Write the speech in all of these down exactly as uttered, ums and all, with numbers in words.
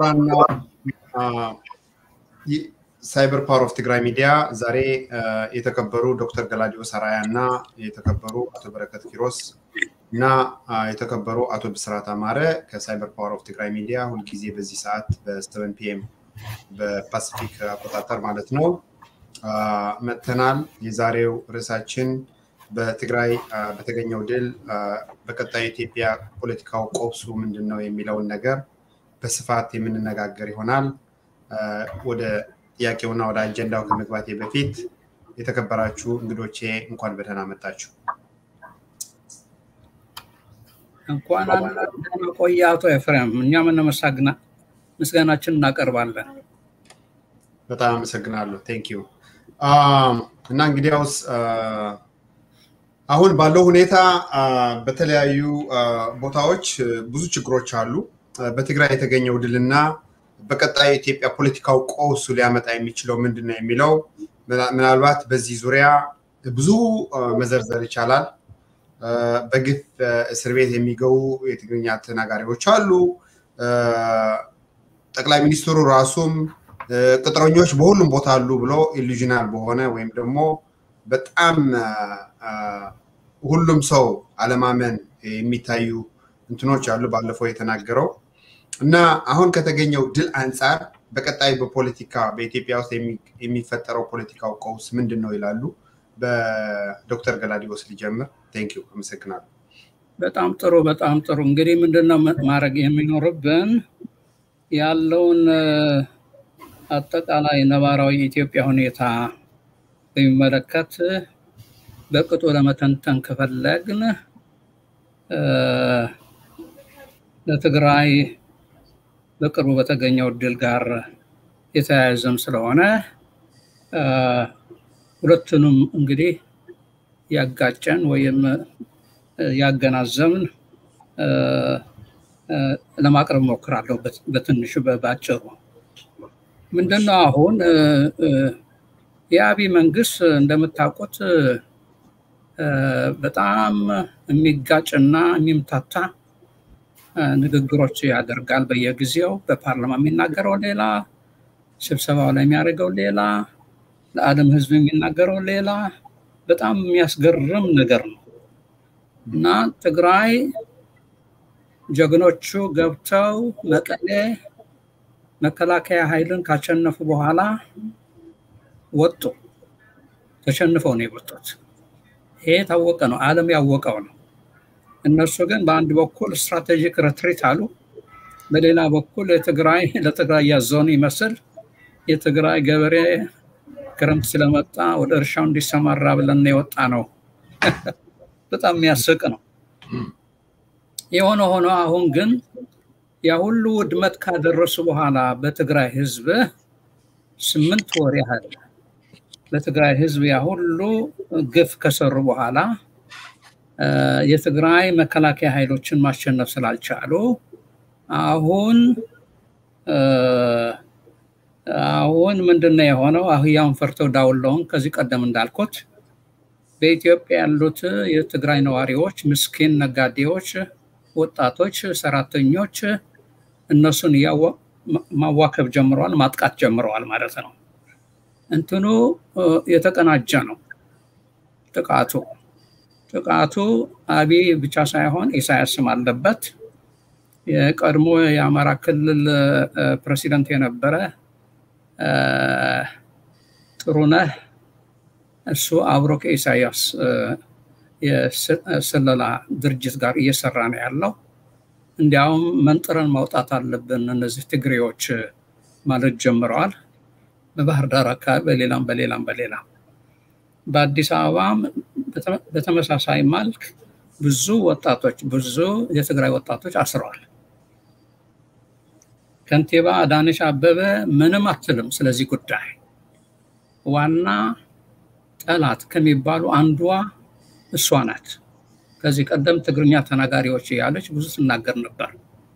ክቡራና ሳይበር ፓወር ኦፍ ትግራይ ሚዲያ ዛሬ የተከበሩ ዶክተር ገላዲዮስ አራያና የተከበሩ አቶ በረከት ኪሮስ እና የተከበሩ አቶ ብስራት አማረ ከሳይበር ፓወር ኦፍ ትግራይ ሚዲያ ሁሉ ጊዜ በዚህ ሰዓት በ7 ፒኤም በፓሲፊክ አቆጣጠር ማለት ነው መተናል። የዛሬው ርዕሳችን በትግራይ በተገኘው ድል በቀጣይ ኢትዮጵያ ፖለቲካው ቆብሱ ምንድነው የሚለውን ነገር በስፋት የምንነጋገር ይሆናል። ወደ ጥያቄውና ወደ አጀንዳው ከመግባቴ በፊት የተከበራችሁ እንግዶቼ እንኳን በደህና መጣችሁ። እንኳን አንተና ቆያቶ ኤፍሬም እኛ ምን መስጋና ምስጋናችን እናቀርባለን። በጣም አመሰግናለሁ። ቴንክ ዩ አም እና እንግዲያውስ አሁን ባለው ሁኔታ በተለያዩ ቦታዎች ብዙ ችግሮች አሉ። በትግራይ የተገኘው ድልና በቀጣይ ኢትዮጵያ ፖለቲካው ቆውሱ ሊያመጣ የሚችለው ምንድነው የሚለው ምናልባት በዚህ ዙሪያ ብዙ መዘርዘር ይቻላል። በግፍ እስር ቤት የሚገቡ የትግርኛ ተናጋሪዎች አሉ። ጠቅላይ ሚኒስትሩ ራሱም ቅጥረኞች በሁሉም ቦታ አሉ ብሎ ኢሉዥናል በሆነ ወይም ደግሞ በጣም ሁሉም ሰው አለማመን የሚታዩ እንትኖች አሉ ባለፈው የተናገረው እና አሁን ከተገኘው ድል አንፃር በቀጣይ በፖለቲካ በኢትዮጵያ ውስጥ የሚፈጠረው ፖለቲካው ቆውስ ምንድነው ይላሉ። በዶክተር ገላዲዮስ ሊጀምር። ቴንክ ዩ አመሰግናለሁ። በጣም ጥሩ በጣም ጥሩ። እንግዲህ ምንድነው ማድረግ የሚኖርብን ያለውን አጠቃላይ ነባራዊ የኢትዮጵያ ሁኔታ በሚመለከት በቅጡ ለመተንተን ከፈለግን ለትግራይ በቅርቡ በተገኘው ድል ጋር የተያያዘም ስለሆነ ሁለቱንም እንግዲህ ያጋጨን ወይም ያገናዘምን ለማቅረብ ሞክራለሁ በትንሹ በባጭሩ። ምንድነው አሁን የአብይ መንግስት እንደምታውቁት በጣም የሚጋጭና የሚምታታ ንግግሮች ያደርጋል በየጊዜው። በፓርላማ የሚናገረው ሌላ፣ ስብሰባው ላይ የሚያደርገው ሌላ፣ ለዓለም ህዝብ የሚናገረው ሌላ። በጣም የሚያስገርም ነገር ነው እና ትግራይ ጀግኖቹ ገብተው መቀሌ መከላከያ ኃይልን ካሸነፉ በኋላ ወጡ። ተሸንፈው ነው የወጡት። ይሄ ታወቀ ነው፣ ዓለም ያወቀው ነው። እነሱ ግን በአንድ በኩል ስትራቴጂክ ሪትሪት አሉ፣ በሌላ በኩል የትግራይ ለትግራይ ያዘውን ይመስል የትግራይ ገበሬ ክረምት ስለመጣ ወደ እርሻው እንዲሰማራ ብለን የወጣ ነው። በጣም የሚያስቅ ነው። የሆነ ሆኖ አሁን ግን ያ ሁሉ ውድመት ካደረሱ በኋላ በትግራይ ህዝብ ስምንት ወር ያህል በትግራይ ህዝብ ያ ሁሉ ግፍ ከሰሩ በኋላ የትግራይ መከላከያ ኃይሎችን ማሸነፍ ስላልቻሉ አሁን አሁን ምንድነው የሆነው? አህያውን ፈርተው ዳውላውን ከዚህ ቀደም እንዳልኩት በኢትዮጵያ ያሉት የትግራይ ነዋሪዎች፣ ምስኪን ነጋዴዎች፣ ወጣቶች፣ ሰራተኞች እነሱን ያው ማዋከብ ጀምረዋል፣ ማጥቃት ጀምረዋል ማለት ነው። እንትኑ የተቀናጀ ነው ጥቃቱ ጥቃቱ አብይ ብቻ ሳይሆን ኢሳያስም አለበት። የቀድሞ የአማራ ክልል ፕሬዝዳንት የነበረ ጥሩነህ እሱ አብሮ ከኢሳያስ የስለላ ድርጅት ጋር እየሰራ ነው ያለው። እንዲያውም መንጥረን ማውጣት አለብን እነዚህ ትግሬዎች ማለት ጀምረዋል። በባህር ዳር አካባቢ በሌላም በሌላም በሌላም በአዲስ አበባም በተመሳሳይ መልክ ብዙ ወጣቶች ብዙ የትግራይ ወጣቶች አስረዋል። ከንቲባ አዳነች አበበ ምንም አትልም ስለዚህ ጉዳይ። ዋና ጠላት ከሚባሉ አንዷ እሷ ናት። ከዚህ ቀደም ትግርኛ ተናጋሪዎች ያለች ብዙ ተናገር ነበር።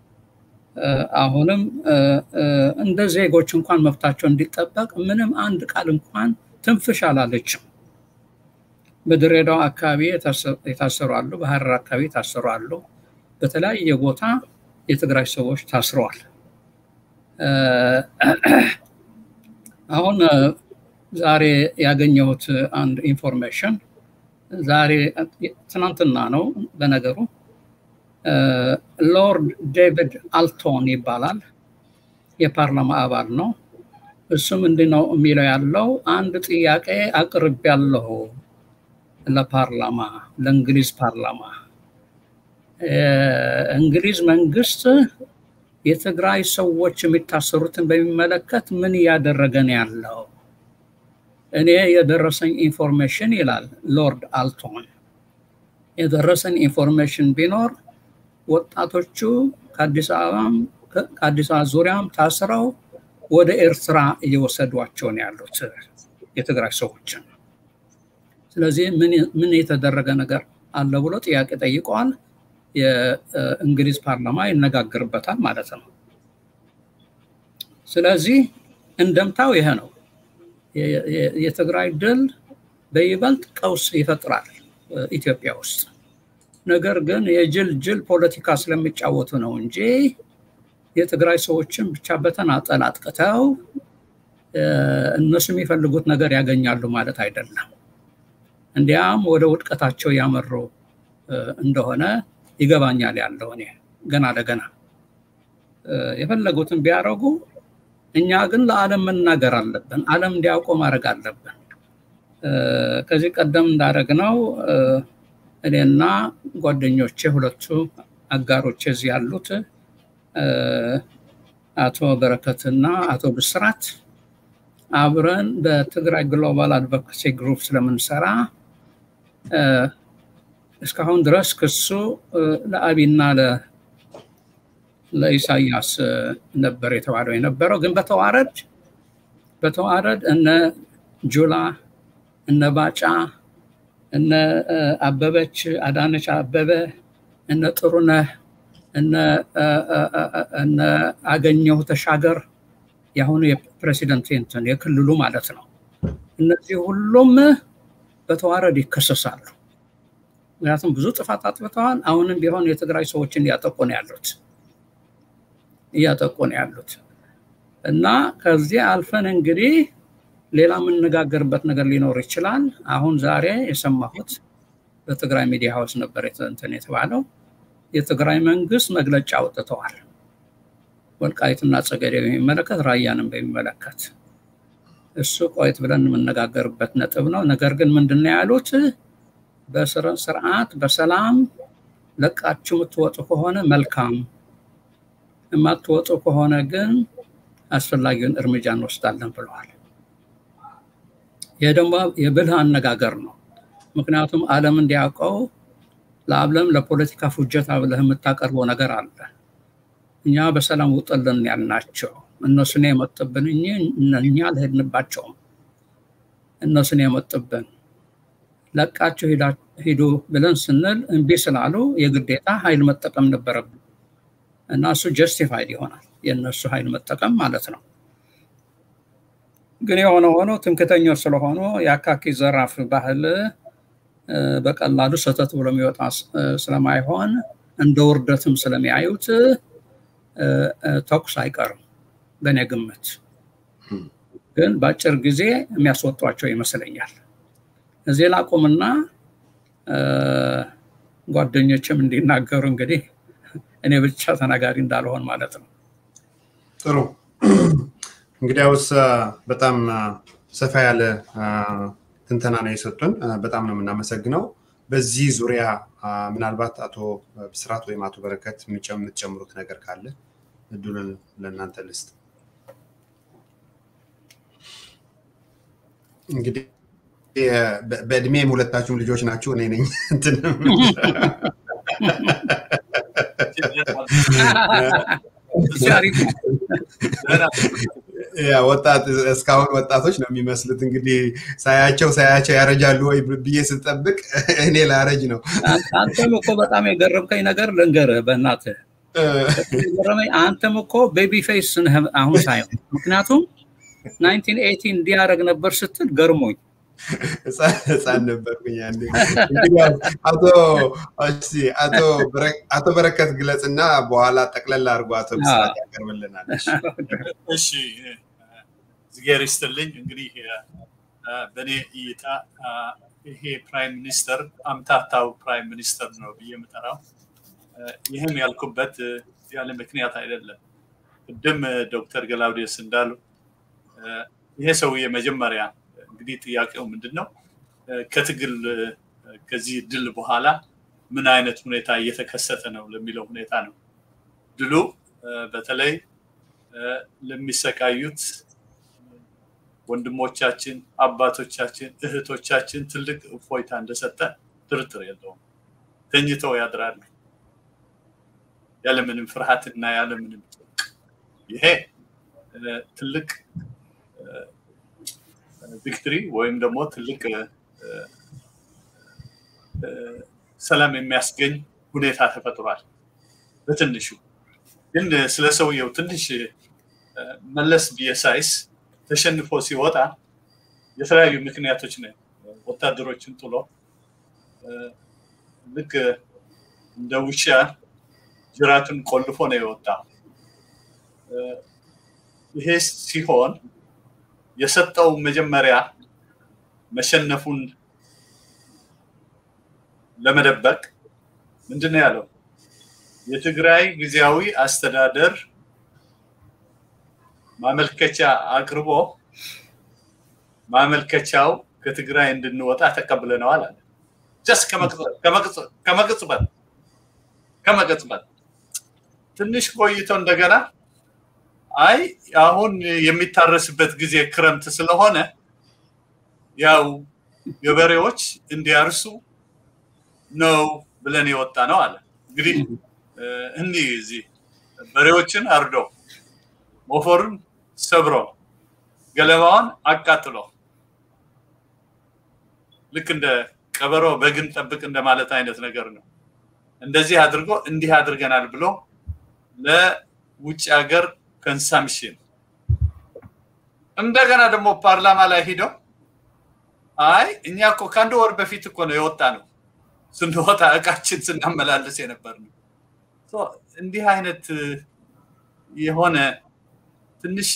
አሁንም እንደ ዜጎች እንኳን መብታቸው እንዲጠበቅ ምንም አንድ ቃል እንኳን ትንፍሽ አላለችም። በድሬዳዋ አካባቢ የታሰሩ አሉ፣ በሐረር አካባቢ የታሰሩ አሉ። በተለያየ ቦታ የትግራይ ሰዎች ታስረዋል። አሁን ዛሬ ያገኘሁት አንድ ኢንፎርሜሽን ዛሬ ትናንትና ነው በነገሩ ሎርድ ዴቪድ አልቶን ይባላል የፓርላማ አባል ነው እሱ ምንድነው የሚለው ያለው አንድ ጥያቄ አቅርቤያለሁ ለፓርላማ ለእንግሊዝ ፓርላማ እንግሊዝ መንግስት የትግራይ ሰዎች የሚታሰሩትን በሚመለከት ምን ያደረገ ነው ያለው እኔ የደረሰኝ ኢንፎርሜሽን ይላል ሎርድ አልቶን የደረሰኝ ኢንፎርሜሽን ቢኖር ወጣቶቹ ከአዲስ አበባም ከአዲስ አበባ ዙሪያም ታስረው ወደ ኤርትራ እየወሰዷቸው ነው ያሉት የትግራይ ሰዎች ስለዚህ ምን ምን የተደረገ ነገር አለ ብሎ ጥያቄ ጠይቀዋል የእንግሊዝ ፓርላማ ይነጋገርበታል ማለት ነው ስለዚህ እንደምታው ይሄ ነው የትግራይ ድል በይበልጥ ቀውስ ይፈጥራል ኢትዮጵያ ውስጥ ነገር ግን የጅል ጅል ፖለቲካ ስለሚጫወቱ ነው እንጂ የትግራይ ሰዎችን ብቻ በተናጠል አጥቅተው እነሱ የሚፈልጉት ነገር ያገኛሉ ማለት አይደለም እንዲያም ወደ ውድቀታቸው ያመሩ እንደሆነ ይገባኛል ያለው እኔ ገና ለገና የፈለጉትን ቢያረጉ እኛ ግን ለዓለም መናገር አለብን ዓለም እንዲያውቀው ማድረግ አለብን ከዚህ ቀደም እንዳረግነው እኔና ጓደኞቼ ሁለቱ አጋሮቼ እዚህ ያሉት አቶ በረከትና አቶ ብስራት አብረን በትግራይ ግሎባል አድቮኬሲ ግሩፕ ስለምንሰራ እስካሁን ድረስ ክሱ ለአቢና ለ ለኢሳያስ ነበር የተባለው የነበረው ግን በተዋረድ በተዋረድ እነ ጁላ እነ ባጫ እነ አበበች አዳነች አበበ እነ ጥሩነህ እነ እነ አገኘሁ ተሻገር ያሁኑ የፕሬሲደንት እንትን የክልሉ ማለት ነው እነዚህ ሁሉም በተዋረድ ይከሰሳሉ ምክንያቱም ብዙ ጥፋት አጥፍተዋል አሁንም ቢሆን የትግራይ ሰዎችን ያጠቁ ነው ያሉት ያጠቁ ነው ያሉት እና ከዚህ አልፈን እንግዲህ ሌላ የምንነጋገርበት ነገር ሊኖር ይችላል አሁን ዛሬ የሰማሁት በትግራይ ሚዲያ ሃውስ ነበር እንትን የተባለው የትግራይ መንግስት መግለጫ አውጥተዋል ወልቃይትና ጸገዴ በሚመለከት ራያንም በሚመለከት እሱ ቆይት ብለን የምንነጋገርበት ነጥብ ነው ነገር ግን ምንድነው ያሉት በስርዓት በሰላም ለቃችሁ የምትወጡ ከሆነ መልካም የማትወጡ ከሆነ ግን አስፈላጊውን እርምጃ እንወስዳለን ብለዋል የደሞ የብልህ አነጋገር ነው ምክንያቱም ዓለም እንዲያውቀው ለዓለም ለፖለቲካ ፍጆታ ብለህ የምታቀርበው ነገር አለ እኛ በሰላም ውጥልን ያልናቸው እነሱን የመጥብን እኛ ለሄድንባቸው እነሱን የመጥብን ለቃችሁ ሄዱ ብለን ስንል እንቢ ስላሉ የግዴታ ኃይል መጠቀም ነበረብን እና እሱ ጀስቲፋይድ ይሆናል የነሱ ኃይል መጠቀም ማለት ነው ግን የሆነ ሆኖ ትምክተኞች ስለሆኑ ያካኪ ዘራፍ ባህል በቀላሉ ሰተት ብሎ የሚወጣ ስለማይሆን እንደ ወርደትም ስለሚያዩት ተኩስ አይቀርም በእኔ ግምት ግን በአጭር ጊዜ የሚያስወጧቸው ይመስለኛል እዚህ ላቆምና ጓደኞችም እንዲናገሩ እንግዲህ እኔ ብቻ ተናጋሪ እንዳልሆን ማለት ነው ጥሩ እንግዲያውስ በጣም ሰፋ ያለ ትንተና ነው የሰጡን በጣም ነው የምናመሰግነው በዚህ ዙሪያ ምናልባት አቶ ብስራት ወይም አቶ በረከት የምትጨምሩት ነገር ካለ እድሉን ለእናንተ ልስጥ እንግዲህ በእድሜም ሁለታችሁም ልጆች ናችሁ እኔ ነኝ እንትን ያ ወጣት እስካሁን ወጣቶች ነው የሚመስሉት እንግዲህ ሳያቸው ሳያቸው ያረጃሉ ወይ ብዬ ስጠብቅ እኔ ላረጅ ነው አንተም እኮ በጣም የገረምከኝ ነገር ልንገርህ በእናትህ ገረመኝ አንተም እኮ ቤቢ ፌስ ነህ አሁን ሳይሆን ምክንያቱም nineteen eighty እንዲያረግ ነበር ስትል ገርሞኝ ህፃን ነበርኩኝ አንዴ እንግዲህ አቶ እሺ አቶ አቶ በረከት ግለጽና በኋላ ጠቅለል አድርጎ አቶ ብስራት ያቀርብልናል እሺ ዝጌር ይስጥልኝ እንግዲህ በኔ እይታ ይሄ ፕራይም ሚኒስተር አምታታው ፕራይም ሚኒስተር ነው በየመጠራው ይሄም ያልኩበት ያለ ምክንያት አይደለም ቅድም ዶክተር ገላውዲዮስ እንዳሉ ይሄ ሰው የመጀመሪያ እንግዲህ ጥያቄው ምንድነው ከትግል ከዚህ ድል በኋላ ምን አይነት ሁኔታ እየተከሰተ ነው ለሚለው ሁኔታ ነው ድሉ በተለይ ለሚሰቃዩት ወንድሞቻችን አባቶቻችን እህቶቻችን ትልቅ ፎይታ እንደሰጠ ጥርጥር የለውም ተኝተው ያድራሉ ያለ ምንም ፍርሃትና ያለ ምንም ይሄ ትልቅ ቪክቶሪ ወይም ደግሞ ትልቅ ሰላም የሚያስገኝ ሁኔታ ተፈጥሯል በትንሹ ግን ስለሰውየው ትንሽ መለስ ቢያሳይስ ተሸንፎ ሲወጣ የተለያዩ ምክንያቶች ነው ወታደሮችን ጥሎ ልክ እንደ ውሻ ጅራቱን ቆልፎ ነው የወጣው ይሄ ሲሆን የሰጠው መጀመሪያ መሸነፉን ለመደበቅ ምንድነው ያለው የትግራይ ጊዜያዊ አስተዳደር ማመልከቻ አቅርቦ ማመልከቻው ከትግራይ እንድንወጣ ተቀብለናል አለ just ከመቅጽ ከመቅጽበት ከመቅጽበት ትንሽ ቆይቶ እንደገና አይ አሁን የሚታረስበት ጊዜ ክረምት ስለሆነ ያው የበሬዎች እንዲያርሱ ነው ብለን ይወጣ ነው አለ እንግዲህ እንዲህ እዚህ በሬዎችን አርዶ ሞፈሩን ሰብሮ ገለባውን አቃጥሎ ልክ እንደ ቀበሮ በግን ጠብቅ እንደማለት አይነት ነገር ነው እንደዚህ አድርጎ እንዲህ አድርገናል ብሎ ለውጭ ሀገር ኮንሰምፕሽን እንደገና ደግሞ ፓርላማ ላይ ሄዶ አይ እኛ እኮ ካንዶ ወር በፊት እኮ ነው የወጣ ነው ስንወጣ እቃችን ስናመላልስ የነበር ነው ሶ እንዲህ አይነት የሆነ ትንሽ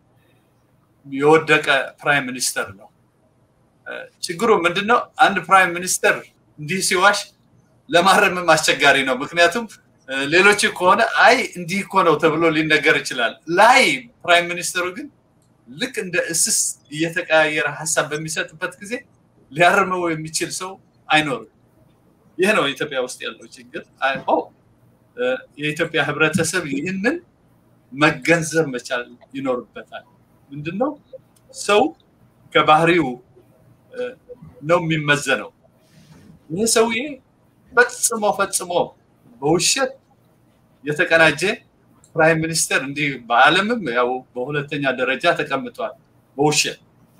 የወደቀ ፕራይም ሚኒስተር ነው ችግሩ ምንድነው አንድ ፕራይም ሚኒስተር እንዲህ ሲዋሽ ለማረም ማስቸጋሪ ነው ምክንያቱም ሌሎች ከሆነ አይ እንዲህ እኮ ነው ተብሎ ሊነገር ይችላል ላይ ፕራይም ሚኒስተሩ ግን ልክ እንደ እስስ እየተቀያየረ ሐሳብ በሚሰጥበት ጊዜ ሊያርመው የሚችል ሰው አይኖርም ይሄ ነው ኢትዮጵያ ውስጥ ያለው ችግር አይ ኦ የኢትዮጵያ ህብረተሰብ ይህንን መገንዘብ መቻል ይኖርበታል ምንድነው ሰው ከባህሪው ነው የሚመዘነው ይሄ ሰውዬ ፈጽሞ ፈጽሞ በውሸት የተቀናጀ ፕራይም ሚኒስተር እንዲህ በአለምም ያው በሁለተኛ ደረጃ ተቀምጧል በውሸት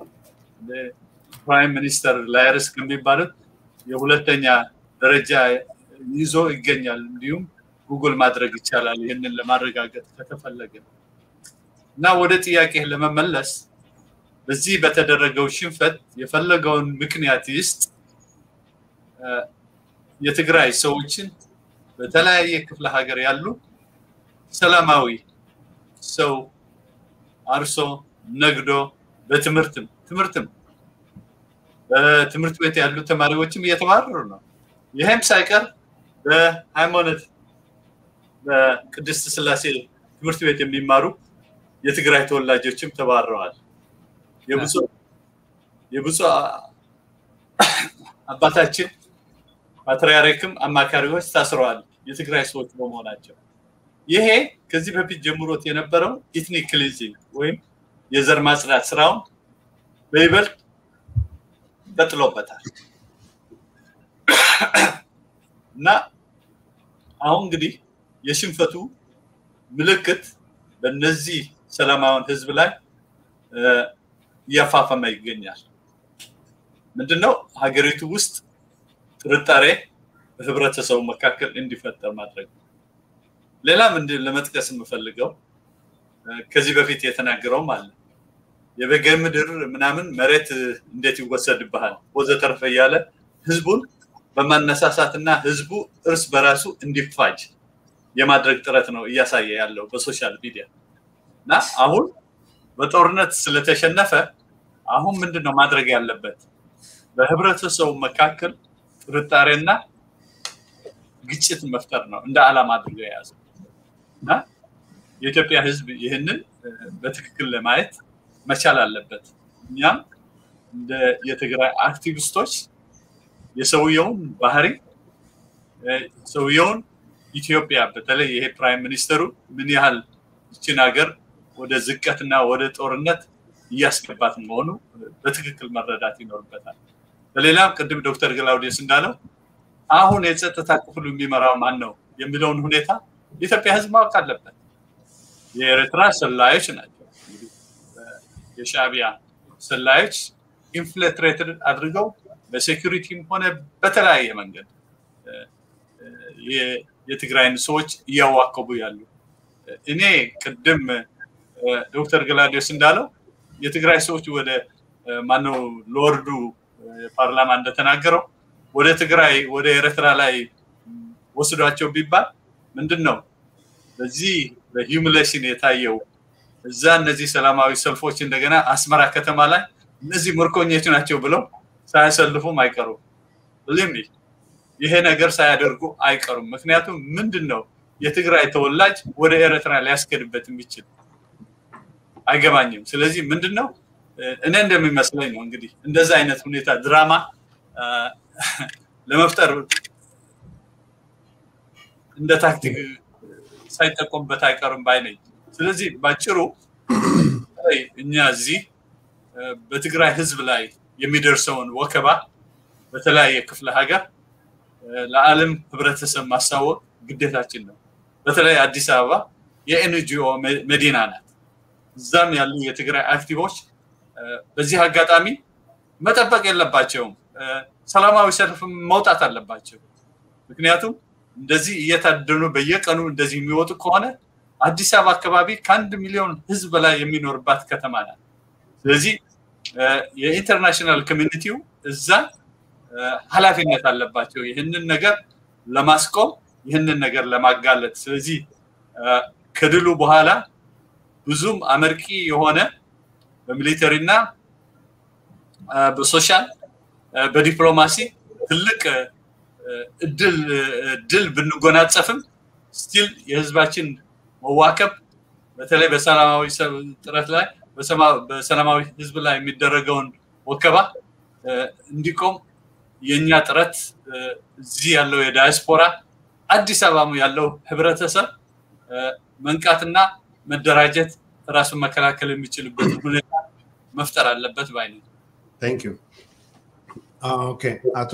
ፕራይም ሚኒስተር ላይርስ ከሚባሉት የሁለተኛ ደረጃ ይዞ ይገኛል እንዲሁም ጉግል ማድረግ ይቻላል ይሄንን ለማረጋገጥ ከተፈለገ እና ወደ ጥያቄ ለመመለስ በዚህ በተደረገው ሽንፈት የፈለገውን ምክንያት ይስጥ የትግራይ ሰዎችን በተለያየ ክፍለ ሀገር ያሉ ሰላማዊ ሰው አርሶ ነግዶ በትምርትም ትምርትም በትምርት ቤት ያሉ ተማሪዎችም እየተማሩ ነው ይሄም ሳይቀር በሃይማኖት በቅድስት ስላሴ ትምርት ቤት የሚማሩ የትግራይ ተወላጆችም ተባረዋል የብዙ የብዙ አባታችን ፓትርያርክም አማካሪዎች ታስረዋል የትግራይ ሰዎች በመሆናቸው ይሄ ከዚህ በፊት ጀምሮት የነበረው ኢትኒክ ክሊንዚንግ ወይም የዘር ማጽዳት ስራው በይበልጥ ቀጥሎበታል እና አሁን እንግዲህ የሽንፈቱ ምልክት በእነዚህ ሰላማውን ህዝብ ላይ ያፋፋማ ይገኛል ምንድነው ሀገሪቱ ውስጥ ጥርጣሬ በህብረተሰቡ መካከል እንዲፈጠር ማድረግ ሌላ ምን ለመጥቀስ የምፈልገው ከዚህ በፊት የተናገረው ማለት የበገምድር ምናምን መሬት እንዴት ይወሰድብሃል ወዘተርፈ ያለ ህዝቡን በማነሳሳትና ህዝቡ እርስ በራሱ እንዲፋጅ የማድረግ ጥረት ነው እያሳየ ያለው በሶሻል ሚዲያ እና አሁን በጦርነት ስለተሸነፈ አሁን ምንድነው ማድረግ ያለበት በህብረተሰቡ መካከል ጥርጣሬና ግጭት መፍጠር ነው እንደ ዓላማ አድርጎ ያዘው እና የኢትዮጵያ ህዝብ ይሄንን በትክክል ለማየት መቻል አለበት እኛም እንደ የትግራይ አክቲቪስቶች የሰውየውን ባህሪ ሰውየውን ኢትዮጵያ በተለይ ይሄ ፕራይም ሚኒስተሩ ምን ያህል እቺን ሀገር ወደ ዝቀትና ወደ ጦርነት እያስገባት መሆኑ በትክክል መረዳት ይኖርበታል በሌላም ቅድም ዶክተር ግላውዲየስ እንዳለው አሁን የጸጥታ ክፍሉ የሚመራው ማን ነው የሚለውን ሁኔታ ኢትዮጵያ ህዝብ ማወቅ አለበት የኤርትራ ሰላዮች ናቸው የሻቢያ ሰላዮች ኢንፍiltrated አድርገው በሴኩሪቲም ሆነ በተለያየ መንገድ የትግራይን ሰዎች ያዋከቡ ያሉ እኔ ቅድም ዶክተር ግላዲዮስ እንዳለው የትግራይ ሰዎች ወደ ማነው ሎርዱ ፓርላማ እንደተናገረው ወደ ትግራይ ወደ ኤርትራ ላይ ወስዷቸው ቢባል ምንድነው በዚህ በሂዩሚሌሽን የታየው እዛ እነዚህ ሰላማዊ ሰልፎች እንደገና አስመራ ከተማ ላይ እነዚህ ምርኮኞች ናቸው ብለው ሳይሰልፉም አይቀሩ ለሚ ይሄ ነገር ሳያደርጉ አይቀሩም ምክንያቱም ምንድነው የትግራይ ተወላጅ ወደ ኤርትራ ሊያስከድበት የሚችል አይገባኝም ስለዚህ ምንድነው እኔ እንደሚመስለኝ ነው እንግዲህ እንደዛ አይነት ሁኔታ ድራማ ለመፍጠር እንደ ታክቲክ ሳይጠቆምበት አይቀርም ባይነኝ ስለዚህ ባጭሩ እኛ እዚህ በትግራይ ህዝብ ላይ የሚደርሰውን ወከባ በተለያየ ክፍለ ሀገር ለዓለም ህብረተሰብ ማሳወቅ ግዴታችን ነው በተለይ አዲስ አበባ የኤንጂኦ መዲና ናት እዛም ያሉ የትግራይ አክቲቪስቶች በዚህ አጋጣሚ መጠበቅ የለባቸውም ሰላማዊ ሰልፍ መውጣት አለባቸው ምክንያቱም እንደዚህ እየታደኑ በየቀኑ እንደዚህ የሚወጡ ከሆነ አዲስ አበባ አካባቢ ከአንድ ሚሊዮን ህዝብ ላይ የሚኖርባት ከተማ ናት ስለዚህ የኢንተርናሽናል ኮሚኒቲው እዛ ኃላፊነት አለባቸው ይሄንን ነገር ለማስቆም ይሄንን ነገር ለማጋለጥ ስለዚህ ከድሉ በኋላ ብዙም አመርቂ የሆነ በሚሊተሪና በሶሻል በዲፕሎማሲ ትልቅ እድል ድል ብንጎናጸፍም ስቲል የህዝባችን መዋከብ በተለይ በሰላማዊ ጥረት ላይ በሰላማዊ ህዝብ ላይ የሚደረገውን ወከባ እንዲቆም የኛ ጥረት እዚህ ያለው የዳያስፖራ አዲስ አበባ ያለው ህብረተሰብ መንቃትና መደራጀት ራሱን መከላከል የሚችልበት ሁኔታ መፍጠር አለበት ባይ ነኝ Thank you ኦኬ አቶ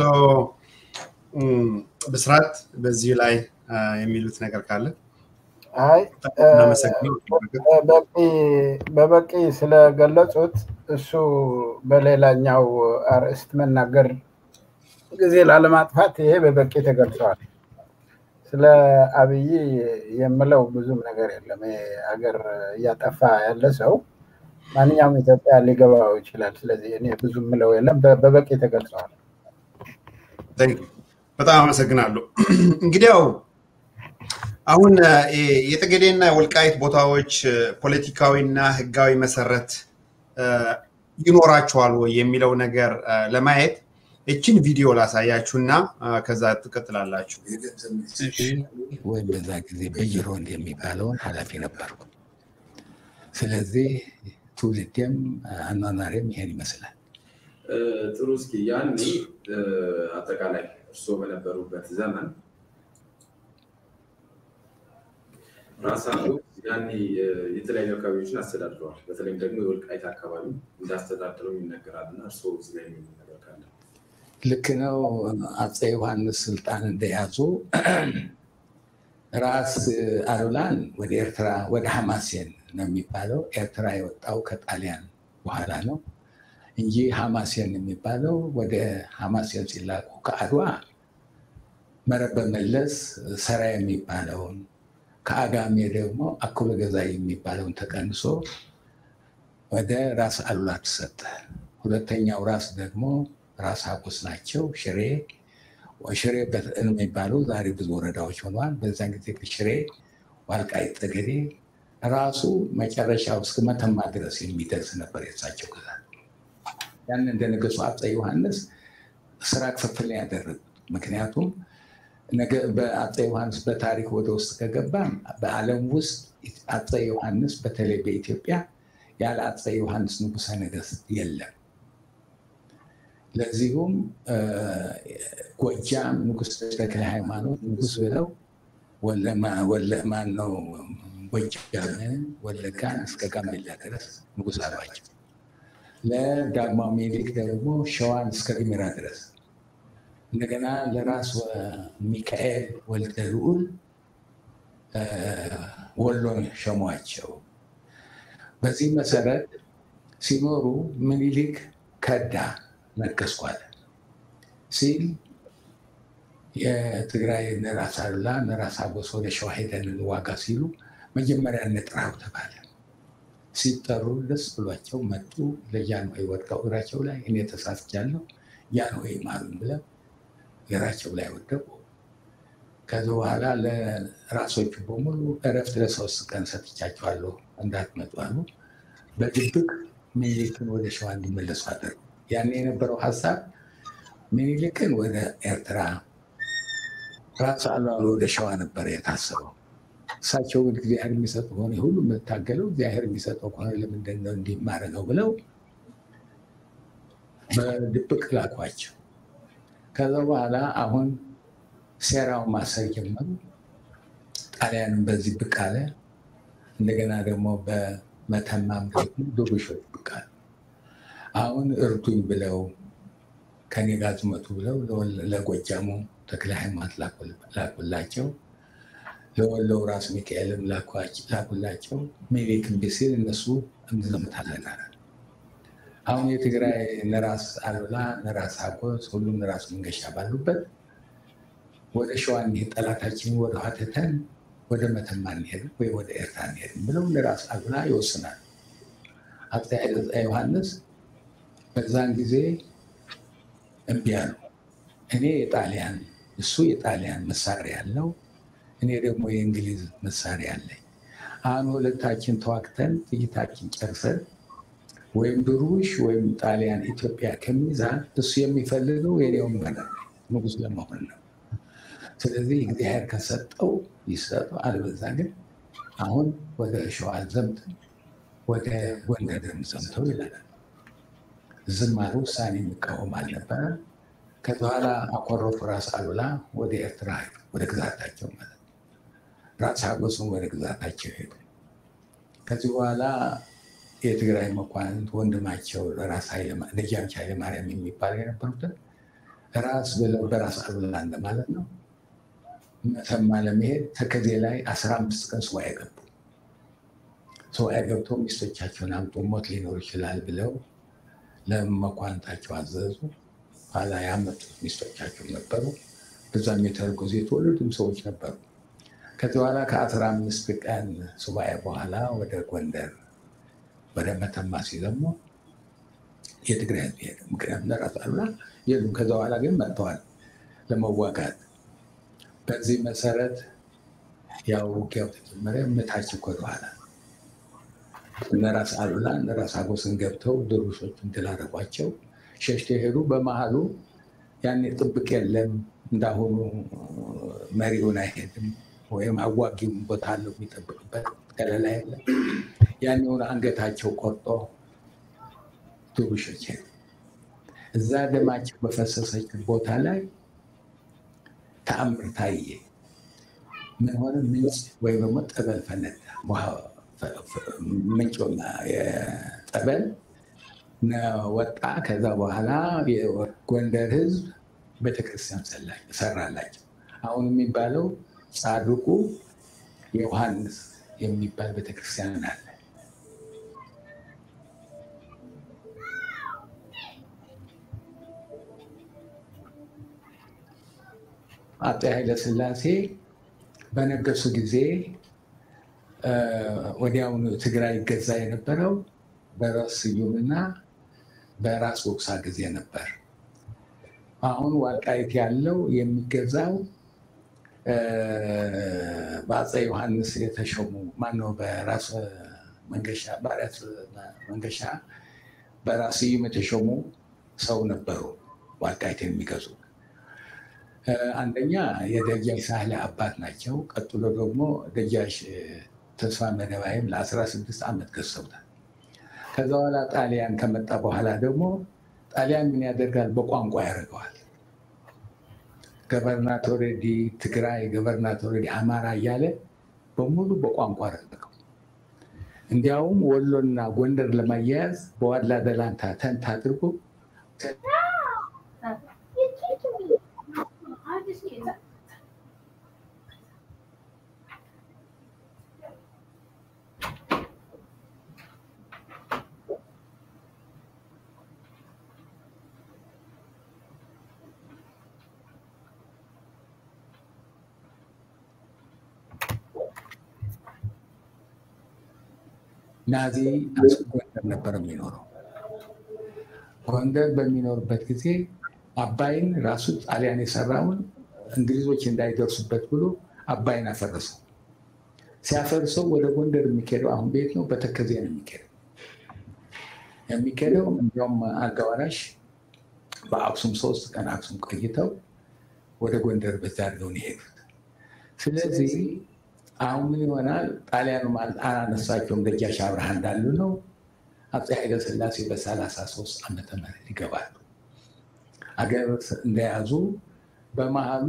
በስራት በዚህ ላይ የሚሉት ነገር ካለ አይ በበቂ በበቂ ስለገለጹት እሱ በሌላኛው አርዕስት መናገር ጊዜ ላለማጥፋት ይሄ በበቂ ተገልጿል ስለ አብይ የምለው ብዙም ነገር የለም ሀገር ያጠፋ ያለ ሰው ማንኛውም ኢትዮጵያ ሊገባው ይችላል ስለዚህ እኔ ብዙም ምለው የለም በበቂ ተገልጿል Thank you በጣም አመሰግናለሁ እንግዲህ አሁን የጠገዴና የወልቃይት ቦታዎች ፖለቲካዊና ህጋዊ መሰረት ይኖራቸዋል ወይ የሚለው ነገር ለማየት እቺን ቪዲዮ ላሳያችሁና ከዛ ተከታተላላችሁ ወይ በዛ ጊዜ በየሮ እንደሚባለው ሐላፊ ነበርኩ ስለዚህ ትውልዴም አናናሬም ይሄን ይመስላል ጥሩ እስኪ ያኔ አጠቃላይ እርሶ በነበሩበት ዘመን ራሳቸው ያኔ የተለያዩ አካባቢዎችን አስተዳድረዋል በተለይም ደግሞ የወልቃይት አካባቢ እንዳስተዳድረው ይነገራልና እርሶ ስለዚህ ነገር ካለ ልክ ነው አጼ ዮሐንስ ስልጣን እንደያዙ ራስ አሉላን ወደ ኤርትራ ወደ ሐማሴን ነው የሚባለው ኤርትራ የወጣው ከጣሊያን በኋላ ነው እንጂ ሐማሴን የሚባለው ወደ ሐማሴን ሲላኩ ከአድዋ መረበ መለስ ሰራ የሚባለውን ከአጋሜ ደግሞ አኩሎ ገዛ የሚባለውን ተቀንሶ ወደ ራስ አሉላ ተሰጠ። ሁለተኛው ራስ ደግሞ ራስ ሀጎስ ናቸው። ሽሬ ሽሬ የሚባሉ ዛሬ ብዙ ወረዳዎች ሆነዋል። በዛን ጊዜ ሽሬ፣ ዋልቃይት ጠገዴ ራሱ መጨረሻው እስከ መተማ ድረስ የሚደርስ ነበር የሳቸው ግዛት። ያን እንደነገሱ አፄ ዮሐንስ ስራ ክፍፍል ያደረጉት። ምክንያቱም በአፄ ዮሐንስ በታሪክ ወደ ውስጥ ከገባ በዓለም ውስጥ አፄ ዮሐንስ በተለይ በኢትዮጵያ ያለ አፄ ዮሐንስ ንጉሠ ነገሥት የለም። ለዚሁም ጎጃም ንጉሥ ተክለ ሃይማኖት ንጉሥ ብለው ወለማን ነው ጎጃምን ወለጋን እስከ ጋምቤላ ድረስ ንጉሥ አሏቸው። ለዳግማዊ ምኒልክ ደግሞ ሸዋን እስከ ግምራ ድረስ፣ እንደገና ለራስ ሚካኤል ወልደ ልዑል ወሎን ሸሟቸው። በዚህ መሰረት ሲኖሩ ምኒልክ ከዳ ነገስኩ አለ ሲል የትግራይ ራስ አሉላ ራስ ሀጎስ ወደ ሸዋ ሄደን እንዋጋ ሲሉ መጀመሪያ እንጥራው ተባለ። ሲጠሩ ደስ ብሏቸው መጡ። ለጃንሆይ ወድቀው እግራቸው ላይ እኔ ተሳስቻለሁ ጃንሆይ ማሩን ብለው እግራቸው ላይ ወደቁ። ከዚ በኋላ ለራሶቹ በሙሉ እረፍት ለሶስት ቀን ሰጥቻቸዋለሁ እንዳትመጡ አሉ። በድብቅ ምኒልክን ወደ ሸዋ እንዲመለሱ አደረጉ። ያን የነበረው ሀሳብ ምኒልክን ወደ ኤርትራ፣ ራስ አሉላ ወደ ሸዋ ነበር የታሰበው። እሳቸው ግን እግዚአብሔር የሚሰጠው ከሆነ ሁሉ የምታገለው እግዚአብሔር የሚሰጠው ከሆነ ለምንድን ነው እንዲህ የማደርገው ብለው በድብቅ ላኳቸው። ከዛ በኋላ አሁን ሴራውን ማሰር ጀመሩ። ጣሊያንም በዚህ ብቅ አለ። እንደገና ደግሞ በመተማም ደግሞ ዶግሾች ብቅ አሉ። አሁን እርዱኝ ብለው ከኔ ጋር ዝመቱ ብለው ለጎጃሙ ተክለ ሃይማኖት ላኩላቸው። ለወለው ራስ ሚካኤልም ላኩላቸው። ምኒልክ እምቢ ሲል እነሱ እንዘምታለን አለ። አሁን የትግራይ ነራስ አሉላ ነራስ ሀጎስ ሁሉም ነራስ መንገሻ ባሉበት ወደ ሸዋ እንሂድ፣ ጠላታችንን ወደ ውሃ ትተን ወደ መተማ እንሄድ ወይ ወደ ኤርትራ እንሄድ ብለው ነራስ አሉላ ይወስናል። አፄ ዮሐንስ በዛን ጊዜ እምቢ አሉ። እኔ የጣሊያን እሱ የጣሊያን መሳሪያ ያለው እኔ ደግሞ የእንግሊዝ መሳሪያ አለኝ። አሁን ሁለታችን ተዋግተን ጥይታችን ጨርሰን ወይም ድሩሽ ወይም ጣሊያን ኢትዮጵያ ከሚይዛን እሱ የሚፈልገው የኔውን በላ ንጉሥ ለመሆን ነው። ስለዚህ እግዚአብሔር ከሰጠው ይሰጠው፣ አለበዛ ግን አሁን ወደ ሸዋ ዘምተን ወደ ጎንደርም ዘምተው ይላል። ዝም አሉ። ውሳኔ የሚቃወም አልነበረ። ከዚ በኋላ አኮረፉ። ራስ አሉላ ወደ ኤርትራ ወደ ግዛታቸው ማለት ነው። ራስ ሀጎስም ወደ ግዛታቸው ሄዱ። ከዚህ በኋላ የትግራይ መኳንንት ወንድማቸው ራስ ደጃች ኃይለማርያም የሚባል የነበሩትን ራስ ብለው በራስ አሉላ እንደማለት ነው መተማ ለመሄድ ተከዜ ላይ አስራ አምስት ቀን ሱባኤ ገቡ። ሱባኤ ገብተው ሚስቶቻቸውን አምጡ ሞት ሊኖር ይችላል ብለው ለመኳንንታቸው አዘዙ። ኋላ ያመጡት ሚስቶቻቸው ነበሩ። በዛም የተረገዙ የተወለዱም ሰዎች ነበሩ። ከዚህ በኋላ ከአስራ አምስት ቀን ሱባኤ በኋላ ወደ ጎንደር ወደ መተማ ሲዘሙ የትግራይ ህዝብ ሄደ። ምክንያቱም ራስ አሉላ የሉም። ከዛ በኋላ ግን መጥተዋል ለመዋጋት። በዚህ መሰረት ያው ውጊያው ተጀመረ። እምነታቸው ወደኋላ እነራስ አሉላ እነራስ ሀጎስን ገብተው ድሩሾቹን ድል አደረጓቸው። ሸሽተው ሄዱ። በመሀሉ ያኔ ጥብቅ የለም፣ እንዳሁኑ መሪውን አይሄድም ወይም አዋጊውን ቦታ አለው የሚጠብቅበት ከለላ የለም። ያኔውን አንገታቸው ቆርጦ ድሩሾች ሄዱ። እዛ ደማቸው በፈሰሰች ቦታ ላይ ተአምር ታየ። ምን ሆነ? ምንጭ ወይም ደግሞ ጠበል ፈነዳ። ምንጭና የጠበል ወጣ። ከዛ በኋላ የጎንደር ህዝብ ቤተክርስቲያን ሰራላቸው። አሁን የሚባለው ጻድቁ ዮሐንስ የሚባል ቤተክርስቲያን አለ። አፄ ኃይለሥላሴ በነገሱ ጊዜ ወዲያውኑ ትግራይ ይገዛ የነበረው በራስ ስዩምና በራስ ወቅሳ ጊዜ ነበር። አሁን ወልቃይት ያለው የሚገዛው በአፄ ዮሐንስ የተሾሙ ማነው በራስ መንገሻ በራስ መንገሻ በራስ ስዩም የተሾሙ ሰው ነበሩ ወልቃይት የሚገዙ። አንደኛ የደጃች ሳህለ አባት ናቸው። ቀጥሎ ደግሞ ደጃች ተስፋ መደባይም ለአስራ ስድስት ዓመት ገዝተውታል። ከዛ በኋላ ጣሊያን ከመጣ በኋላ ደግሞ ጣሊያን ምን ያደርጋል? በቋንቋ ያደርገዋል። ገቨርናቶሬ ዲ ትግራይ፣ ገቨርናቶሬ ዲ አማራ እያለ በሙሉ በቋንቋ አደረገው። እንዲያውም ወሎና ጎንደር ለማያያዝ በዋላ ደላንታ ተንታ አድርጎ ናዚ ጎንደር ነበር የሚኖረው። ጎንደር በሚኖርበት ጊዜ አባይን ራሱ ጣሊያን የሰራውን እንግሊዞች እንዳይደርሱበት ብሎ አባይን አፈረሰው። ሲያፈርሰው ወደ ጎንደር የሚኬደው አሁን ቤት ነው፣ በተከዜ ነው የሚኬደው የሚኬደው እንዲያውም አልጋ ወራሽ በአክሱም ሶስት ቀን አክሱም ቆይተው ወደ ጎንደር በዛ አድርገው ነው የሄዱት። ስለዚህ አሁን ምን ይሆናል? ጣሊያኑ አላነሳቸውም። ደጃች አብርሃ እንዳሉ ነው። አፄ ኃይለ ሥላሴ በሰላሳ ሶስት ዓመተ ምህረት ይገባሉ። አገር እንደያዙ በመሃሉ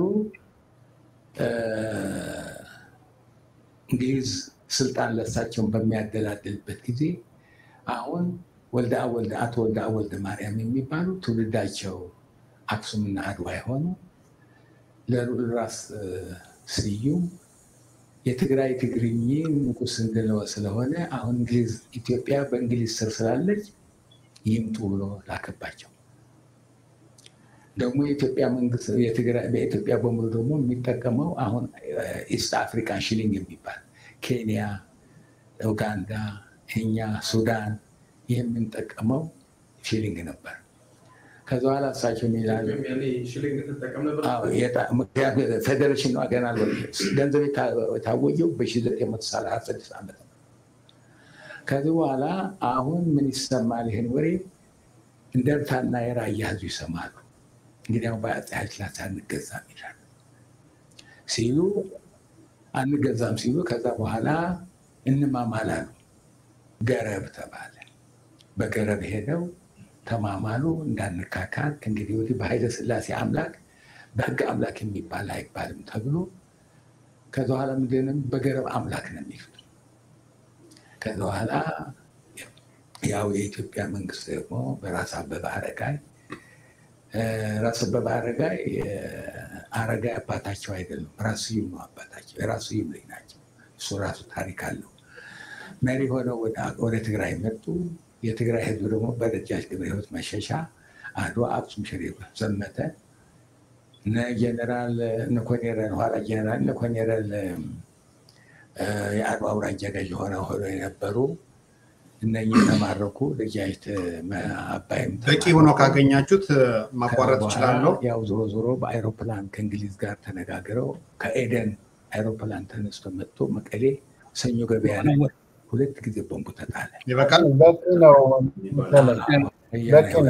እንግሊዝ ስልጣን ለሳቸውን በሚያደላድልበት ጊዜ አሁን ወልደ ወልደ አቶ ወልደ ወልደ ማርያም የሚባሉ ትውልዳቸው አክሱምና አድዋ የሆኑ ለራስ ስዩም የትግራይ ትግርኝ ንጉስ እንደለው ስለሆነ አሁን እንግሊዝ ኢትዮጵያ በእንግሊዝ ስር ስላለች ይምጡ ብሎ ላከባቸው። ደግሞ የኢትዮጵያ መንግስት የትግራይ በኢትዮጵያ በሙሉ ደግሞ የሚጠቀመው አሁን ኢስት አፍሪካን ሽሊንግ የሚባል ኬንያ፣ ኡጋንዳ፣ ኬንያ፣ ሱዳን የምንጠቀመው ሽሊንግ ነበር። ከዛ በኋላ እሳቸው ይላሉ ፌዴሬሽን ነው ገና ገንዘብ የታወጀው በሺህ ዘጠኝ መቶ ሰላሳ ስድስት ዓመት ነው። ከዚህ በኋላ አሁን ምን ይሰማል? ይህን ወሬ እንደርታና የራያ ህዝብ ይሰማሉ። እንግዲህ አሁን በአፄ ኃይለ ሥላሴ አንገዛም ይላሉ ሲሉ አንገዛም ሲሉ ከዛ በኋላ እንማማላሉ። ገረብ ተባለ። በገረብ ሄደው ተማማሉ። እንዳንካካል እንግዲህ ወዲህ በኃይለ ሥላሴ አምላክ በህግ አምላክ የሚባል አይባልም ተብሎ ከዛ በኋላ ምንድነው በገረብ አምላክ ነው የሚሉት። ከዛ በኋላ ያው የኢትዮጵያ መንግስት ደግሞ በራስ አበበ አረጋይ ራስ አበበ አረጋይ አረጋይ አባታቸው አይደለም፣ ራስ ስዩም ነው አባታቸው። ራስ ስዩም ልጅ ናቸው። እሱ ራሱ ታሪክ አለው። መሪ ሆነው ወደ ትግራይ መጡ። የትግራይ ህዝብ ደግሞ በደጃች ገብረ ሕይወት መሸሻ አድዋ አክሱም ሽሬ ዘመተ። እነ ጀነራል እነ ኮሎኔል ኋላ ጀነራል እነ ኮሎኔል የአድዋ አውራጃ ገዥ ሆነው ሆነው የነበሩ እነኚህ ተማረኩ። ደጃች አባይም በቂ ሆኖ ካገኛችሁት ማቋረጥ ይችላል። ያው ዞሮ ዞሮ በአይሮፕላን ከእንግሊዝ ጋር ተነጋግረው ከኤደን አይሮፕላን ተነስቶ መጥቶ መቀሌ ሰኞ ገበያ ላይ ሁለት ጊዜ ቦምብ ተጣለ። ይበቃል። በቂ ነው። በቂ ነው።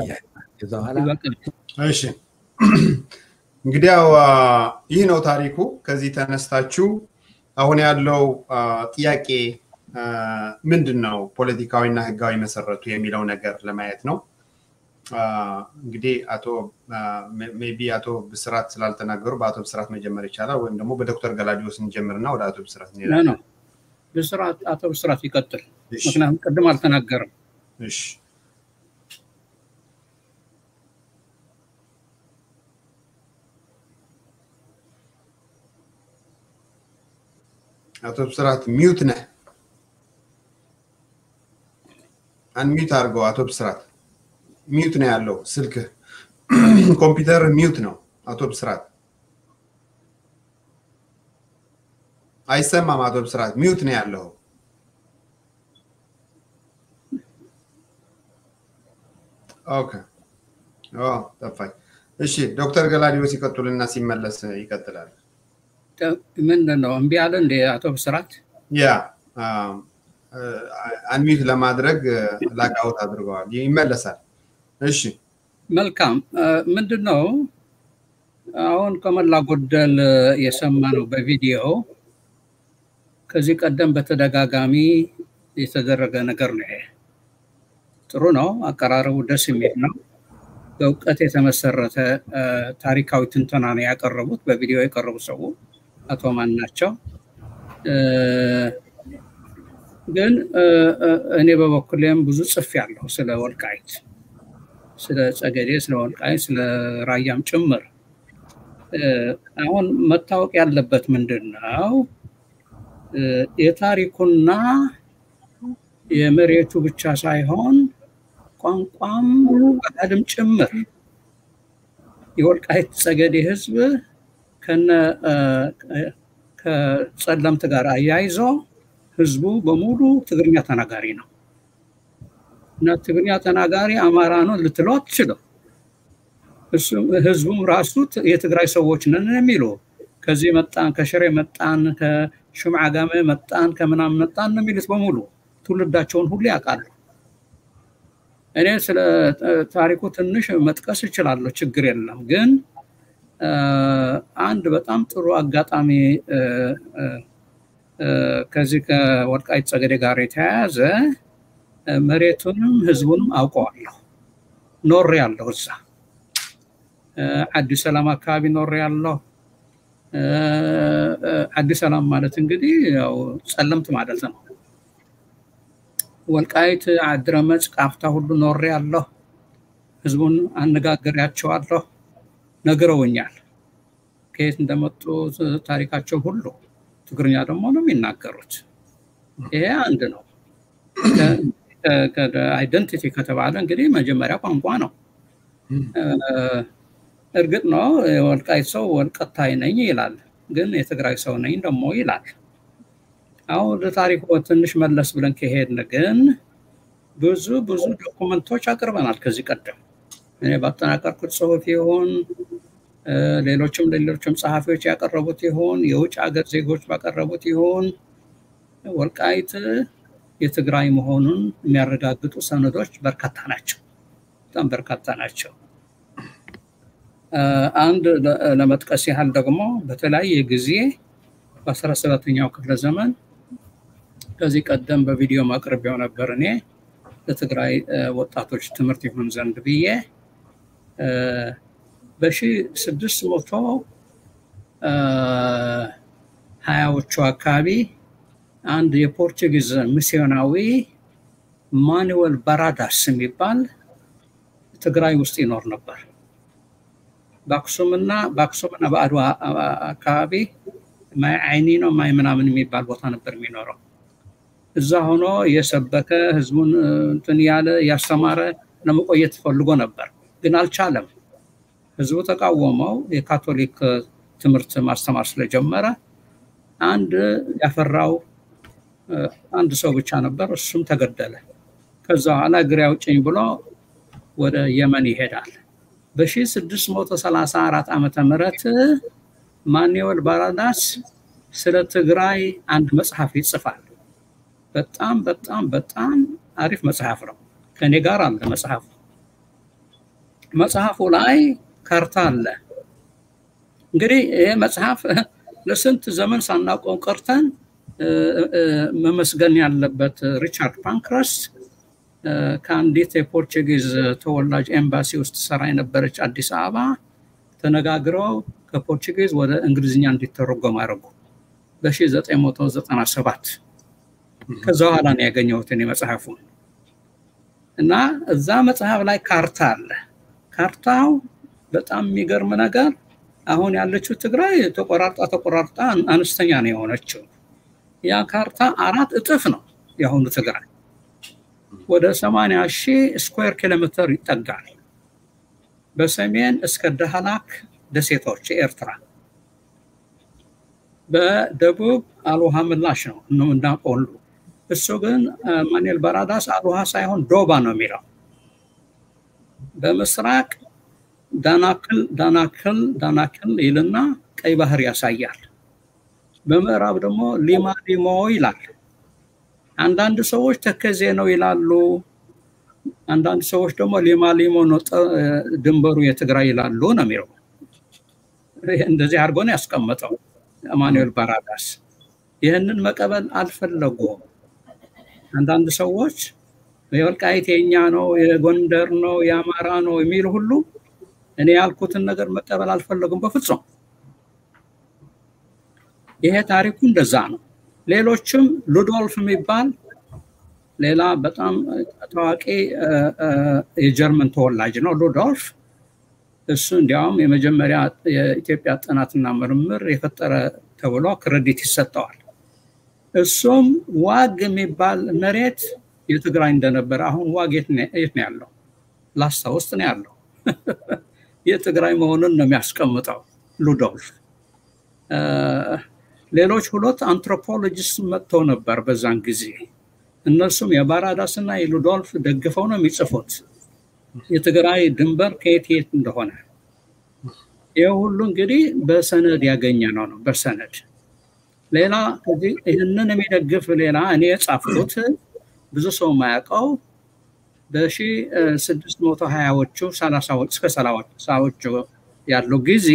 እሺ እንግዲህ ያው ይህ ነው ታሪኩ። ከዚህ ተነስታችሁ አሁን ያለው ጥያቄ ምንድነው? ፖለቲካዊና ህጋዊ መሰረቱ የሚለው ነገር ለማየት ነው። እንግዲህ አቶ ሜቢ አቶ ብስራት ስላልተናገሩ በአቶ ብስራት መጀመር ይቻላል፣ ወይም ደግሞ በዶክተር ገላዲዮስ እንጀምርና ወደ አቶ ብስራት እንሄዳለን። ብስራት አቶ ብስራት ይቀጥል፣ ምክንያቱም ቀድም አልተናገረም። እሺ አቶ ብስራት ሚውት ነህ። አንሚውት አድርገው አቶ ብስራት። ሚውት ነው ያለው ስልክ ኮምፒውተር ሚውት ነው አቶ ብስራት። አይሰማም አቶ ብስራት፣ ሚውት ነው ያለው። ኦኬ ኦ ጠፋኝ እሺ ዶክተር ገላዲዮስ ይቀጥሉና ሲመለስ ይቀጥላል ምንድን ነው እምቢ አለ እንደ አቶ ብስራት ያ አንሚት ለማድረግ ላቃውት አድርገዋል ይመለሳል እሺ መልካም ምንድነው አሁን ከመላ ጎደል የሰማነው በቪዲዮ ከዚህ ቀደም በተደጋጋሚ የተደረገ ነገር ነው ጥሩ ነው አቀራረቡ ደስ የሚል ነው በእውቀት የተመሰረተ ታሪካዊ ትንተና ነው ያቀረቡት በቪዲዮ የቀረቡ ሰው አቶ ማን ናቸው ግን እኔ በበኩሌም ብዙ ጽፍ ያለው ስለ ወልቃይት ስለ ጸገዴ ስለ ወልቃይት ስለ ራያም ጭምር አሁን መታወቅ ያለበት ምንድነው የታሪኩና የመሬቱ ብቻ ሳይሆን ቋንቋም ባህልም ጭምር የወልቃይት ጸገዴ ህዝብ ከነ ከጸለምት ጋር አያይዞ ህዝቡ በሙሉ ትግርኛ ተናጋሪ ነው እና ትግርኛ ተናጋሪ አማራ ነው ልትለው አትችልም እሱ ህዝቡም ራሱ የትግራይ ሰዎች ነን የሚለው ከዚህ መጣን ከሽሬ መጣን ከሽምዓ ጋመ መጣን ከምናም መጣን ነው የሚሉት በሙሉ ትውልዳቸውን ሁሉ ያውቃሉ እኔ ስለ ታሪኩ ትንሽ መጥቀስ እችላለሁ ችግር የለም ግን አንድ በጣም ጥሩ አጋጣሚ ከዚህ ከወልቃይት ጸገዴ ጋር የተያያዘ መሬቱንም ህዝቡንም አውቀዋለሁ ኖር ያለው እዛ አዲስ ሰላም አካባቢ ኖር ያለው አዲስ ሰላም ማለት እንግዲህ ያው ጸለምት ማለት ነው ወልቃይት አድረመጽ ቃፍታ ሁሉ ኖር ያለው ህዝቡን አነጋግሬያቸዋለሁ ነግረውኛል ከየት እንደመጡ ታሪካቸው ሁሉ ትግርኛ ደግሞ ነው የሚናገሩት ይሄ አንድ ነው ከአይደንቲቲ ከተባለ እንግዲህ መጀመሪያ ቋንቋ ነው እርግጥ ነው ወልቃይት ሰው ወልቀታይ ነኝ ይላል ግን የትግራይ ሰው ነኝ ደግሞ ይላል አሁን ለታሪኩ ትንሽ መለስ ብለን ከሄድን ግን ብዙ ብዙ ዶክመንቶች አቅርበናል ከዚህ ቀደም እኔ ባጠናቀርኩት ጽሁፍ ይሁን ሌሎችም ሌሎችም ጸሐፊዎች ያቀረቡት ይሁን የውጭ ሀገር ዜጎች ባቀረቡት ይሁን ወልቃይት የትግራይ መሆኑን የሚያረጋግጡ ሰነዶች በርካታ ናቸው በጣም በርካታ ናቸው አንድ ለመጥቀስ ያህል ደግሞ በተለያየ ጊዜ በ17ኛው ክፍለ ዘመን ከዚህ ቀደም በቪዲዮ ማቅረቢያው ነበር እኔ ለትግራይ ወጣቶች ትምህርት ይሁን ዘንድ ብዬ በ1600 ሀያዎቹ አካባቢ አንድ የፖርቱጊዝ ሚስዮናዊ ማኑኤል ባራዳስ የሚባል ትግራይ ውስጥ ይኖር ነበር ባክሱምና ባክሱምና በአድዋ አካባቢ ማይ አይኒ ነው ማይ ምናምን የሚባል ቦታ ነበር የሚኖረው እዛ ሆኖ የሰበከ ህዝቡን እንትን ያለ ያስተማረ ለመቆየት ፈልጎ ነበር ግን አልቻለም ህዝቡ ተቃወመው የካቶሊክ ትምህርት ማስተማር ስለጀመረ አንድ ያፈራው አንድ ሰው ብቻ ነበር እሱም ተገደለ ከዛ ኋላ ግራ ያውጭኝ ብሎ ወደ የመን ይሄዳል በ1634 ዓመተ ምህረት ማኑኤል ባራዳስ ስለ ትግራይ አንድ መጽሐፍ ይጽፋል በጣም በጣም በጣም አሪፍ መጽሐፍ ነው ከኔ ጋር አለ መጽሐፉ መጽሐፉ ላይ ካርታ አለ እንግዲህ ይሄ መጽሐፍ ለስንት ዘመን ሳናውቀው ቀርተን መመስገን ያለበት ሪቻርድ ፓንክረስት ከአንዲት የፖርቱጊዝ ተወላጅ ኤምባሲ ውስጥ ሰራ የነበረች አዲስ አበባ ተነጋግረው ከፖርቱጊዝ ወደ እንግሊዝኛ እንዲተረጎም አደረጉ በ1997 ከዛ ኋላ ነው ያገኘሁት እኔ መጽሐፉን እና እዛ መጽሐፍ ላይ ካርታ አለ ካርታው በጣም የሚገርም ነገር አሁን ያለችው ትግራይ ተቆራርጣ ተቆራርጣ አነስተኛ ነው የሆነችው ያ ካርታ አራት እጥፍ ነው ያሁኑ ትግራይ ወደ ሰማንያ ሺህ ስኩዌር ኪሎ ሜትር ይጠጋል በሰሜን እስከ ዳህላክ ደሴቶች ኤርትራ በደቡብ አልውሃ ምላሽ ነው ነው እንዳቆሉ እሱ ግን ማኑኤል ባራዳስ አልውሃ ሳይሆን ዶባ ነው የሚለው በምስራቅ ዳናክል ዳናክል ዳናክል ይልና ቀይ ባህር ያሳያል። በምዕራብ ደግሞ ሊማ ሊሞ ይላል። አንዳንድ ሰዎች ተከዜ ነው ይላሉ። አንዳንድ ሰዎች ደግሞ ሊማ ሊሞ ነው ድንበሩ የትግራይ ይላሉ ነው የሚለው። እንደዚህ አድርጎ ነው ያስቀመጠው አማኑኤል ባራዳስ። ይህንን መቀበል አልፈለጉም። አንዳንድ ሰዎች የወልቃይት የኛ ነው፣ የጎንደር ነው፣ የአማራ ነው የሚሉ ሁሉ እኔ ያልኩትን ነገር መቀበል አልፈለጉም በፍጹም። ይሄ ታሪኩ እንደዛ ነው። ሌሎችም ሉዶልፍ የሚባል ሌላ በጣም ታዋቂ የጀርመን ተወላጅ ነው ሉዶልፍ። እሱ እንዲያውም የመጀመሪያ የኢትዮጵያ ጥናትና ምርምር የፈጠረ ተብሎ ክሬዲት ይሰጠዋል። እሱም ዋግ የሚባል መሬት የትግራይ እንደነበረ አሁን ዋግ የት ነው ያለው? ላስታ ውስጥ ነው ያለው። የትግራይ መሆኑን ነው የሚያስቀምጠው ሉዶልፍ። ሌሎች ሁለት አንትሮፖሎጂስት መጥተው ነበር በዛን ጊዜ። እነሱም የባራዳስና የሉዶልፍ ደግፈው ነው የሚጽፉት የትግራይ ድንበር ከየት የት እንደሆነ። ይሄ ሁሉ እንግዲህ በሰነድ ያገኘ ነው ነው በሰነድ። ሌላ ይህንን የሚደግፍ ሌላ እኔ የጻፍኩት ብዙ ሰው ማያውቀው በ1620ዎቹ ሰላሳዎቹ እስከ ሰላሳዎቹ ያለው ጊዜ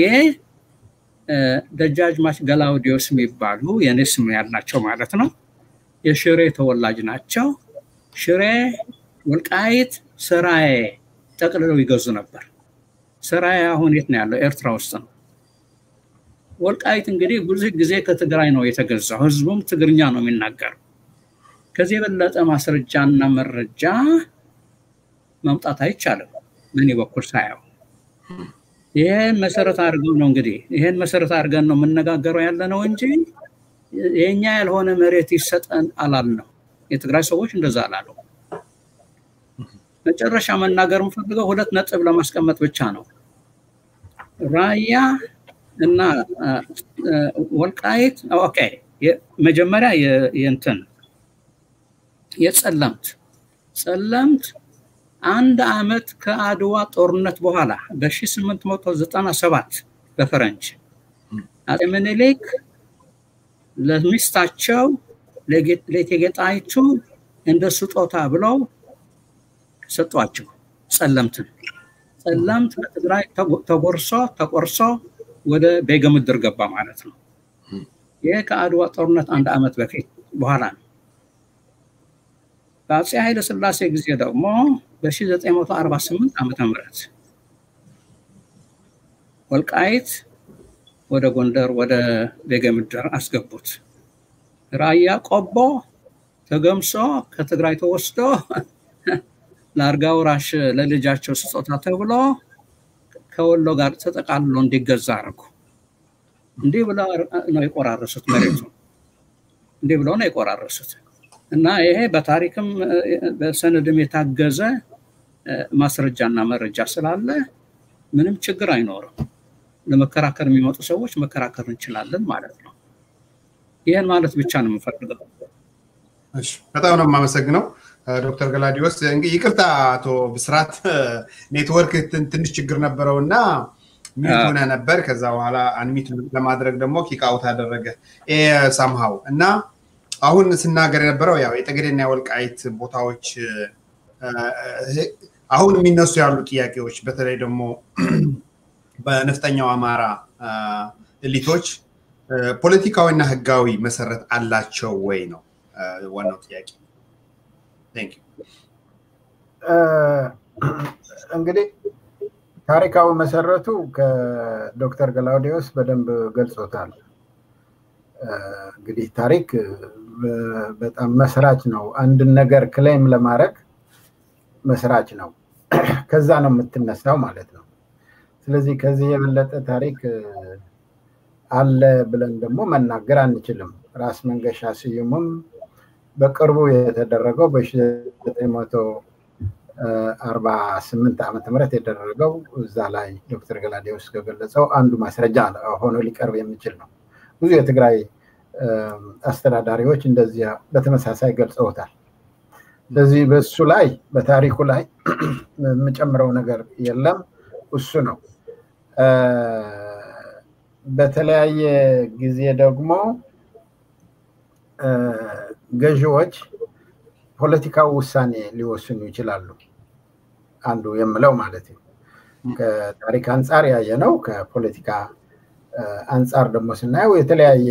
ደጃዝማች ገላውዲዮስ የሚባሉ የኔ ስም ያላቸው ማለት ነው የሽሬ ተወላጅ ናቸው። ሽሬ፣ ወልቃይት፣ ሰራዬ ጠቅልለው ይገዙ ነበር። ሰራዬ አሁን የት ነው ያለው? ኤርትራ ውስጥ ነው። ወልቃይት እንግዲህ ብዙ ጊዜ ከትግራይ ነው የተገዛው። ህዝቡም ትግርኛ ነው የሚናገረው። ከዚህ የበለጠ ማስረጃና መረጃ ማምጣት አይቻልም በእኔ በኩል ሳየው። ይሄን መሰረት አድርገው ነው እንግዲህ ይሄን መሰረት አድርገን ነው የምንነጋገረው ያለ ነው እንጂ የኛ ያልሆነ መሬት ይሰጠን አላልነው። የትግራይ ሰዎች እንደዛ አላለው። መጨረሻ መናገር የምፈልገው ሁለት ነጥብ ለማስቀመጥ ብቻ ነው። ራያ እና ወልቃይት ኦኬ፣ መጀመሪያ የእንትን የጸለምት ጸለምት አንድ አመት ከአድዋ ጦርነት በኋላ በ1897 በፈረንጅ አጤ ምኒልክ ለሚስታቸው ለእቴጌ ጣይቱ እንደ ስጦታ ብለው ሰጧቸው ጸለምትን። ጸለምት በትግራይ ተጎርሶ ተቆርሶ ወደ ቤገ ምድር ገባ ማለት ነው። ይሄ ከአድዋ ጦርነት አንድ አመት በፊት በኋላ ነው። በአፄ ኃይለ ሥላሴ ጊዜ ደግሞ በ1948 ዓመተ ምህረት ወልቃይት ወደ ጎንደር ወደ ቤገ ምድር አስገቡት። ራያ ቆቦ ተገምሶ ከትግራይ ተወስዶ ለአርጋ ወራሽ ለልጃቸው ስጦታ ተብሎ ከወሎ ጋር ተጠቃልሎ እንዲገዛ አደረጉ። እንዲህ ብለው ነው የቆራረሱት መሬቱ። እንዲህ ብለው ነው የቆራረሱት። እና ይሄ በታሪክም በሰነድም የታገዘ ማስረጃና መረጃ ስላለ ምንም ችግር አይኖርም። ለመከራከር የሚመጡ ሰዎች መከራከር እንችላለን ማለት ነው። ይሄን ማለት ብቻ ነው የምፈልገው። እሺ፣ በጣም ነው የማመሰግነው ዶክተር ገላዲዮስ። እንግዲህ ይቅርታ አቶ ብስራት ኔትወርክ ትንሽ ችግር ነበረውና ሚት ሆነ ነበር። ከዛ በኋላ አንሚት ለማድረግ ደግሞ ኪክ አውት አደረገ ኤ ሳምሃው እና አሁን ስናገር የነበረው ያው የጠገዴና የወልቃይት ቦታዎች አሁን የሚነሱ ያሉ ጥያቄዎች በተለይ ደግሞ በነፍጠኛው አማራ ኤሊቶች ፖለቲካዊና ህጋዊ መሰረት አላቸው ወይ ነው ዋናው ጥያቄ። Thank you. እንግዲህ ታሪካዊ መሰረቱ ከዶክተር ገላውዲዮስ በደንብ ገልጾታል። እንግዲህ ታሪክ በጣም መስራች ነው። አንድ ነገር ክሌም ለማድረግ መስራች ነው። ከዛ ነው የምትነሳው ማለት ነው። ስለዚህ ከዚህ የበለጠ ታሪክ አለ ብለን ደግሞ መናገር አንችልም። ራስ መንገሻ ስዩምም በቅርቡ የተደረገው በ1948 ዓመተ ምህረት የተደረገው እዛ ላይ ዶክተር ገላዲዮስ ገለጸው አንዱ ማስረጃ ሆኖ ሊቀርብ የሚችል ነው። ብዙ የትግራይ አስተዳዳሪዎች እንደዚህ በተመሳሳይ ገልጸውታል። ስለዚህ በሱ ላይ በታሪኩ ላይ የምጨምረው ነገር የለም እሱ ነው በተለያየ ጊዜ ደግሞ ገዢዎች ፖለቲካው ውሳኔ ሊወስኑ ይችላሉ አንዱ የምለው ማለት ነው ከታሪክ አንፃር ያየነው ከፖለቲካ አንፃር ደግሞ ስናየው የተለያየ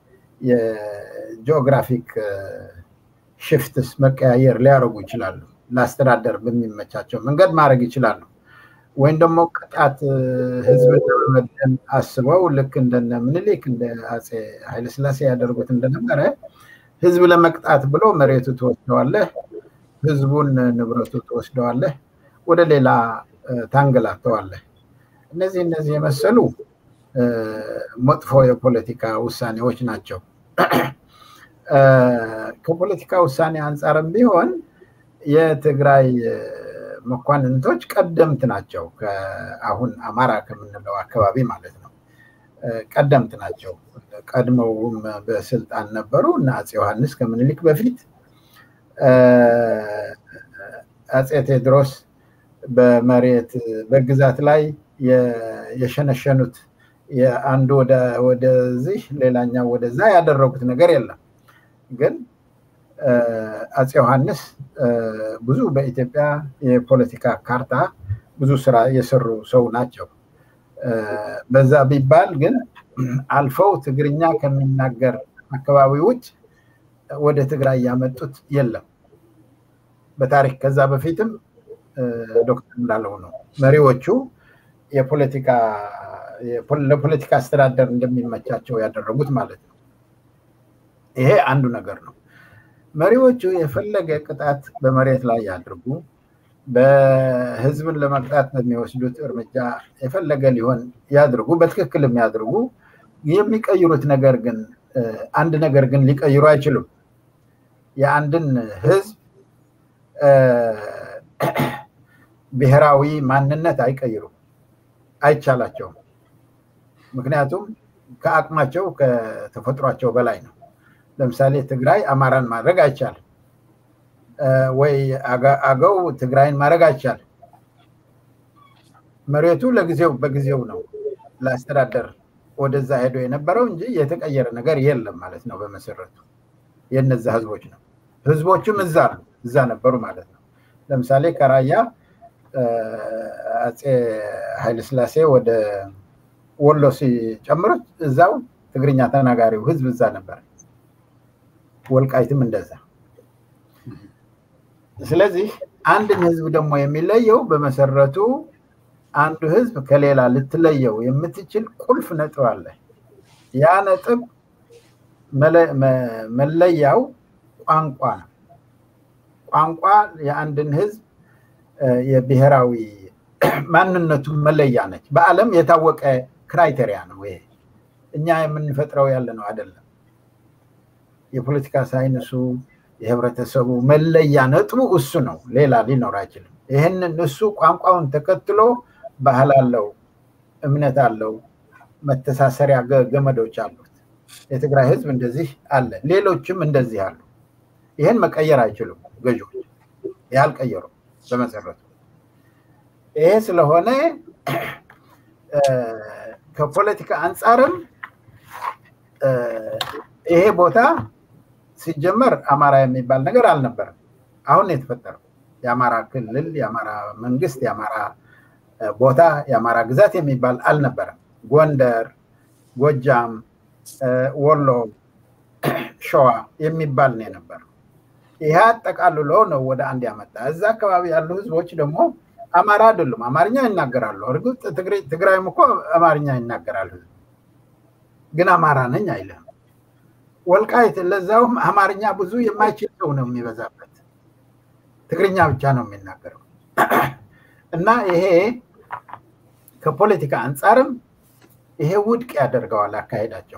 የጂኦግራፊክ ሽፍትስ መቀያየር ሊያረጉ ይችላሉ ላስተዳደር በሚመቻቸው መንገድ ማድረግ ይችላሉ ወይም ደግሞ ቅጣት ህዝብ ለመደን አስበው ልክ እንደነ ምኒልክ እንደ አጼ ኃይለ ሥላሴ ያደርጉት እንደነበረ ህዝብ ለመቅጣት ብሎ መሬቱ ተወስደዋለህ ህዝቡን ንብረቱ ተወስደዋለህ ወደ ሌላ ታንገላተዋለህ እነዚህ እነዚህ የመሰሉ መጥፎ የፖለቲካ ውሳኔዎች ናቸው ከፖለቲካ ውሳኔ አንፃርም ቢሆን የትግራይ መኳንንቶች ቀደምት ናቸው ከአሁን አማራ ከምንለው አካባቢ ማለት ነው ቀደምት ናቸው ቀድመውም በስልጣን ነበሩ እና አጼ ዮሐንስ ከምኒልክ በፊት አጼ ቴዎድሮስ በመሬት በግዛት ላይ የሸነሸኑት የአንዱ ወደ ወደዚህ ሌላኛው ወደዛ ያደረጉት ነገር የለም ግን አጼ ዮሐንስ ብዙ በኢትዮጵያ የፖለቲካ ካርታ ብዙ ስራ የሰሩ ሰው ናቸው በዛ ቢባል ግን አልፈው ትግርኛ ከሚናገር አካባቢ ውጭ ወደ ትግራይ ያመጡት የለም በታሪክ ከዛ በፊትም ዶክተር እንዳለው ነው መሪዎቹ የፖለቲካ ለፖለቲካ አስተዳደር እንደሚመቻቸው ያደረጉት ማለት ነው ይሄ አንዱ ነገር ነው መሪዎቹ የፈለገ ቅጣት በመሬት ላይ ያድርጉ በህዝብን ለመቅጣት በሚወስዱት እርምጃ የፈለገ ሊሆን ያድርጉ በትክክል የሚያድርጉ የሚቀይሩት ነገር ግን አንድ ነገር ግን ሊቀይሩ አይችሉም የአንድን ህዝብ ብሔራዊ ማንነት አይቀይሩ አይቻላቸውም ምክንያቱም ከአቅማቸው ከተፈጥሯቸው በላይ ነው ለምሳሌ ትግራይ አማራን ማድረግ አይቻልም ወይ አገው ትግራይን ማድረግ አይቻልም መሬቱ ለጊዜው በጊዜው ነው ለአስተዳደር ወደዛ ሄዶ የነበረው እንጂ የተቀየረ ነገር የለም ማለት ነው በመሰረቱ የነዛ ህዝቦች ነው ህዝቦቹም እዛ ነው እዛ ነበሩ ማለት ነው ለምሳሌ ከራያ አጼ ኃይለ ሥላሴ ወደ ወሎ ሲጨምሩት እዛው ትግርኛ ተናጋሪው ህዝብ እዛ ነበር ወልቃይትም እንደዛ ስለዚህ አንድን ህዝብ ደግሞ የሚለየው በመሰረቱ አንዱ ህዝብ ከሌላ ልትለየው የምትችል ቁልፍ ነጥብ አለ ያ ነጥብ መለያው ቋንቋ ነው ቋንቋ የአንድን ህዝብ የብሔራዊ ማንነቱ መለያ ነች በአለም የታወቀ ክራይቴሪያ ነው ይሄ እኛ የምንፈጥረው ያለ ነው አይደለም የፖለቲካ ሳይንሱ የህብረተሰቡ መለያ ነጥቡ እሱ ነው ሌላ ሊኖር አይችልም ይሄንን እሱ ቋንቋውን ተከትሎ ባህል አለው እምነት አለው መተሳሰሪያ ገመዶች አሉት የትግራይ ህዝብ እንደዚህ አለ ሌሎችም እንደዚህ አሉ ይሄን መቀየር አይችሉም ገዢዎች ያልቀየሩ በመሰረቱ ይሄ ስለሆነ ከፖለቲካ አንፃርም ይሄ ቦታ ሲጀመር አማራ የሚባል ነገር አልነበረም አሁን የተፈጠረው የአማራ ክልል የአማራ መንግስት የአማራ ቦታ የአማራ ግዛት የሚባል አልነበረም ጎንደር ጎጃም ወሎ ሸዋ የሚባል ነው የነበረው ይሄ አጠቃልሎ ነው ወደ አንድ ያመጣ እዛ አካባቢ ያሉ ህዝቦች ደግሞ አማራ አይደሉም አማርኛ ይናገራሉ እርግጥ ትግሬ ትግራይም እኮ አማርኛ ይናገራሉ ግን አማራ ነኝ አይልም ወልቃይት ለዛውም አማርኛ ብዙ የማይችል ሰው ነው የሚበዛበት ትግርኛ ብቻ ነው የሚናገረው እና ይሄ ከፖለቲካ አንፃርም ይሄ ውድቅ ያደርገዋል አካሄዳቸው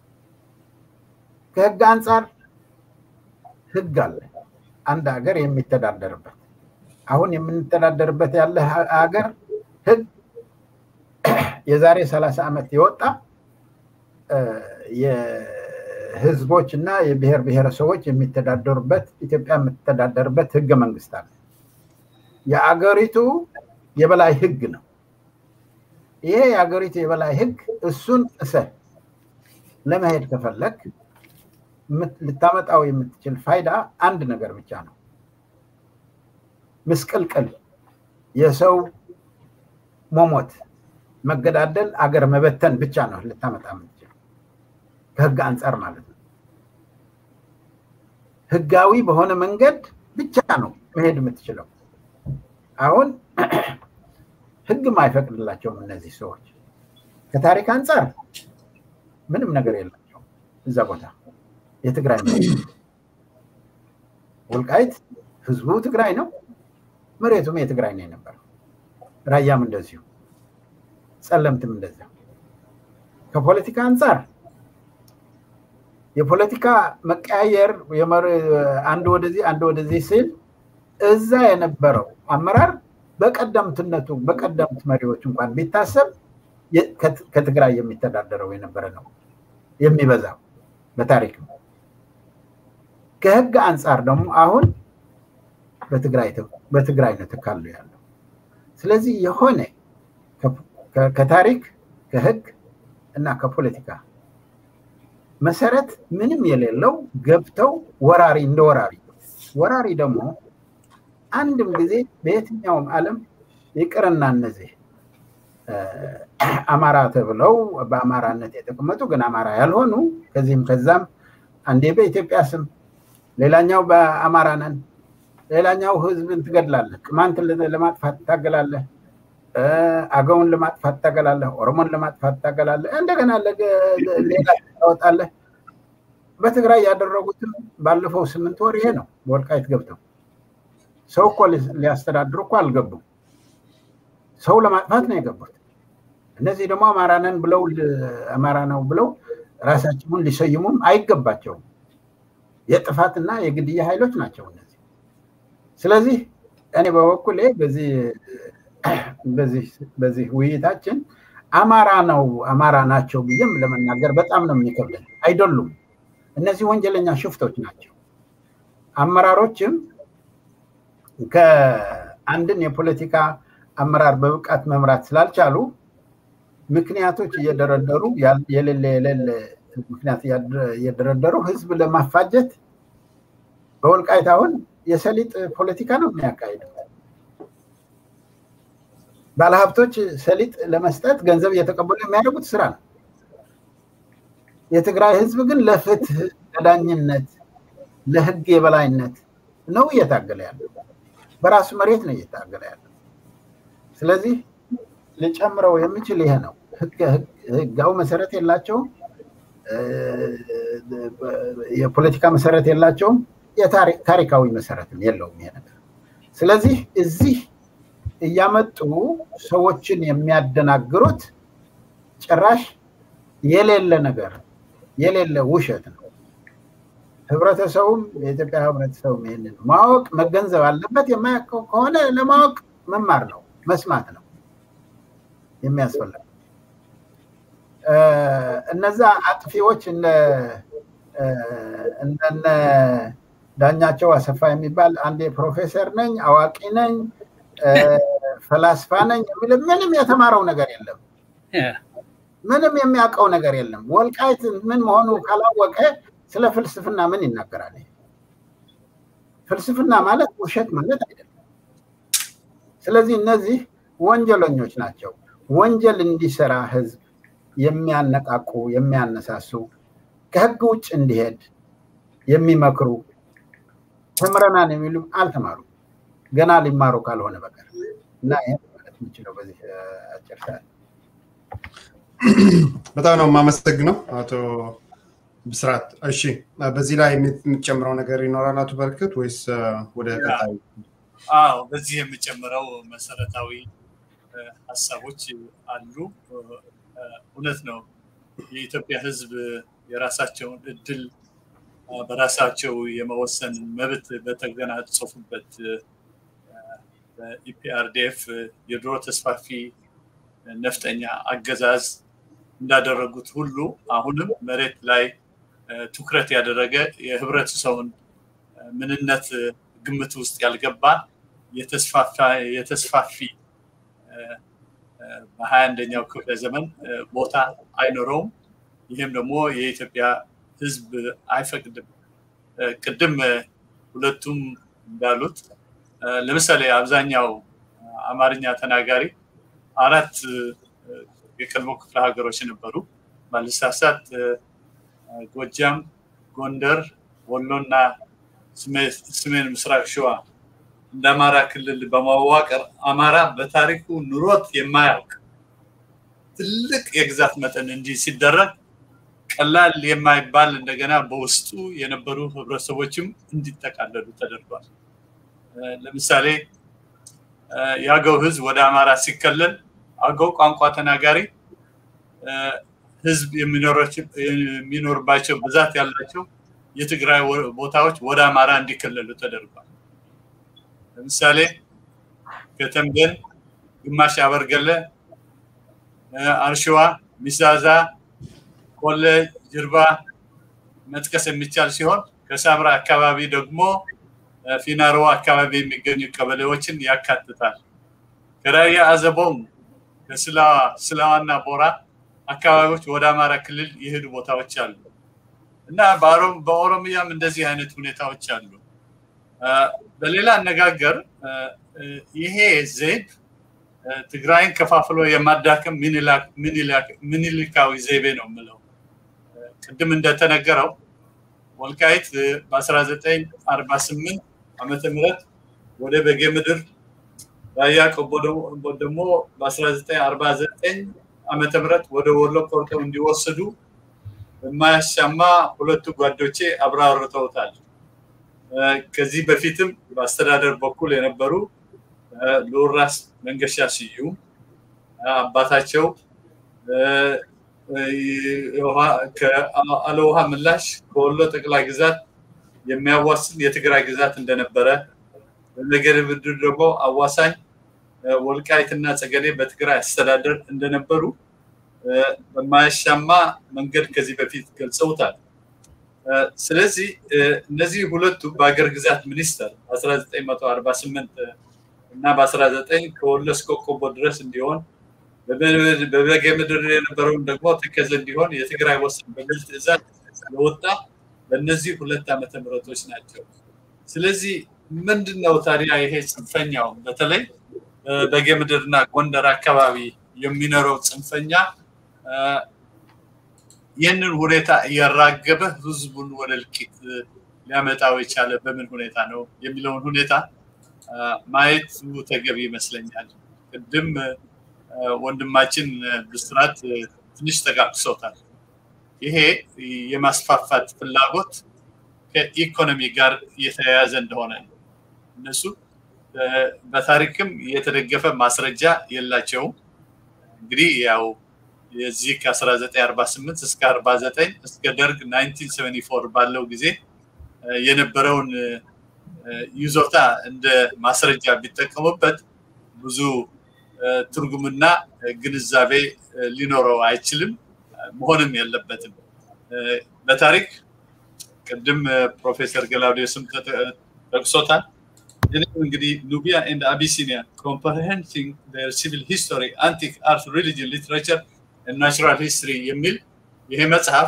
ከህግ አንፃር ህግ አለ አንድ ሀገር የሚተዳደርበት አሁን የምንተዳደርበት ያለ ሀገር ህግ የዛሬ ሰላሳ አመት ይወጣ ህዝቦችና የብሔር ብሔረሰቦች የሚተዳደሩበት ኢትዮጵያ የምትተዳደርበት ህገ መንግስት አለ። የአገሪቱ የበላይ ህግ ነው። ይሄ የአገሪቱ የበላይ ህግ እሱን ጥሰህ ለመሄድ ከፈለክ ልታመጣው የምትችል ፋይዳ አንድ ነገር ብቻ ነው። ምስቅልቅል፣ የሰው መሞት፣ መገዳደል፣ አገር መበተን ብቻ ነው ልታመጣ የምትችል ከህግ አንፃር ማለት ነው። ህጋዊ በሆነ መንገድ ብቻ ነው መሄድ የምትችለው። አሁን ህግ ማይፈቅድላቸውም እነዚህ ሰዎች ከታሪክ አንፃር ምንም ነገር የላቸው። እዛ ቦታ የትግራይ ነው፣ ወልቃይት ህዝቡ ትግራይ ነው፣ መሬቱም የትግራይ ነው የነበረው። ራያም እንደዚሁ፣ ጸለምትም እንደዚሁ። ከፖለቲካ አንፃር የፖለቲካ መቀያየር አንድ ወደዚህ አንድ ወደዚህ ሲል እዛ የነበረው አመራር በቀደምትነቱ በቀደምት መሪዎች እንኳን ቢታሰብ ከትግራይ የሚተዳደረው የነበረ ነው የሚበዛው በታሪክ። ከህግ አንፃር ደግሞ አሁን በትግራይ በትግራይ ነው ተካሉ ያለው። ስለዚህ የሆነ ከታሪክ ከህግ እና ከፖለቲካ መሰረት ምንም የሌለው ገብተው ወራሪ እንደወራሪ ወራሪ ደግሞ አንድም ጊዜ በየትኛውም ዓለም ይቅርና እነዚህ አማራ ተብለው በአማራነት የተቀመጡ ግን አማራ ያልሆኑ ከዚህም ከዛም አንዴ በኢትዮጵያ ስም ሌላኛው በአማራ ነን፣ ሌላኛው ህዝብን ትገድላለህ፣ ቅማንትን ለማጥፋት ታገላለህ፣ አገውን ለማጥፋት ታገላለህ፣ ኦሮሞን ለማጥፋት ታገላለህ፣ እንደገና ሌላ ታወጣለህ። በትግራይ ያደረጉት ባለፈው ስምንት ወር ይሄ ነው። በወልቃይት ገብተው ሰው እኮ ሊያስተዳድሩ እኮ አልገቡም፣ ሰው ለማጥፋት ነው የገቡት። እነዚህ ደግሞ አማራ ነን ብለው አማራ ነው ብለው ራሳቸውን ሊሰይሙም አይገባቸውም። የጥፋትና የግድያ ኃይሎች ናቸው እነዚህ። ስለዚህ እኔ በበኩሌ በዚህ በዚህ በዚህ ውይይታችን አማራ ነው አማራ ናቸው ብዬም ለመናገር በጣም ነው የሚከብደኝ። አይደሉም፣ እነዚህ ወንጀለኛ ሽፍቶች ናቸው። አመራሮችም ከአንድን የፖለቲካ አመራር በብቃት መምራት ስላልቻሉ ምክንያቶች እየደረደሩ የሌለ የሌለ ምክንያት እየደረደሩ ህዝብ ለማፋጀት በወልቃይት አሁን የሰሊጥ ፖለቲካ ነው የሚያካሂደው። ባለሀብቶች ሰሊጥ ለመስጠት ገንዘብ እየተቀበሉ የሚያደርጉት ስራ ነው። የትግራይ ህዝብ ግን ለፍትህ፣ ለዳኝነት፣ ለህግ የበላይነት ነው እየታገለ ያለው። በራሱ መሬት ነው እየታገለ ያለው። ስለዚህ ሊጨምረው የሚችል ይሄ ነው። ህጋው መሰረት የላቸውም፣ የፖለቲካ መሰረት የላቸውም፣ የታሪካዊ መሰረትም የለውም ይሄ ነገር። ስለዚህ እዚህ እያመጡ ሰዎችን የሚያደናግሩት ጭራሽ የሌለ ነገር የሌለ ውሸት ነው። ህብረተሰቡም የኢትዮጵያ ህብረተሰቡም ይሄንን ማወቅ መገንዘብ አለበት። የማያውቀው ከሆነ ለማወቅ መማር ነው መስማት ነው የሚያስፈልገው። እነዛ አጥፊዎች እነ እነ ዳኛቸው አሰፋ የሚባል አንዴ ፕሮፌሰር ነኝ አዋቂ ነኝ ፈላስፋ ነኝ የሚል ምንም የተማረው ነገር የለም፣ ምንም የሚያውቀው ነገር የለም። ወልቃይት ምን መሆኑ ካላወቀ ስለ ፍልስፍና ምን ይናገራል? ፍልስፍና ማለት ውሸት ማለት አይደለም። ስለዚህ እነዚህ ወንጀለኞች ናቸው። ወንጀል እንዲሰራ ህዝብ የሚያነቃቁ የሚያነሳሱ ከህግ ውጭ እንዲሄድ የሚመክሩ ተምረናን የሚሉ አልተማሩ ገና ሊማሩ ካልሆነ በቀር እና ይሄ ማለት ነው በዚህ አጭር ሰዓት። በጣም ነው የማመሰግነው አቶ ብስራት። እሺ በዚህ ላይ የምትጨምረው ነገር ይኖራል አቶ በረከት ወይስ ወደ ቀጣዩ? አዎ በዚህ የምጨምረው መሰረታዊ ሐሳቦች አሉ። እውነት ነው የኢትዮጵያ ህዝብ የራሳቸውን እድል በራሳቸው የመወሰን መብት በተገናጸፉበት በኢፒአርዲኤፍ የድሮ ተስፋፊ ነፍጠኛ አገዛዝ እንዳደረጉት ሁሉ አሁንም መሬት ላይ ትኩረት ያደረገ የህብረተሰቡን ምንነት ግምት ውስጥ ያልገባ የተስፋፋ የተስፋፊ በሃያ አንደኛው ክፍለ ዘመን ቦታ አይኖረውም። ይሄም ደግሞ የኢትዮጵያ ህዝብ አይፈቅድም። ቅድም ሁለቱም እንዳሉት ለምሳሌ አብዛኛው አማርኛ ተናጋሪ አራት የቀድሞ ክፍለ ሀገሮች ነበሩ። ባልሳሳት ጎጃም፣ ጎንደር፣ ወሎና ሰሜን ምስራቅ ሸዋ እንደ አማራ ክልል በማዋቀር አማራ በታሪኩ ኑሮት የማያውቅ ትልቅ የግዛት መጠን እንዲህ ሲደረግ ቀላል የማይባል እንደገና በውስጡ የነበሩ ህብረተሰቦችም እንዲጠቃለሉ ተደርጓል። ለምሳሌ የአገው ህዝብ ወደ አማራ ሲከለል አገው ቋንቋ ተናጋሪ ህዝብ የሚኖርባቸው ብዛት ያላቸው የትግራይ ቦታዎች ወደ አማራ እንዲከለሉ ተደርጓል። ለምሳሌ ከተምቤን፣ ግማሽ አበርገለ፣ አርሽዋ፣ ሚሳዛ፣ ቆለ፣ ጅርባ መጥቀስ የሚቻል ሲሆን ከሳምራ አካባቢ ደግሞ ፊናሮ አካባቢ የሚገኙ ቀበሌዎችን ያካትታል። ከራያ አዘቦም ከስላ ስላዋና ቦራ አካባቢዎች ወደ አማራ ክልል የሄዱ ቦታዎች አሉ እና በኦሮሚያም እንደዚህ አይነት ሁኔታዎች አሉ። በሌላ አነጋገር ይሄ ዘይብ ትግራይን ከፋፍሎ የማዳከም ሚኒሊካዊ ዘይቤ ነው የምለው። ቅድም እንደተነገረው ወልቃይት በ1948 ዓመተ ምህረት ወደ በጌ ምድር፣ ራያ ቆቦ ደግሞ በ1949 ዓመተ ምህረት ወደ ወሎ ቆርጠው እንዲወሰዱ በማያሻማ ሁለቱ ጓዶቼ አብራርተውታል። ከዚህ በፊትም በአስተዳደር በኩል የነበሩ ሎራስ መንገሻ ስዩም አባታቸው ከአለውሃ ምላሽ ከወሎ ጠቅላይ ግዛት የሚያዋስን የትግራይ ግዛት እንደነበረ በነገር ምድር ደግሞ አዋሳኝ ወልቃይትና ጸገዴ በትግራይ አስተዳደር እንደነበሩ በማያሻማ መንገድ ከዚህ በፊት ገልጸውታል። ስለዚህ እነዚህ ሁለቱ በአገር ግዛት ሚኒስተር በ1948 እና በ19 ከወሎ እስከ ቆቦ ድረስ እንዲሆን በበጌ ምድር የነበረውን ደግሞ ተከዘ እንዲሆን የትግራይ ወሰን በሚል ትዕዛዝ ለወጣ በእነዚህ ሁለት ዓመተ ምህረቶች ናቸው። ስለዚህ ምንድነው ታዲያ ይሄ ጽንፈኛው በተለይ በጌ ምድርና ጎንደር አካባቢ የሚኖረው ጽንፈኛ ይህንን ሁኔታ እያራገበ ህዝቡን ወደ እልቂት ሊያመጣው የቻለ በምን ሁኔታ ነው የሚለውን ሁኔታ ማየት ተገቢ ይመስለኛል። ቅድም ወንድማችን ብስራት ትንሽ ተጋብሶታል። ይሄ የማስፋፋት ፍላጎት ከኢኮኖሚ ጋር የተያያዘ እንደሆነ እነሱ በታሪክም የተደገፈ ማስረጃ የላቸውም። እንግዲህ ያው የዚህ ከ1948 እስከ አርባ ዘጠኝ እስከ ደርግ አስራ ዘጠኝ ሰባ አራት ባለው ጊዜ የነበረውን ይዞታ እንደ ማስረጃ ቢጠቀሙበት ብዙ ትርጉምና ግንዛቤ ሊኖረው አይችልም፣ መሆንም የለበትም። በታሪክ ቅድም ፕሮፌሰር ገላውዲዮስም ተጠቅሶታል። እንግዲህ ኑቢያ and Abyssinia comprehending their civil history, antique art, religion, literature and natural history የሚል ይሄ መጽሐፍ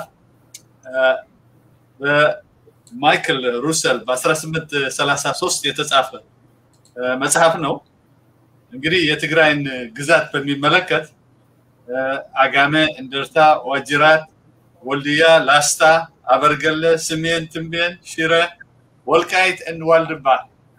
በማይክል ሩሰል በ1833 የተጻፈ መጽሐፍ ነው። እንግዲህ የትግራይን ግዛት በሚመለከት አጋመ፣ እንደርታ፣ ዋጅራት፣ ወልዲያ፣ ላስታ፣ አበርገለ፣ ሰሜን ትንቤን፣ ሽረ፣ ወልቃይት እና ዋልድባ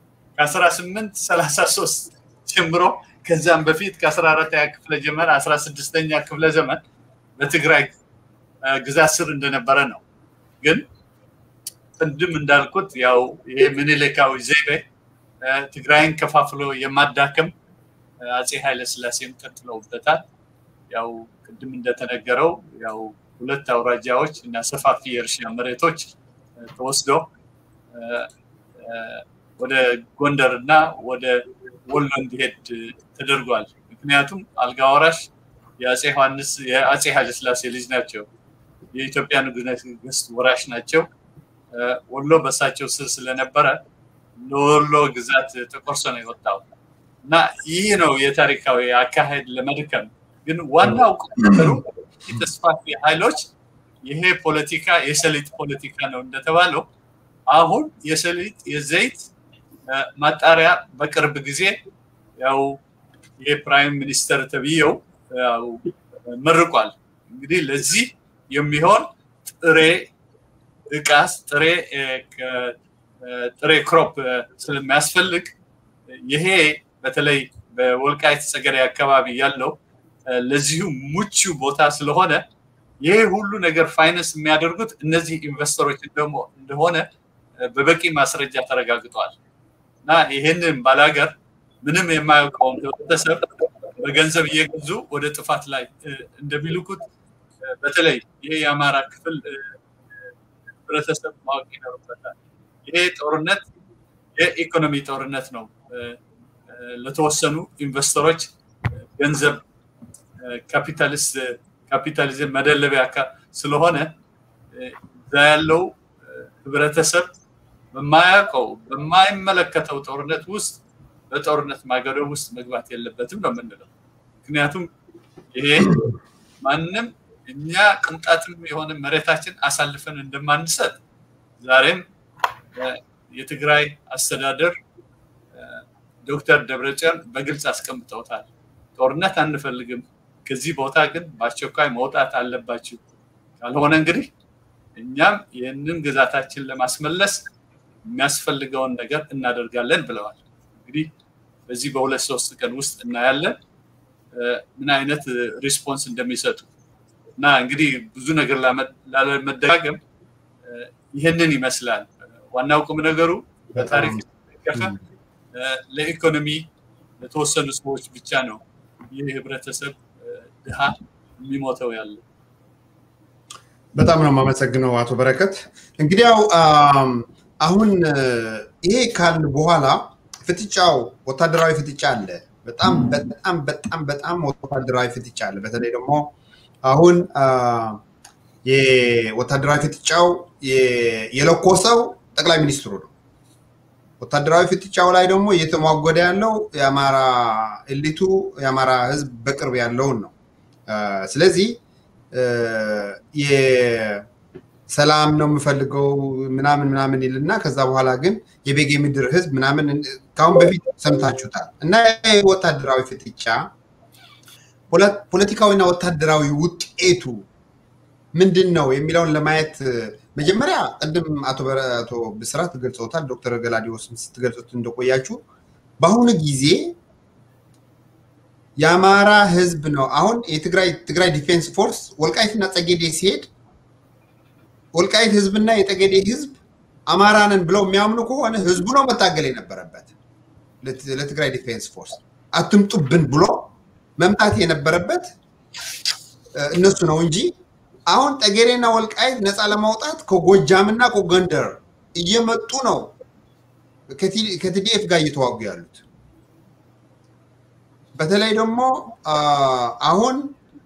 ከ1833 ጀምሮ ከዛም በፊት ከ14ኛ ክፍለ ዘመን አስራ ስድስተኛ ክፍለ ዘመን በትግራይ ግዛት ስር እንደነበረ ነው። ግን ቅድም እንዳልኩት ያው ይሄ ሚኒሊካዊ ዘይቤ ትግራይን ከፋፍሎ የማዳከም አጼ ኃይለ ሥላሴም ቀጥለውበታል። ያው ቅድም እንደተነገረው ያው ሁለት አውራጃዎች እና ሰፋፊ የእርሻ መሬቶች ተወስዶ ወደ ጎንደርና ወደ ወሎ እንዲሄድ ተደርጓል። ምክንያቱም አልጋ ወራሽ የአጼ ዮሐንስ የአጼ ኃይለ ሥላሴ ልጅ ናቸው። የኢትዮጵያ ንጉስ ወራሽ ናቸው ወሎ በሳቸው ስር ስለነበረ ለወሎ ግዛት ተቆርሶ ነው የወጣው እና ይህ ነው የታሪካዊ አካሄድ ለመድከም ግን ዋናው ቁጥሩ የተስፋፊ ኃይሎች ይሄ ፖለቲካ የሰሊጥ ፖለቲካ ነው እንደተባለው አሁን የሰሊጥ የዘይት ማጣሪያ በቅርብ ጊዜ ያው የፕራይም ሚኒስተር ተብየው ያው መርቋል እንግዲህ ለዚህ የሚሆን ጥሬ እቃስ ጥሬ ጥሬ ክሮፕ ስለሚያስፈልግ ይሄ በተለይ በወልቃይት ጸገዴ አካባቢ ያለው ለዚሁ ሙቹ ቦታ ስለሆነ ይሄ ሁሉ ነገር ፋይናንስ የሚያደርጉት እነዚህ ኢንቨስተሮች ደግሞ እንደሆነ በበቂ ማስረጃ ተረጋግጧል እና ይሄንን ባላገር ምንም የማያውቀው ተሰብ በገንዘብ እየገዙ ወደ ጥፋት ላይ እንደሚልኩት በተለይ ይሄ የአማራ ክፍል ህብረተሰብ ማወቅ ይኖርበታል ይሄ ጦርነት የኢኮኖሚ ጦርነት ነው ለተወሰኑ ኢንቨስተሮች ገንዘብ ካፒታሊስት ካፒታሊዝም መደለቢያ ስለሆነ ያለው ህብረተሰብ በማያውቀው በማይመለከተው ጦርነት ውስጥ በጦርነት ማገዶ ውስጥ መግባት የለበትም ነው የምንለው ምክንያቱም ይሄ ማንንም እኛ ቅንጣትም የሆነ መሬታችን አሳልፈን እንደማንሰጥ ዛሬም የትግራይ አስተዳደር ዶክተር ደብረጽዮን በግልጽ አስቀምጠውታል ጦርነት አንፈልግም ከዚህ ቦታ ግን ባስቸኳይ መውጣት አለባችሁ ካልሆነ እንግዲህ እኛም ይህንን ግዛታችን ለማስመለስ የሚያስፈልገውን ነገር እናደርጋለን ብለዋል እንግዲህ በዚህ በሁለት ሶስት ቀን ውስጥ እናያለን ምን አይነት ሪስፖንስ እንደሚሰጡ እና እንግዲህ ብዙ ነገር ለመደጋገም ይሄንን ይመስላል ዋናው ቁም ነገሩ በታሪክ ከፈ ለኢኮኖሚ ለተወሰኑ ሰዎች ብቻ ነው ይህ ህብረተሰብ ድሃ የሚሞተው ያለው በጣም ነው ማመሰግነው አቶ በረከት እንግዲህ ያው አሁን ይሄ ካል በኋላ ፍትጫው ወታደራዊ ፍትጫ አለ በጣም በጣም በጣም በጣም ወታደራዊ ፍትጫ አለ በተለይ ደግሞ አሁን የወታደራዊ ፍትጫው የለኮሰው ጠቅላይ ሚኒስትሩ ነው ወታደራዊ ፍትጫው ላይ ደግሞ እየተሟጎደ ያለው የአማራ ኤሊቱ የአማራ ህዝብ በቅርብ ያለው ነው ስለዚህ የሰላም ነው የምፈልገው ምናምን ምናምን ይልና ከዛ በኋላ ግን የቤጌ ምድር ህዝብ ምናምን ካሁን በፊት ሰምታችሁታል እና ወታደራዊ ፍትጫ ፖለቲካዊና ወታደራዊ ውጤቱ ምንድነው የሚለውን ለማየት መጀመሪያ ቀደም አቶ በራቶ ብስራት ገልጸውታል ዶክተር ገላዲዮስም ስትገልጹት እንደቆያችሁ በአሁኑ ጊዜ የአማራ ህዝብ ነው አሁን የትግራይ ትግራይ ዲፌንስ ፎርስ ወልቃይትና ጸገዴ ሲሄድ ወልቃይት ህዝብና የጠገዴ ህዝብ አማራንን ብለው የሚያምኑ ከሆነ ህዝቡ ነው መታገል የነበረበት ለትግራይ ዲፌንስ ፎርስ አትምጡብን ብሎ መምጣት የነበረበት እነሱ ነው እንጂ አሁን ጠገዴና ወልቃይት ነፃ ለማውጣት ከጎጃምና ከጎንደር እየመጡ ነው ከቲዲኤፍ ጋር እየተዋጉ ያሉት በተለይ ደግሞ አሁን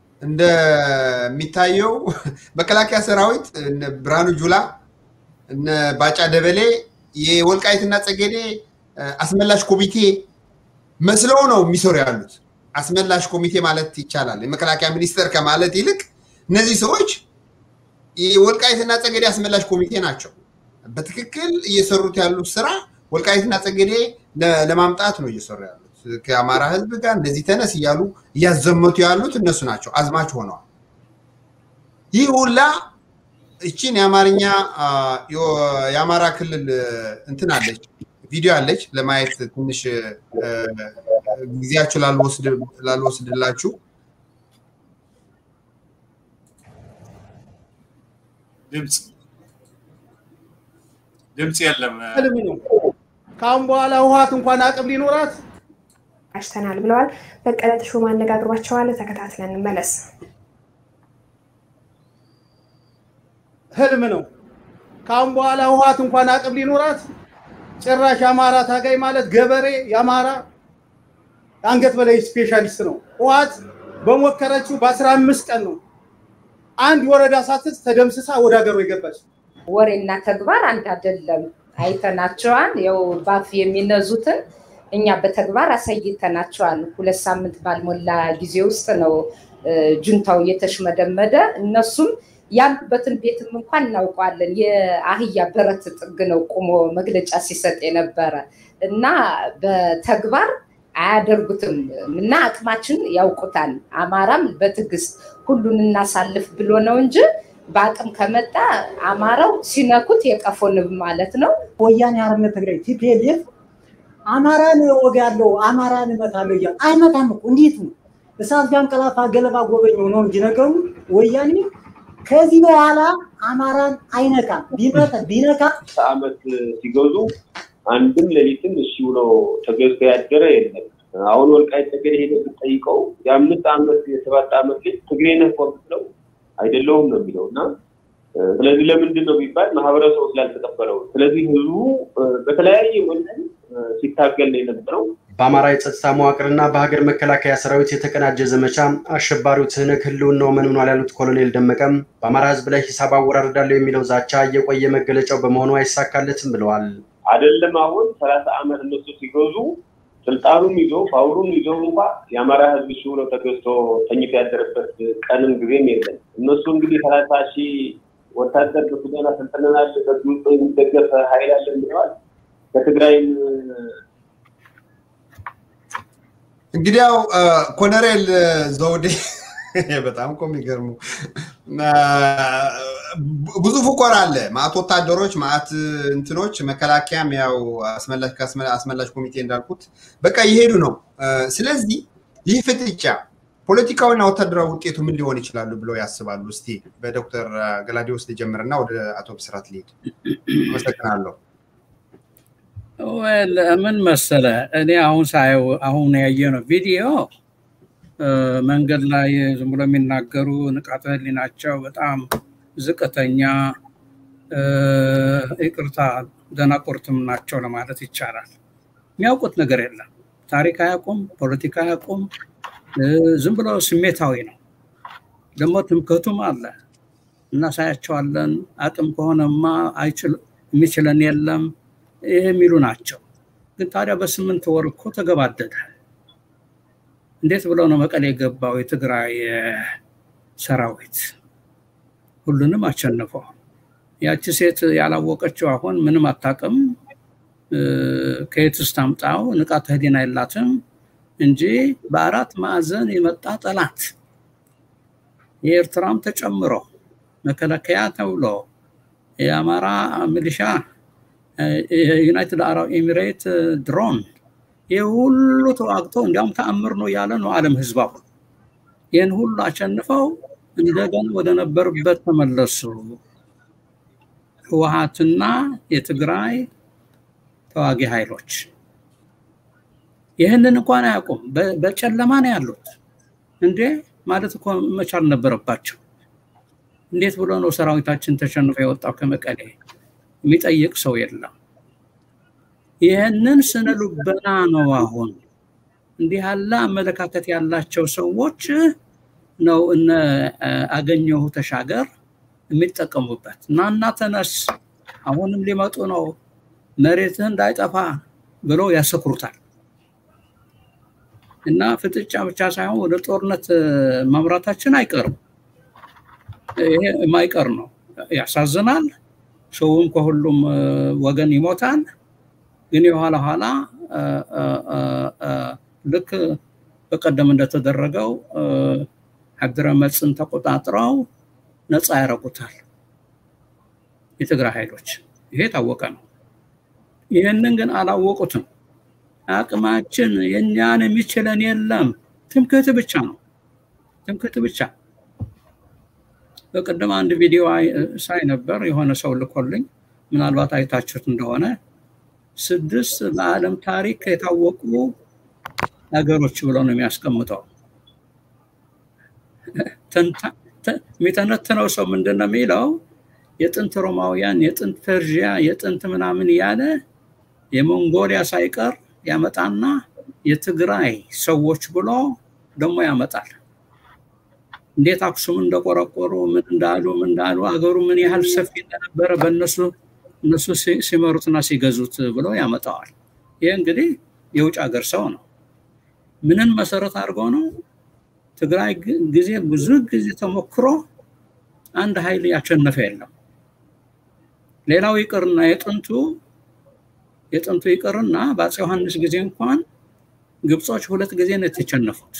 እንደሚታየው መከላከያ ሰራዊት እነ ብርሃኑ ጁላ እነ ባጫ ደበሌ የወልቃይትና ጸገዴ አስመላሽ ኮሚቴ መስለው ነው የሚሰሩ ያሉት አስመላሽ ኮሚቴ ማለት ይቻላል የመከላከያ ሚኒስተር ከማለት ይልቅ እነዚህ ሰዎች የወልቃይትና ጸገዴ አስመላሽ ኮሚቴ ናቸው በትክክል እየሰሩት ያሉት ስራ ወልቃይትና ጸገዴ ለማምጣት ነው እየሰሩ ያሉት ከአማራ ህዝብ ጋር እንደዚህ ተነስ ይያሉ ያዘመቱ ያሉት እነሱ ናቸው አዝማች ሆነዋል ይህ ሁላ እቺን የአማርኛ የአማራ ክልል እንትን አለች ቪዲዮ አለች ለማየት ትንሽ ጊዜያችሁ ላልወስድ ላልወስድላችሁ ድምጽ ድምጽ የለም ካም በኋላ ውሃት እንኳን አቅም ሊኖራት አሽተናል ብለዋል በቀለ ተሾማ አነጋግሯቸዋል ተከታትለን መለስ ህልም ነው ካም በኋላ ውሃት እንኳን አቅም ሊኖራት ጭራሽ አማራ ታጋይ ማለት ገበሬ ያማራ አንገት በላይ ስፔሻሊስት ነው ውሃት በሞከረችው በ15 ቀን ነው አንድ ወረዳ ሳትስ ተደምስሳ ወደ ሀገሩ ይገባች ወሬና ተግባር አንድ አይደለም አይተናቸዋል ያው ባፍ የሚነዙትን እኛ በተግባር አሳይተናቸዋል ሁለት ሳምንት ባልሞላ ጊዜ ውስጥ ነው ጁንታው የተሽመደመደ እነሱም ያሉበትን ቤትም እንኳን እናውቃለን የአህያ በረት ጥግ ነው ቆሞ መግለጫ ሲሰጥ የነበረ እና በተግባር አያደርጉትም እና አቅማችን ያውቁታል አማራም በትግስት ሁሉን እናሳልፍ ብሎ ነው እንጂ በአቅም ከመጣ አማራው ሲነኩት የቀፎንብ ማለት ነው ወያኔ አርነት ትግራይ ቲፒኤልኤፍ አማራን ወጋለው አማራን መታለው ያ አይመታም እኮ እንዴት ነው እሳት ያንቀላፋ ገለባ ጎበኘው ነው እንጂ ነገሩ ወያኔ ከዚህ በኋላ አማራን አይነካ ቢመታ ቢነካ አመት ሲገዙ አንድም ለሊትም እሺ ብሎ ተገዝቶ ያደረ የለም አሁን ወልቃይት ተገደ ሄደ ተጠይቀው የአምስት አመት የሰባት አመት ልጅ ትግሬ ነህ ቆብለው አይደለም ነው የሚለውና ስለዚህ ለምንድን ነው ቢባል ማህበረሰቡ ስላልተቀበለው ስለዚህ ህዝቡ በተለያየ መንገድ ሲታገል ነው የነበረው በአማራ የጸጥታ መዋቅርና በሀገር መከላከያ ሰራዊት የተቀናጀ ዘመቻ አሸባሪው ትህነግ ህልውናው መንምኗል ያሉት ኮሎኔል ደመቀም በአማራ ህዝብ ላይ ሂሳብ አወራርዳለው የሚለው ዛቻ የቆየ መገለጫው በመሆኑ አይሳካለትም ብለዋል አይደለም አሁን ሰላሳ አመት እነሱ ሲገዙ ስልጣኑም ይዞ ፋውሩም ይዞ እንኳን የአማራ ህዝብ ሲውሎ ተገዝቶ ተኝቶ ያደረበት ቀንም ጊዜም የለም እነሱ እንግዲህ ሰላሳ ሺህ ወታደር በሱዳን አሰልጥነናል በግብጽ የሚደገፍ ኃይል አለ ብለዋል ከትግራይም እንግዲያው ኮሎኔል ዘውዴ በጣም ቆም ይገርሙ ብዙ ፉቆራ አለ ማአት ወታደሮች ማአት እንትኖች መከላከያም ያው አስመላሽ አስመላሽ ኮሚቴ እንዳልኩት በቃ ይሄዱ ነው ስለዚህ ይህ ፍጥጫ ፖለቲካውና ወታደራዊ ውጤቱ ምን ሊሆን ይችላል ብለው ያስባሉ እስቲ በዶክተር ገላዲዮስ ልጀምርና ወደ አቶ ብስራት ልሂድ መሰከናለሁ ወል ምን መሰለ እኔ አሁን ሳይው አሁን ያየነው ቪዲዮ መንገድ ላይ ዝም ብሎ የሚናገሩ ንቃተ ህሊናቸው በጣም ዝቅተኛ ይቅርታ ደናቁርትም ናቸው ለማለት ይቻላል የሚያውቁት ነገር የለም ታሪክ አያውቁም ፖለቲካ አያውቁም ዝም ብሎ ስሜታዊ ነው ደግሞ ትምክህቱም አለ እና ሳያቸዋለን አቅም ከሆነማ አይችል የሚችለን የለም ይሄ የሚሉ ናቸው ግን ታዲያ በስምንት ወር እኮ ተገባደደ እንዴት ብለው ነው መቀሌ የገባው የትግራይ ሰራዊት ሁሉንም አቸነፈው ያቺ ሴት ያላወቀችው አሁን ምንም አታቀም ከየትስ ታምጣው ንቃተ ህሊና የላትም እንጂ በአራት ማዕዘን የመጣ ጠላት የኤርትራም ተጨምሮ መከላከያ ተብሎ የአማራ ሚሊሻ ዩናይትድ አረብ ኤሚሬት ድሮን የሁሉ ተዋግቶ እንዲያውም ተአምር ነው ያለ ነው ዓለም ህዝባው ይሄን ሁሉ አሸንፈው እንደገና ወደ ነበርበት ተመለሱ ህወሓትና የትግራይ ተዋጊ ኃይሎች ይሄንን እንኳን አያውቁም በጨለማ ነው ያሉት እንዴ ማለት እኮ መቻል ነበረባቸው እንዴት ብሎ ነው ሰራዊታችን ተሸንፎ የወጣው ከመቀሌ የሚጠይቅ ሰው የለም ይሄንን ስነልበና ነው አሁን እንዲህ ያለ አመለካከት ያላቸው ሰዎች ነው እነ አገኘው ተሻገር የሚጠቀሙበት ናና ተነስ አሁንም ሊመጡ ነው መሬትህ እንዳይጠፋ ብሎ ያሰክሩታል እና ፍጥጫ ብቻ ሳይሆን ወደ ጦርነት ማምራታችን አይቀርም ይሄ የማይቀር ነው ያሳዝናል ሰውም ከሁሉም ወገን ይሞታል ግን የኋላ ኋላ ልክ በቀደም እንደተደረገው ሀገረመጽን ተቆጣጥረው ነፃ ያረጉታል የትግራይ ኃይሎች ይሄ ታወቀ ነው ይሄንን ግን አላወቁትም አቅማችን የኛን የሚችለን የለም ትምክህት ብቻ ነው ትምክህት ብቻ በቀደም አንድ ቪዲዮ ሳይ ነበር የሆነ ሰው ልኮልኝ ምናልባት አይታችሁት እንደሆነ ስድስት በዓለም ታሪክ የታወቁ ነገሮች ብሎ ነው የሚያስቀምጠው ተንታ የሚተነተነው ሰው ምንድነው የሚለው የጥንት ሮማውያን የጥንት ፐርሺያ የጥንት ምናምን ያለ የሞንጎሊያ ሳይቀር ያመጣና የትግራይ ሰዎች ብሎ ደሞ ያመጣል እንዴት አክሱም እንደቆረቆሩ ምን እንዳሉ ምን እንዳሉ አገሩ ምን ያህል ሰፊ እንደነበረ በእነሱ እነሱ ሲመሩትና ሲገዙት ብሎ ያመጣዋል። ይሄ እንግዲህ የውጭ ሀገር ሰው ነው። ምንን መሰረት አድርጎ ነው? ትግራይ ጊዜ ብዙ ጊዜ ተሞክሮ አንድ ኃይል ያሸነፈ የለም። ሌላው ይቅርና የጥንቱ የጥንቱ ይቅርና በአፄ ዮሐንስ ጊዜ እንኳን ግብጾች ሁለት ጊዜ ነው የተሸነፉት።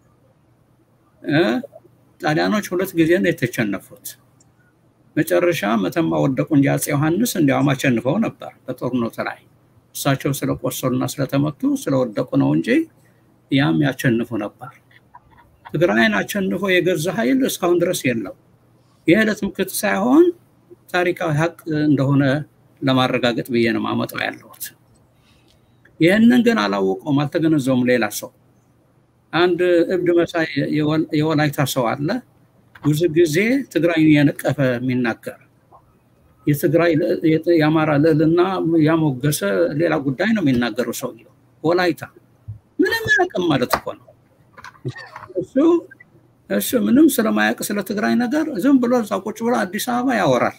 ጣሊያኖች ሁለት ጊዜ ነው የተሸነፉት። መጨረሻ መተማ ወደቁ እንጂ አፄ ዮሐንስ እንዲያውም አሸንፈው ነበር በጦርነቱ ላይ። እሳቸው ስለቆሰሉና ስለተመቱ ስለወደቁ ነው እንጂ ያም ያሸንፉ ነበር። ትግራይን አሸንፎ የገዛ ኃይል እስካሁን ድረስ የለም። ይሄ ለትምክህት ሳይሆን ታሪካዊ ሀቅ እንደሆነ ለማረጋገጥ ብዬ ነው ማመጣው ያለሁት። ይሄንን ግን አላወቀውም፣ አልተገነዘበውም ሌላ ሰው። አንድ እብድ መሳይ የወላይታ ሰው አለ፣ ብዙ ጊዜ ትግራይን የነቀፈ የሚናገር የትግራይ የአማራ ልዕልና ያሞገሰ ሌላ ጉዳይ ነው የሚናገረው ሰውየው። ወላይታ ምንም አያውቅም ማለት እኮ ነው። እሱ እሱ ምንም ስለማያውቅ ስለ ትግራይ ነገር ዝም ብሎ እዛ ቁጭ ብሎ አዲስ አበባ ያወራል።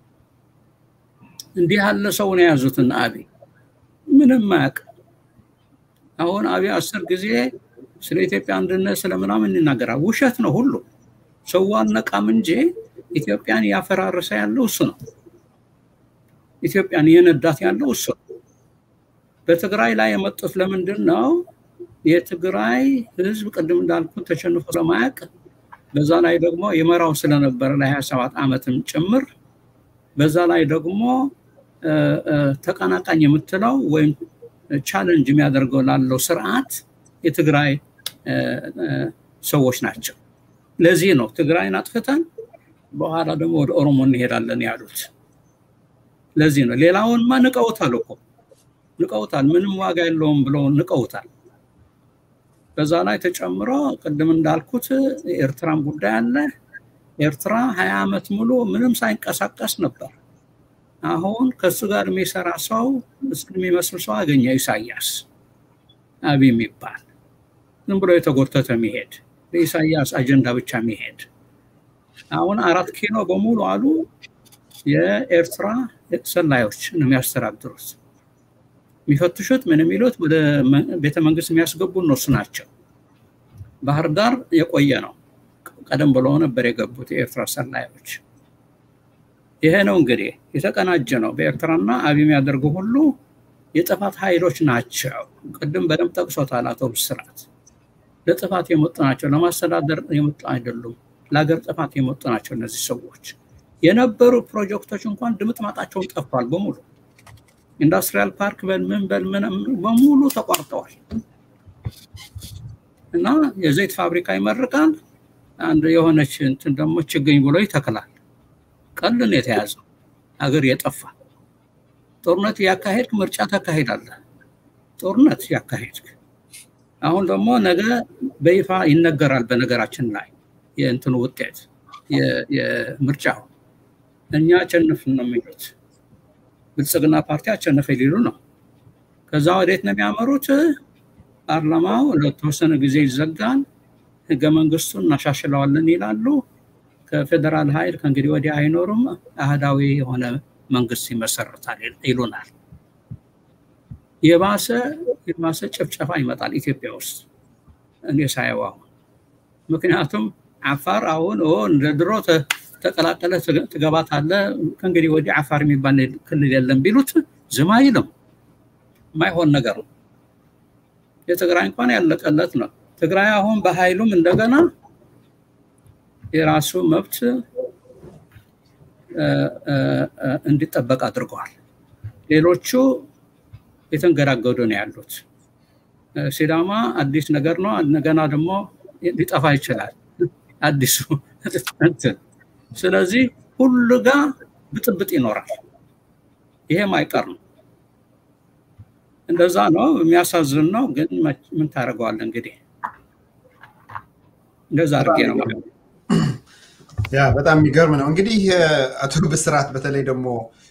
እንዲህ ያለ ሰው ነው ያዙትና አብይ ምንም ማያውቅ። አሁን አብይ አስር ጊዜ ስለ ኢትዮጵያ አንድነት ስለምናምን ይናገራል። ውሸት ነው ሁሉ። ሰው አልነቃም እንጂ ኢትዮጵያን ያፈራረሰ ያለው እሱ ነው። ኢትዮጵያን የነዳት ያለው እሱ ነው። በትግራይ ላይ የመጡት ለምንድን ነው? የትግራይ ህዝብ ቅድም እንዳልኩት ተሸንፎ ስለማያውቅ፣ በዛ ላይ ደግሞ የመራው ስለነበረ ለሀያ ሰባት ዓመትም ጭምር፣ በዛ ላይ ደግሞ ተቀናቃኝ የምትለው ወይም ቻሌንጅ የሚያደርገው ላለው ስርዓት የትግራይ ሰዎች ናቸው። ለዚህ ነው ትግራይን አጥፍተን በኋላ ደግሞ ወደ ኦሮሞ እንሄዳለን ያሉት። ለዚህ ነው። ሌላውንማ ንቀውታል እኮ ንቀውታል፣ ምንም ዋጋ የለውም ብለው ንቀውታል። በዛ ላይ ተጨምሮ ቅድም እንዳልኩት ኤርትራም ጉዳይ አለ። ኤርትራ ሀያ ዓመት ሙሉ ምንም ሳይንቀሳቀስ ነበር። አሁን ከሱ ጋር የሚሰራ ሰው የሚመስል ሰው አገኘ፣ ኢሳያስ አብይ የሚባል ዝም ብሎ የተጎተተ የሚሄድ በኢሳያስ አጀንዳ ብቻ የሚሄድ። አሁን አራት ኪሎ በሙሉ አሉ የኤርትራ ሰላዮች ነው የሚያስተዳድሩት። የሚፈትሹት ምን የሚሉት ወደ ቤተ መንግስት የሚያስገቡ እነሱ ናቸው። ባህር ዳር የቆየ ነው፣ ቀደም ብሎ ነበር የገቡት የኤርትራ ሰላዮች። ይሄ ነው እንግዲህ የተቀናጀ ነው። በኤርትራና አብይ የሚያደርጉ ሁሉ የጥፋት ኃይሎች ናቸው። ቅድም በደንብ ጠቅሶታል አቶ ብስራት። ለጥፋት የመጡ ናቸው፣ ለማስተዳደር የመጡ አይደሉም። ለሀገር ጥፋት የመጡ ናቸው እነዚህ ሰዎች። የነበሩ ፕሮጀክቶች እንኳን ድምጥማጣቸውን ጠፍቷል በሙሉ። ኢንዱስትሪያል ፓርክ በምን በምን በሙሉ ተቋርጠዋል። እና የዘይት ፋብሪካ ይመርቃል፣ አንድ የሆነች እንትን ደግሞ ችግኝ ብሎ ይተክላል። ቀልን የተያዘው ሀገር የጠፋ ጦርነት ያካሄድክ ምርጫ ተካሄዳለህ። ጦርነት ያካሄድክ አሁን ደግሞ ነገ በይፋ ይነገራል። በነገራችን ላይ የእንትኑ ውጤት የምርጫው እኛ አሸነፍን ነው የሚሉት። ብልጽግና ፓርቲ አሸነፈ ሊሉ ነው። ከዛ ወዴት ነው የሚያመሩት? ፓርላማው ለተወሰነ ጊዜ ይዘጋል፣ ህገ መንግስቱን እናሻሽለዋለን ይላሉ። ከፌደራል ኃይል ከእንግዲህ ወዲህ አይኖርም፣ አህዳዊ የሆነ መንግስት ይመሰረታል ይሉናል። የባሰ የባሰ ጭፍጨፋ ይመጣል ኢትዮጵያ ውስጥ እኔ ሳየው አሁን። ምክንያቱም አፋር አሁን ኦ እንደ ድሮ ተቀላቀለ ትገባታለህ፣ ከእንግዲህ ወዲህ አፋር የሚባል ክልል የለም ቢሉት ዝም አይልም። ማይሆን ነገር ነው። የትግራይ እንኳን ያለቀለት ነው። ትግራይ አሁን በኃይሉም እንደገና የራሱ መብት እንዲጠበቅ አድርገዋል። ሌሎቹ የተንገራገዱ ነው ያሉት። ሲዳማ አዲስ ነገር ነው፣ እንደገና ደግሞ ሊጠፋ ይችላል አዲሱ። ስለዚህ ሁሉ ጋር ብጥብጥ ይኖራል። ይሄም አይቀር ነው። እንደዛ ነው። የሚያሳዝን ነው፣ ግን ምን ታደርገዋለህ እንግዲህ። እንደዛ አድርጌ ነው ማለት ነው። ያ በጣም የሚገርም ነው። እንግዲህ አቶ ብስራት በተለይ ደግሞ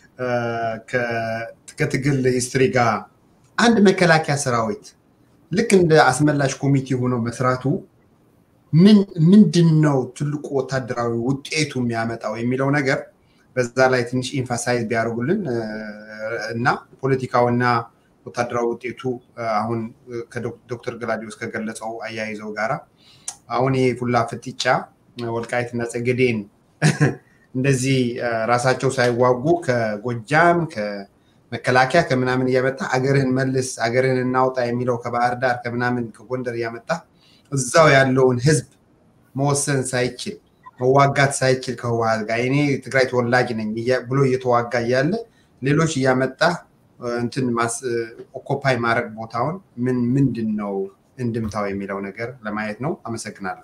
ከትግል ሂስትሪ ጋር አንድ መከላከያ ሰራዊት ልክ እንደ አስመላሽ ኮሚቴ ሆኖ መስራቱ ምን ምንድነው ትልቁ ወታደራዊ ውጤቱ የሚያመጣው የሚለው ነገር በዛ ላይ ትንሽ ኢንፋሳይዝ ቢያርጉልን እና ፖለቲካውና ወታደራዊ ውጤቱ አሁን ከዶክተር ገላዲዮስ ከገለጸው አያይዘው ጋራ አሁን የፉላ ፍጥጫ ወልቃይትና ጸገዴን እንደዚህ ራሳቸው ሳይዋጉ ከጎጃም ከመከላከያ ከምናምን ያመጣ አገርን መልስ አገርን እናውጣ የሚለው ከባህር ዳር ከምናምን ከጎንደር ያመጣ እዛው ያለውን ህዝብ መወሰን ሳይችል መዋጋት ሳይችል ከህወሓት ጋር እኔ ትግራይ ተወላጅ ነኝ ብሎ እየተዋጋ ያለ ሌሎች ያመጣ እንትን ማስ ኦኩፓይ ማድረግ ቦታውን ምን ምንድነው እንድምታው የሚለው ነገር ለማየት ነው አመሰግናለሁ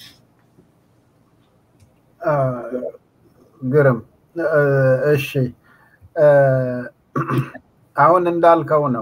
ግርም እሺ አሁን እንዳልከው ነው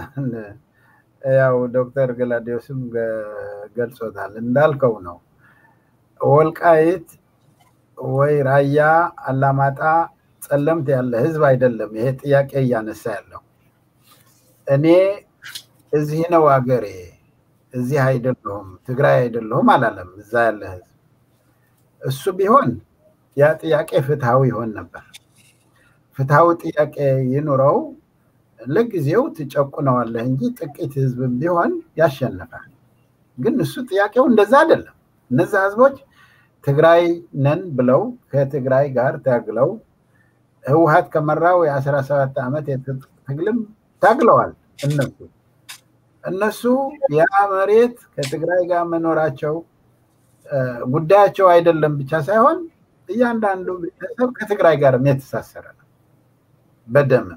ያው ዶክተር ገላዲዮስም ገልጾታል እንዳልከው ነው ወልቃይት ወይ ራያ አላማጣ ጸለምት ያለ ህዝብ አይደለም ይሄ ጥያቄ ያነሳ ያለው እኔ እዚህ ነው አገሬ እዚህ አይደለም ትግራይ አይደለም አላለም እዛ ያለ ህዝብ እሱ ቢሆን ያ ጥያቄ ፍትሃዊ ይሆን ነበር ፍትሃዊ ጥያቄ ይኖረው ለጊዜው ተጨቁነዋለህ እንጂ ጥቂት ህዝብ ቢሆን ያሸንፋል ግን እሱ ጥያቄው እንደዛ አይደለም እነዛ ህዝቦች ትግራይ ነን ብለው ከትግራይ ጋር ታግለው ህወሓት ከመራው የ17 አመት የትግልም ታግለዋል እነሱ እነሱ ያ መሬት ከትግራይ ጋር መኖራቸው ጉዳያቸው አይደለም ብቻ ሳይሆን እያንዳንዱ ቤተሰብ ከትግራይ ጋር የተሳሰረ ነው በደም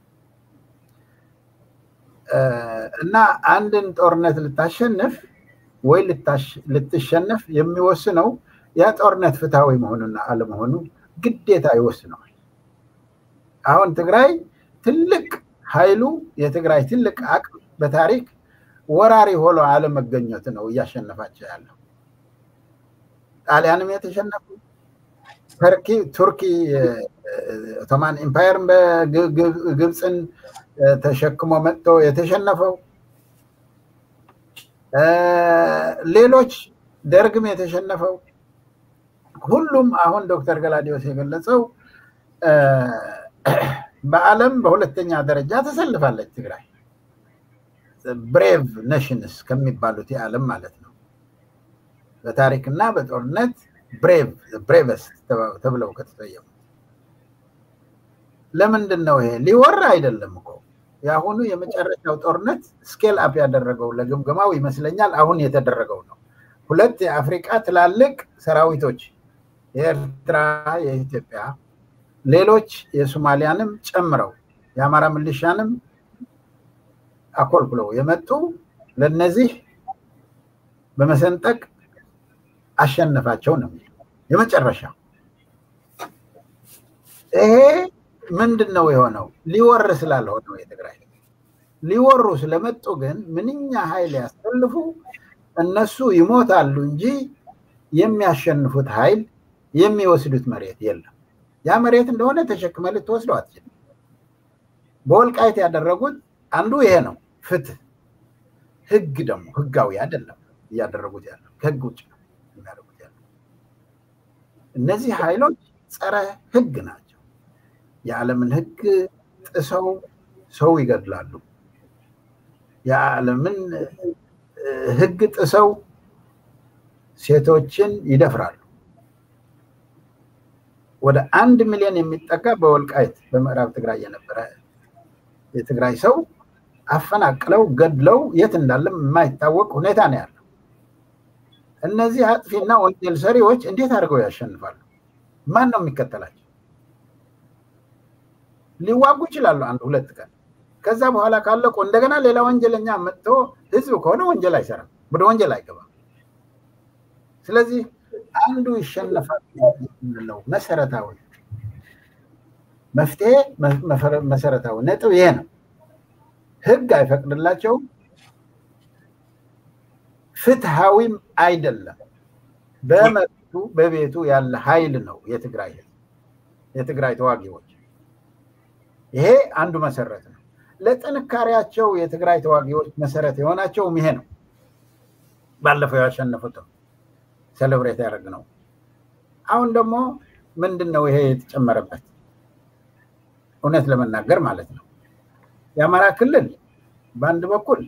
እና አንድን ጦርነት ልታሸንፍ ወይ ልትሸነፍ የሚወስነው ያ ጦርነት ፍትሃዊ መሆኑና አለመሆኑ ግዴታ ይወስነዋል አሁን ትግራይ ትልቅ ኃይሉ የትግራይ ትልቅ አቅም በታሪክ ወራሪ ሆሎ አለመገኘት ነው ያሸነፋቸው ያለው ጣሊያንም የተሸነፉ ተርኪ ቱርኪ ኦቶማን ኤምፓየር በግብፅን ተሸክሞ መጥቶ የተሸነፈው ሌሎች ደርግም የተሸነፈው ሁሉም አሁን ዶክተር ገላዲዮስ የገለጸው በአለም በሁለተኛ ደረጃ ተሰልፋለች ትግራይ ብሬቭ ኔሽንስ ከሚባሉት የዓለም ማለት ነው በታሪክና በጦርነት ብሬቭ ብሬቨስት ተብለው ከተሰየሙ ለምንድነው ይሄ ሊወራ አይደለም እኮ ያሁኑ የመጨረሻው ጦርነት ስኬል አፕ ያደረገው ለግምገማው ይመስለኛል አሁን የተደረገው ነው ሁለት የአፍሪካ ትላልቅ ሰራዊቶች የኤርትራ የኢትዮጵያ ሌሎች የሶማሊያንም ጨምረው የአማራ ሚሊሻንም አኮልኩለው የመጡ ለነዚህ በመሰንጠቅ አሸነፋቸው ነው የመጨረሻው ይሄ ምንድነው የሆነው ሊወር ስላልሆነው የትግራይ ሊወሩ ስለመጡ ግን ምንኛ ኃይል ያስተልፉ እነሱ ይሞታሉ እንጂ የሚያሸንፉት ኃይል የሚወስዱት መሬት የለም ያ መሬት እንደሆነ ተሸክመ ልትወስደው አትችልም በወልቃይት ያደረጉት አንዱ ይሄ ነው ፍትህ ህግ ደግሞ ህጋዊ አይደለም ያደረጉት ያለው ከህግ ውጭ ነው ያደረጉት ያለው እነዚህ ኃይሎች ጸረ ህግ ናቸው የዓለምን ህግ ጥሰው ሰው ይገድላሉ የዓለምን ህግ ጥሰው ሴቶችን ይደፍራሉ ወደ አንድ ሚሊዮን የሚጠጋ በወልቃይት በምዕራብ ትግራይ የነበረ የትግራይ ሰው አፈናቅለው ገድለው የት እንዳለም የማይታወቅ ሁኔታ ነው ያለው እነዚህ አጥፊና ወንጀል ሰሪዎች እንዴት አድርገው ያሸንፋሉ ማን ነው የሚከተላቸው ሊዋጉ ይችላሉ አንድ ሁለት ቀን ከዛ በኋላ ካለቆ እንደገና ሌላ ወንጀለኛ መጥቶ ህዝብ ከሆነ ወንጀል አይሰራም ወደ ወንጀል አይገባም ስለዚህ አንዱ ይሸነፋል ነው መሰረታዊ መፍትሄ መሰረታዊ ነጥብ ይሄ ነው ህግ አይፈቅድላቸው ፍትሃዊም አይደለም በመቱ በቤቱ ያለ ኃይል ነው የትግራይ የትግራይ ተዋጊዎች ይሄ አንዱ መሰረት ነው ለጥንካሬያቸው የትግራይ ተዋጊዎች መሰረት የሆናቸው ይሄ ነው ባለፈው ያሸነፉት ሴሌብሬት ያደረግነው። አሁን ደግሞ ምንድነው ይሄ የተጨመረበት? እውነት ለመናገር ማለት ነው የአማራ ክልል በአንድ በኩል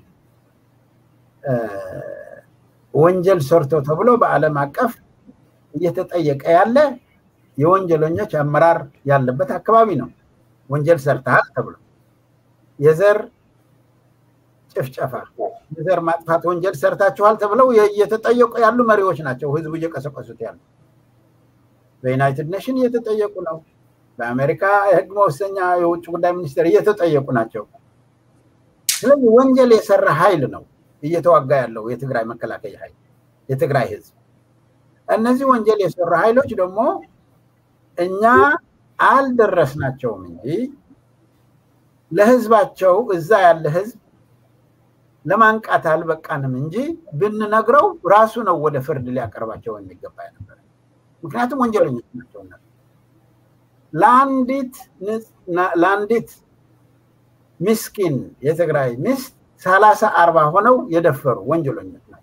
ወንጀል ሰርቶ ተብሎ በዓለም አቀፍ እየተጠየቀ ያለ የወንጀለኞች አመራር ያለበት አካባቢ ነው። ወንጀል ሰርተሃል ተብሎ የዘር ጭፍጨፋ የዘር ማጥፋት ወንጀል ሰርታችኋል ተብለው እየተጠየቁ ያሉ መሪዎች ናቸው ህዝቡ እየቀሰቀሱት ያሉ። በዩናይትድ ኔሽን እየተጠየቁ ነው። በአሜሪካ የህግ መወሰኛ የውጭ ጉዳይ ሚኒስቴር እየተጠየቁ ናቸው። ስለዚህ ወንጀል የሰራ ኃይል ነው እየተዋጋ ያለው የትግራይ መከላከያ ኃይል የትግራይ ህዝብ። እነዚህ ወንጀል የሰራ ኃይሎች ደግሞ እኛ አልደረስናቸውም እንጂ ለህዝባቸው እዛ ያለ ህዝብ ለማንቃት አልበቃንም እንጂ ብንነግረው ራሱ ነው ወደ ፍርድ ሊያቀርባቸው የሚገባ ነበር። ምክንያቱም ወንጀለኞች ናቸው። ላንዲት ላንዲት ምስኪን የትግራይ ሚስት ሰላሳ አርባ ሆነው የደፈሩ ወንጀለኞች ናቸው።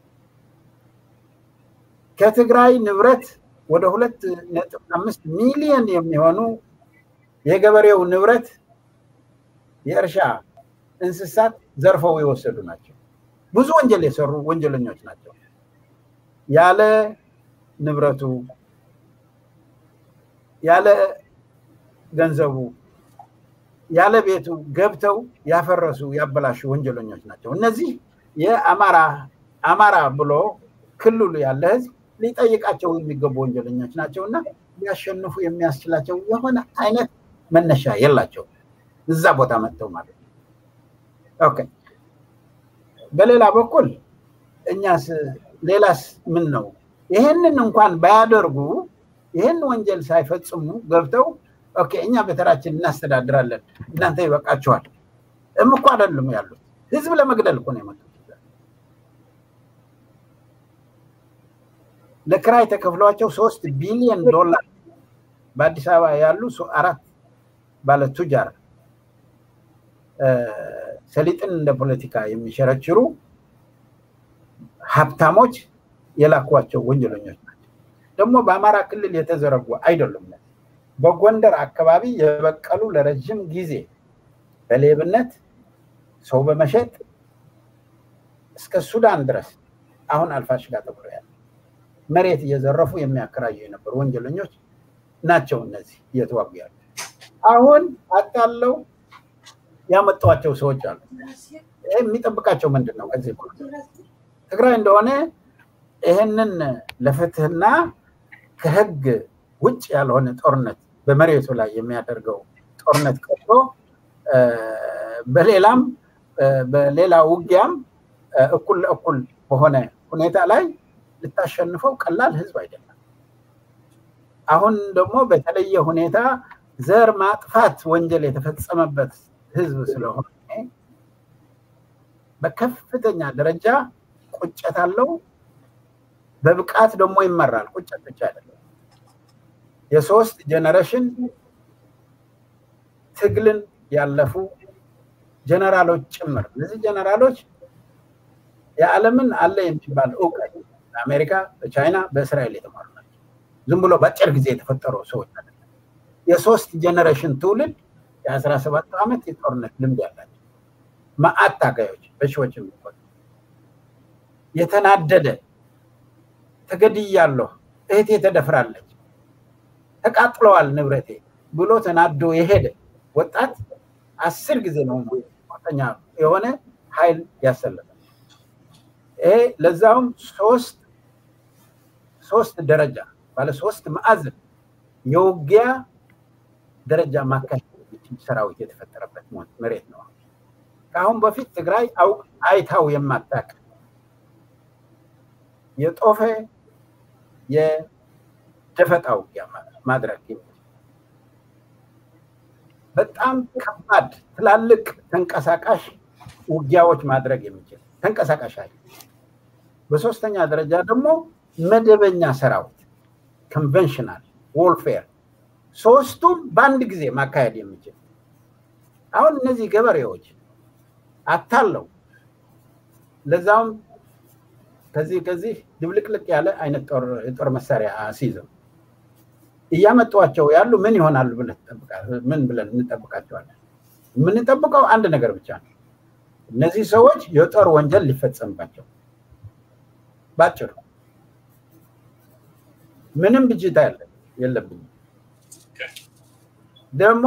ከትግራይ ንብረት ወደ ሁለት ነጥብ አምስት ሚሊዮን የሚሆኑ የገበሬው ንብረት የእርሻ እንስሳት ዘርፈው የወሰዱ ናቸው። ብዙ ወንጀል የሰሩ ወንጀለኞች ናቸው። ያለ ንብረቱ ያለ ገንዘቡ ያለ ቤቱ ገብተው ያፈረሱ ያበላሹ ወንጀለኞች ናቸው። እነዚህ የአማራ አማራ ብሎ ክልሉ ያለ ህዝብ ሊጠይቃቸው የሚገቡ ወንጀለኞች ናቸውና ያሸንፉ የሚያስችላቸው የሆነ አይነት መነሻ የላቸው እዛ ቦታ መጥተው ማለት ነው። ኦኬ በሌላ በኩል እኛስ ሌላስ ምን ነው? ይሄንን እንኳን ባያደርጉ ይሄን ወንጀል ሳይፈጽሙ ገብተው ኦኬ እኛ በተራችን እናስተዳድራለን እናንተ ይበቃችኋል እምኮ አይደለም ያሉት። ህዝብ ለመግደል እኮ ነው የመጡት። ለክራይ ተከፍሏቸው ሶስት ቢሊዮን ዶላር በአዲስ አበባ ያሉ አራት ባለ ቱጃር ሰሊጥን እንደ ፖለቲካ የሚሸረችሩ ሀብታሞች የላኳቸው ወንጀለኞች ናቸው። ደግሞ በአማራ ክልል የተዘረጉ አይደሉም። በጎንደር አካባቢ የበቀሉ ለረጅም ጊዜ በሌብነት ሰው በመሸጥ እስከ ሱዳን ድረስ አሁን አልፋሽጋ ተብሎ ያለ መሬት እየዘረፉ የሚያከራዩ የነበሩ ወንጀለኞች ናቸው እነዚህ እየተዋጉ ያሉ። አሁን አጣለው ያመጣቸው ሰዎች አሉ። የሚጠብቃቸው ምንድነው? ከዚህ ትግራይ እንደሆነ ይሄንን ለፍትህና ከህግ ውጭ ያልሆነ ጦርነት በመሬቱ ላይ የሚያደርገው ጦርነት ቀርቶ በሌላም በሌላ ውጊያም እኩል እኩል በሆነ ሁኔታ ላይ ልታሸንፈው ቀላል ህዝብ አይደለም። አሁን ደግሞ በተለየ ሁኔታ ዘር ማጥፋት ወንጀል የተፈጸመበት ህዝብ ስለሆነ በከፍተኛ ደረጃ ቁጭት አለው። በብቃት ደግሞ ይመራል። ቁጭት ብቻ አይደለም። የሶስት ጀነሬሽን ትግልን ያለፉ ጀነራሎች ጭምር እነዚህ ጀነራሎች የዓለምን አለ የሚባል ዕውቀት በአሜሪካ በቻይና በእስራኤል የተማሩ ናቸው። ዝም ብሎ በአጭር ጊዜ የተፈጠሩ ሰዎች አይደለም። የሶስት ጀነሬሽን ትውልድ የአስራ ሰባት ዓመት የጦርነት ልምድ ያላቸው ማአት ታጋዮች በሺዎች የሚቆጠሩ የተናደደ ተገድያለሁ እህቴ ተደፍራለች ተቃጥለዋል ንብረቴ ብሎ ተናዶ የሄደ ወጣት አስር ጊዜ ነው ወጣኛ የሆነ ኃይል ያሰለፈ። ይሄ ለዛውም ሶስት ሶስት ደረጃ ባለ ሶስት ማዕዘን የውጊያ ደረጃ ማካሄድ ሰራዊት የተፈጠረበት መሬት ነው። ካሁን በፊት ትግራይ አው አይታው የማታውቅ የጦፈ የደፈጣ ውጊያ ማድረግ በጣም ከባድ ትላልቅ ተንቀሳቃሽ ውጊያዎች ማድረግ የሚችል ተንቀሳቃሽ ኃይል። በሶስተኛ ደረጃ ደግሞ መደበኛ ሰራዊት ኮንቬንሽናል ዋርፌር ሶስቱም በአንድ ጊዜ ማካሄድ የሚችል። አሁን እነዚህ ገበሬዎች አታለው ለዛም ከዚህ ከዚህ ድብልቅልቅ ያለ አይነት ጦር ጦር መሳሪያ አስይዘው እያመጧቸው ያሉ ምን ይሆናሉ ብለን ተጠብቃለን ምን ብለን እንጠብቃቸዋለን ምን እንጠብቀው አንድ ነገር ብቻ ነው እነዚህ ሰዎች የጦር ወንጀል ሊፈጸምባቸው ባጭሩ ምንም ብጅታ ያለ የለብኝ ደሞ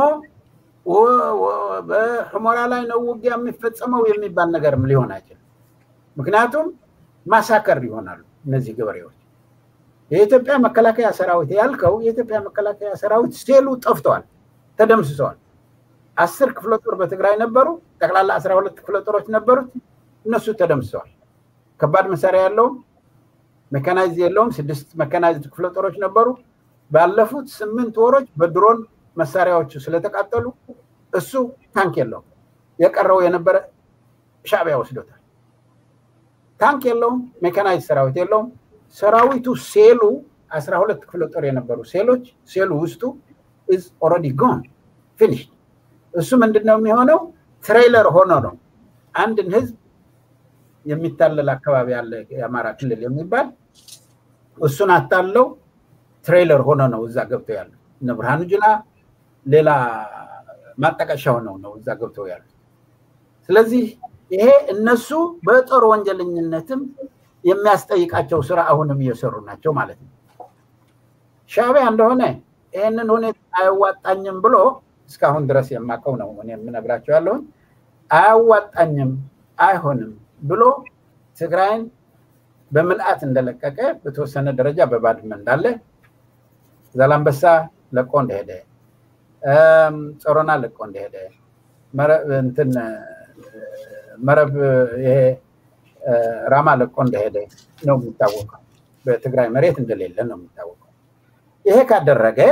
በሁመራ ላይ ነው ውጊያ የሚፈጸመው የሚባል ነገርም ሊሆን አይችልም ምክንያቱም ማሳከር ይሆናሉ እነዚህ ገበሬዎች የኢትዮጵያ መከላከያ ሰራዊት ያልከው የኢትዮጵያ መከላከያ ሰራዊት ሴሉ ጠፍቷል ተደምስሰዋል አስር ክፍለ ጦር በትግራይ ነበሩ ጠቅላላ አስራ ሁለት ክፍለ ጦሮች ነበሩት እነሱ ተደምስሰዋል ከባድ መሳሪያ ያለው ሜካናይዝ ያለውም ስድስት ሜካናይዝድ ክፍለ ጦሮች ነበሩ ባለፉት ስምንት ወሮች በድሮን መሳሪያዎች ስለተቃጠሉ እሱ ታንክ የለው የቀረው የነበረ ሻዕቢያ ወስዶታል ታንክ የለውም ሜካናይዝድ ሰራዊት የለውም ሰራዊቱ ሴሉ አስራ ሁለት ክፍለ ጦር የነበሩ ሴሎች ሴሉ ውስጡ is already gone finished እሱ ምንድነው የሚሆነው ትሬለር ሆኖ ነው አንድን ህዝብ የሚታለል አካባቢ ያለ የአማራ ክልል የሚባል እሱን አታለው ትሬለር ሆኖ ነው እዛ ገብተው ያለው ነብርሃኑ ጅላ ሌላ ማጠቀሻው ነው ነው እዛ ገብተው ያለው ስለዚህ ይሄ እነሱ በጦር ወንጀለኝነትም የሚያስጠይቃቸው ስራ አሁንም እየሰሩ ናቸው ማለት ነው ሻዕቢያ እንደሆነ ይሄንን ሁኔታ አይዋጣኝም ብሎ እስካሁን ድረስ የማቀው ነው እኔ የምነግራቸው ያለው አይዋጣኝም አይሆንም ብሎ ትግራይን በመልአት እንደለቀቀ በተወሰነ ደረጃ በባድመ እንዳለ ዛላምበሳ ለቆ እንደሄደ እም ጾሮና ለቆ እንደሄደ መረብ እንትን መረብ ይሄ ራማ ለቆ እንደሄደ ነው የሚታወቀው በትግራይ መሬት እንደሌለ ነው የሚታወቀው ይሄ ካደረገ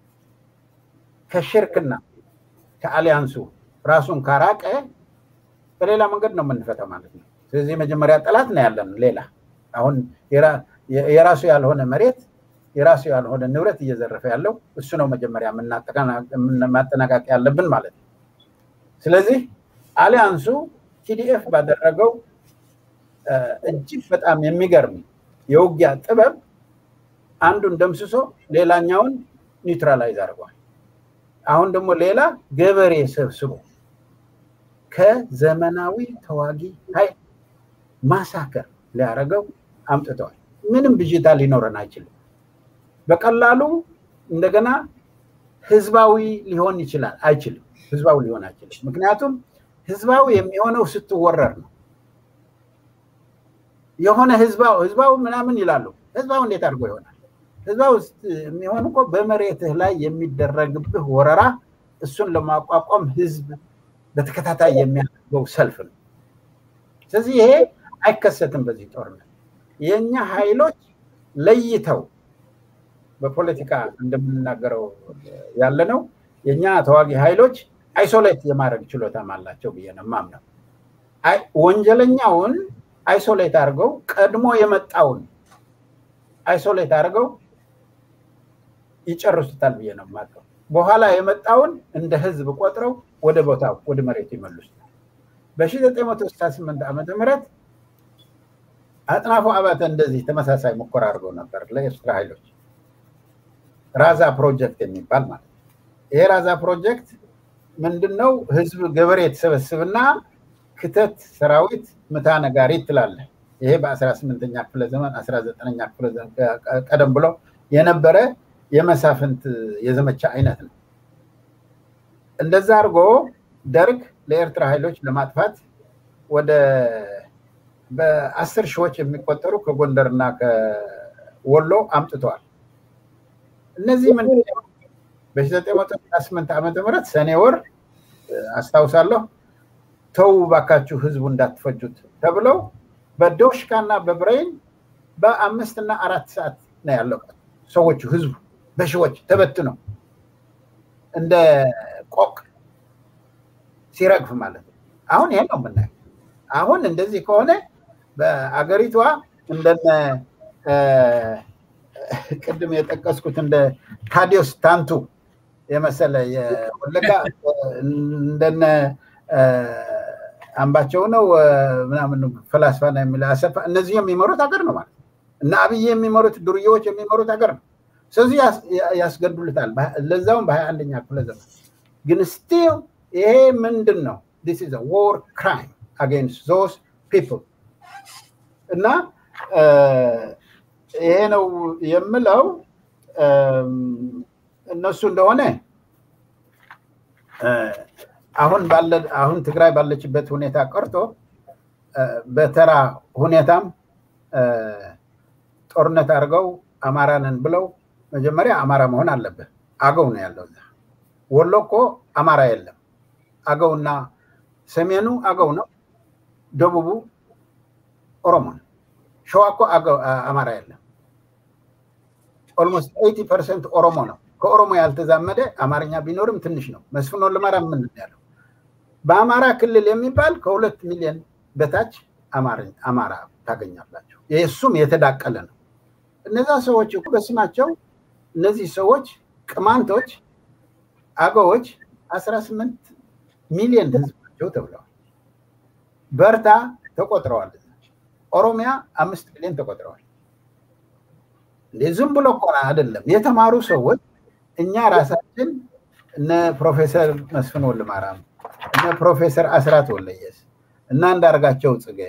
ከሽርክና ከአሊያንሱ ራሱን ካራቀ በሌላ መንገድ ነው የምንፈታው ማለት ነው ስለዚህ መጀመሪያ ጠላት ነው ያለን ሌላ አሁን የራሱ ያልሆነ መሬት የራሱ ያልሆነ ንብረት እየዘረፈ ያለው እሱ ነው መጀመሪያ ማጠናቀቅ ያለብን ማለት ነው ስለዚህ አሊያንሱ ቲዲኤፍ ባደረገው እጅግ በጣም የሚገርም የውጊያ ጥበብ አንዱን ደምስሶ ሌላኛውን ኒውትራላይዝ አድርጓል አሁን ደግሞ ሌላ ገበሬ ሰብስቦ ከዘመናዊ ተዋጊ ኃይል ማሳከር ሊያረጋው አምጥተዋል ምንም ብጅታ ሊኖረን አይችልም በቀላሉ እንደገና ህዝባዊ ሊሆን ይችላል አይችልም ህዝባዊ ሊሆን አይችልም ምክንያቱም ህዝባዊ የሚሆነው ስትወረር ነው የሆነ ህዝባው ህዝባው ምናምን ይላሉ ህዝባው እንዴት አድርጎ ይሆናል ህዝባው የሚሆን እኮ በመሬትህ ላይ የሚደረግብህ ወረራ እሱን ለማቋቋም ህዝብ በተከታታይ የሚያደርገው ሰልፍ ነው ስለዚህ ይሄ አይከሰትም በዚህ ጦርነት የኛ ኃይሎች ለይተው በፖለቲካ እንደምንናገረው ያለ ነው የኛ ተዋጊ ኃይሎች አይሶሌት የማድረግ ችሎታ አላቸው ብዬ ነው ማምነው አይ ወንጀለኛውን አይሶሌት አድርገው ቀድሞ የመጣውን አይሶሌት አድርገው ይጨርሱታል ብዬ ነው ማቀው በኋላ የመጣውን እንደ ህዝብ ቆጥረው ወደ ቦታው ወደ መሬት ይመልሱታል በ1968 ዓመተ ምህረት አጥናፉ አባተ እንደዚህ ተመሳሳይ ሙከራ አድርገው ነበር ለኤርትራ ኃይሎች ራዛ ፕሮጀክት የሚባል ማለት ይሄ ራዛ ፕሮጀክት ምንድነው ህዝብ ገበሬ ተሰበስብና ክተት ሰራዊት ምታ ነጋሪት ትላለ ይሄ በ18ኛ ክፍለ ዘመን አስራ ዘጠነኛ ክፍለ ዘመን ቀደም ብሎ የነበረ የመሳፍንት የዘመቻ አይነት ነው እንደዛ አርጎ ደርግ ለኤርትራ ኃይሎች ለማጥፋት ወደ በ10 ሺዎች የሚቆጠሩ ከጎንደርና ከወሎ አምጥተዋል እነዚህ ምን በ1968 ዓመተ ምህረት ሰኔ ወር አስታውሳለሁ ተው ባካችሁ ህዝቡ እንዳትፈጁት ተብለው በዶሽካና በብሬን በአምስት እና አራት ሰዓት ነው ያለው ሰዎች ህዝቡ በሽዎች ተበትነው እንደ ቆቅ ሲረግፍ ማለት ነው አሁን ይሄ ነው ምናየው አሁን እንደዚህ ከሆነ በአገሪቷ እንደነ ቅድም የጠቀስኩት እንደ ታዲዮስ ታንቱ የመሰለ የወለጋ እንደነ አምባቸው ነው ምናምን ፈላስፋ ነው የሚል አሰፋ እነዚህ የሚመሩት ሀገር ነው ማለት እና አብይ የሚመሩት ዱርዬዎች የሚመሩት ሀገር ነው ስለዚህ ያስገድሉታል ለዛውም በ21ኛ ክፍለ ዘመን ግን still ይሄ ምንድነው this is a war crime against those people እና ይሄ ነው የምለው እነሱ እንደሆነ አሁን ባለ አሁን ትግራይ ባለችበት ሁኔታ ቀርቶ በተራ ሁኔታም ጦርነት አድርገው አማራንን ብለው መጀመሪያ አማራ መሆን አለበት አገው ነው ያለው ወሎኮ አማራ የለም አገውና ሰሜኑ አገው ነው ደቡቡ ኦሮሞ ሸዋኮ አገው አማራ የለም almost eighty percent ኦሮሞ ነው ከኦሮሞ ያልተዛመደ አማርኛ ቢኖርም ትንሽ ነው መስፍን ወልደማርያም ምን ያለው በአማራ ክልል የሚባል ከሁለት ሚሊዮን በታች አማራ አማራ ታገኛላችሁ የሱም የተዳቀለ ነው እነዛ ሰዎች እኮ በስማቸው እነዚህ ሰዎች ቅማንቶች አገዎች አስራ ስምንት ሚሊዮን ህዝባቸው ተብለዋል በርታ ተቆጥረዋል ኦሮሚያ አምስት ሚሊዮን ተቆጥረዋል ለዝም ብሎ ቆራ አይደለም የተማሩ ሰዎች እኛ ራሳችን እነ ፕሮፌሰር መስፍን ወልደማርያም እነ ፕሮፌሰር አስራት ወልደየስ እና እንዳርጋቸው ጽጌ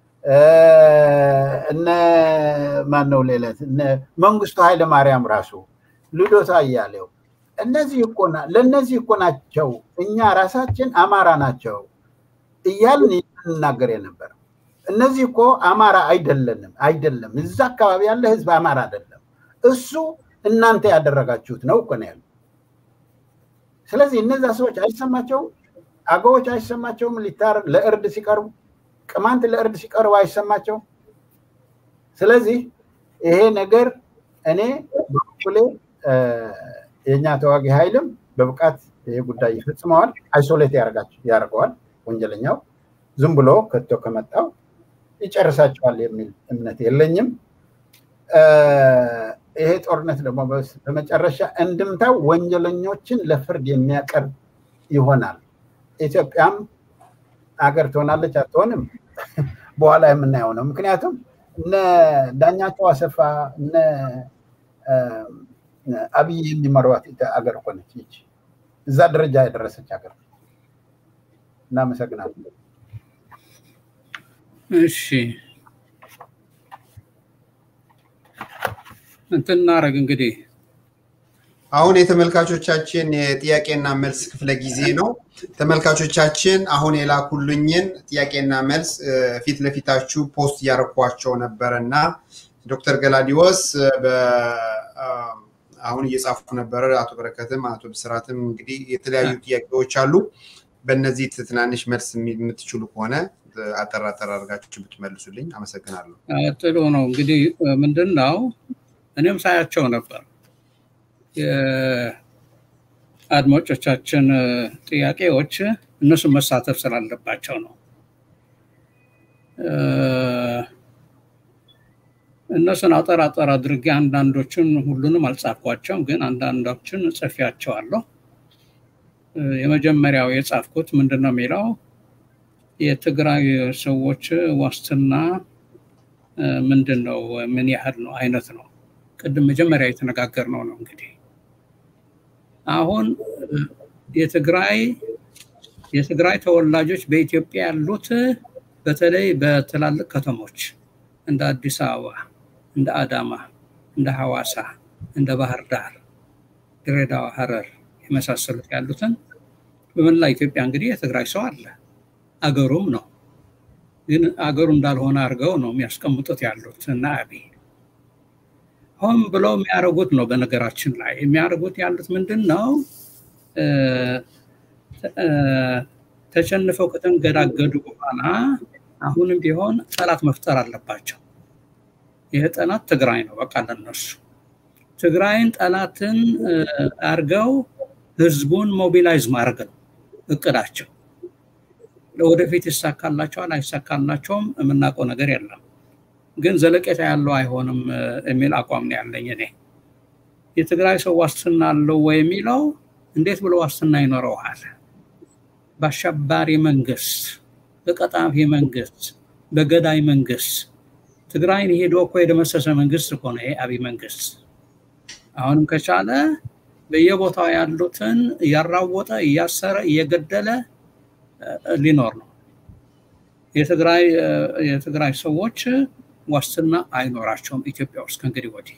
እነ ማነው ሌለት እነ መንግስቱ ኃይለ ማርያም ራሱ ልዶታ ያለው እነዚህ እኮና ለነዚህ እኮ ናቸው እኛ ራሳችን አማራ ናቸው እያልን እንናገር የነበር እነዚህ እኮ አማራ አይደለንም አይደለም እዛ አካባቢ ያለ ህዝብ አማራ አይደለም እሱ እናንተ ያደረጋችሁት ነው እኮ ነው ያለው ስለዚህ እነዛ ሰዎች አይሰማቸው አገዎች አይሰማቸውም ሊታር ለእርድ ሲቀርቡ ቅማንት ለእርድ ሲቀርቡ አይሰማቸው ስለዚህ ይሄ ነገር እኔ በኩሌ የኛ ተዋጊ ኃይልም በብቃት ይሄ ጉዳይ ይፈጽመዋል አይሶሌት ያርጋቸው ያርገዋል ወንጀለኛው ዝም ብሎ ከቶ ከመጣው ይጨርሳቸዋል የሚል እምነት የለኝም ይሄ ጦርነት ደግሞ በመጨረሻ እንድምታው ወንጀለኞችን ለፍርድ የሚያቀርብ ይሆናል ኢትዮጵያም አገር ትሆናለች አትሆንም በኋላ የምናየው ነው ምክንያቱም እነ ዳኛቸው አሰፋ እነ አብይ የሚመሯት አገር ሆነች ይቺ እዛ ደረጃ የደረሰች አገር እናመሰግናለን እሺ እንትናረግ እንግዲህ አሁን የተመልካቾቻችን የጥያቄና መልስ ክፍለ ጊዜ ነው ተመልካቾቻችን አሁን የላኩልኝን ጥያቄና መልስ ፊት ለፊታችሁ ፖስት ያረኳቸው ነበርና ዶክተር ገላዲዮስ አሁን እየጻፉ ነበር አቶ በረከትም አቶ ብስራትም እንግዲህ የተለያዩ ጥያቄዎች አሉ በእነዚህ ትናንሽ መልስ የምትችሉ ከሆነ አጠራጠር አድርጋችሁ ብትመልሱልኝ አመሰግናለሁ ጥሩ ነው እንግዲህ ምንድነው እኔም ሳያቸው ነበር የአድማጮቻችን ጥያቄዎች እነሱ መሳተፍ ስላለባቸው ነው እነሱን አጠራጠር አድርጌ አንዳንዶችን ሁሉንም አልጻፍኳቸውም ግን አንዳንዶችን ጽፌያቸዋለሁ የመጀመሪያው የጻፍኩት ምንድነው የሚለው የትግራይ ሰዎች ዋስትና ምንድነው ምን ያህል ነው አይነት ነው ቅድም መጀመሪያ የተነጋገርነው ነው እንግዲህ አሁን የትግራይ የትግራይ ተወላጆች በኢትዮጵያ ያሉት በተለይ በትላልቅ ከተሞች እንደ አዲስ አበባ እንደ አዳማ እንደ ሐዋሳ እንደ ባህር ዳር ድሬዳዋ ሐረር የመሳሰሉት ያሉትን በመላ ኢትዮጵያ እንግዲህ የትግራይ ሰው አለ አገሩም ነው ግን አገሩ እንዳልሆነ አርገው ነው የሚያስቀምጡት ያሉት እና አብይ ሆም ብለው የሚያረጉት ነው በነገራችን ላይ የሚያረጉት ያሉት ምንድነው ተሸንፈው ከተንገዳገዱ በኋላ አሁንም ቢሆን ጠላት መፍጠር አለባቸው ይሄ ጠላት ትግራይ ነው በቃ ለነሱ ትግራይን ጠላትን አርገው ህዝቡን ሞቢላይዝ ማድረግ ነው እቅዳቸው ለወደፊት ይሳካላቸዋል አይሳካላቸውም የምናውቀው ነገር የለም ግን ዘለቄታ ያለው አይሆንም የሚል አቋም ነው ያለኝ እኔ የትግራይ ሰው ዋስትና አለው ወይ የሚለው እንዴት ብሎ ዋስትና ይኖረዋል በአሸባሪ መንግስት በቀጣፊ መንግስት በገዳይ መንግስት ትግራይን ሄዶ እኮ የደመሰሰ መንግስት እኮ ነው ይሄ አብይ መንግስት። አሁንም ከቻለ በየቦታው ያሉትን ያራወጠ እያሰረ እየገደለ ሊኖር ነው። የትግራይ የትግራይ ሰዎች ዋስትና አይኖራቸውም ኢትዮጵያ ውስጥ ከእንግዲህ ወዲህ።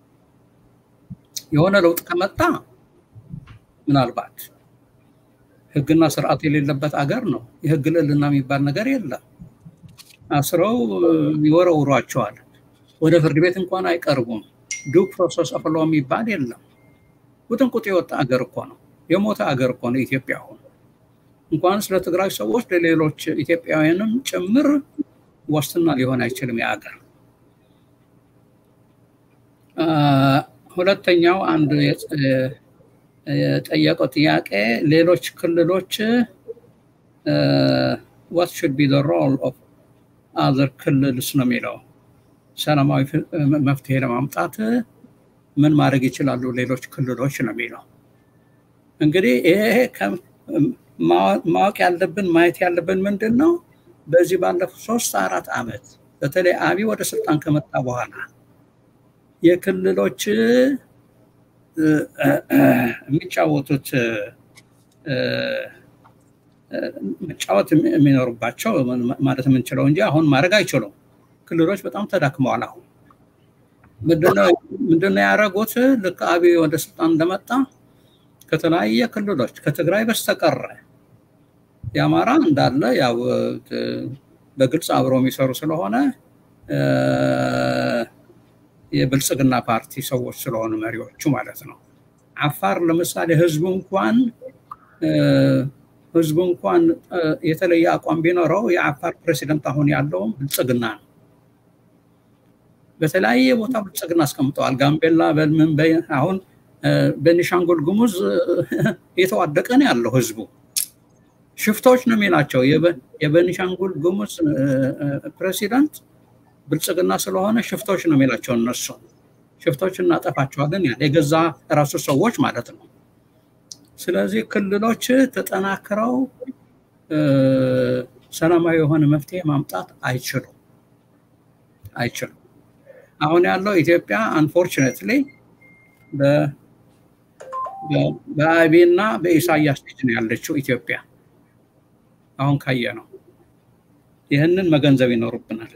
የሆነ ለውጥ ከመጣ ምናልባት ህግና ስርዓት የሌለበት አገር ነው። የህግ ልዕልና የሚባል ነገር የለም። አስረው ይወረውሯቸዋል። ወደ ፍርድ ቤት እንኳን አይቀርቡም። ዱ ፕሮሰስ ኦፍ ሎ የሚባል የለም። ውጥንቁጥ የወጣ አገር እኮ ነው። የሞተ አገር እኮ ነው ኢትዮጵያ አሁን። እንኳን ስለ ትግራይ ሰዎች ለሌሎች ኢትዮጵያውያንም ጭምር ዋስትና ሊሆን አይችልም ያ አገር። ሁለተኛው አንድ የጠየቀው ጥያቄ ሌሎች ክልሎች what should be the role of other ክልልስ ነው የሚለው። ሰላማዊ መፍትሄ ለማምጣት ምን ማድረግ ይችላሉ ሌሎች ክልሎች ነው የሚለው። እንግዲህ ይሄ ማወቅ ያለብን ማየት ያለብን ምንድነው በዚህ ባለፈው ሶስት አራት አመት በተለይ አብይ ወደ ስልጣን ከመጣ በኋላ የክልሎች የሚጫወቱት መጫወት የሚኖርባቸው ማለት የምንችለው እንጂ አሁን ማድረግ አይችሉም። ክልሎች በጣም ተዳክመዋል። አሁን ምንድነው ምንድነው ያደረጉት? ልክ አብይ ወደ ስልጣን እንደመጣ ከተለያየ ክልሎች ከትግራይ በስተቀር የአማራ እንዳለ ያው በግልጽ አብረው የሚሰሩ ስለሆነ የብልጽግና ፓርቲ ሰዎች ስለሆኑ መሪዎቹ ማለት ነው። አፋር ለምሳሌ ህዝቡ እንኳን ህዝቡ እንኳን የተለየ አቋም ቢኖረው የአፋር ፕሬሲደንት አሁን ያለው ብልጽግና ነው። በተለያየ ቦታ ብልጽግና አስቀምጠዋል። ጋምቤላ በምን አሁን በኒሻንጉል ጉሙዝ የተዋደቀ ነው ያለው ህዝቡ። ሽፍቶች ነው የሚላቸው የበኒሻንጉል ጉሙዝ ፕሬሲደንት ብልጽግና ስለሆነ ሽፍቶች ነው የሚላቸው እነሱ። ሽፍቶች እናጠፋቸዋለን ያለ የገዛ ራሱ ሰዎች ማለት ነው። ስለዚህ ክልሎች ተጠናክረው ሰላማዊ የሆነ መፍትሄ ማምጣት አይችሉም አይችሉም። አሁን ያለው ኢትዮጵያ አንፎርቹኔትሊ በ በአብይና በኢሳያስ ነው ያለችው ኢትዮጵያ አሁን ካየ ነው። ይሄንን መገንዘብ ይኖርብናል።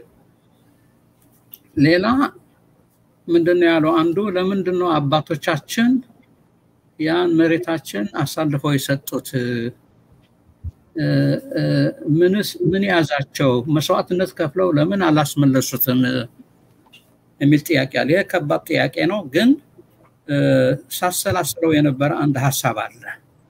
ሌላ ምንድነው ያለው አንዱ ለምንድነው አባቶቻችን ያን መሬታችን አሳልፈው የሰጡት? ምንስ ምን ያዛቸው? መስዋዕትነት ከፍለው ለምን አላስመለሱትም የሚል ጥያቄ አለ። ይሄ ከባድ ጥያቄ ነው፣ ግን ሳሰላስለው የነበረ አንድ ሐሳብ አለ።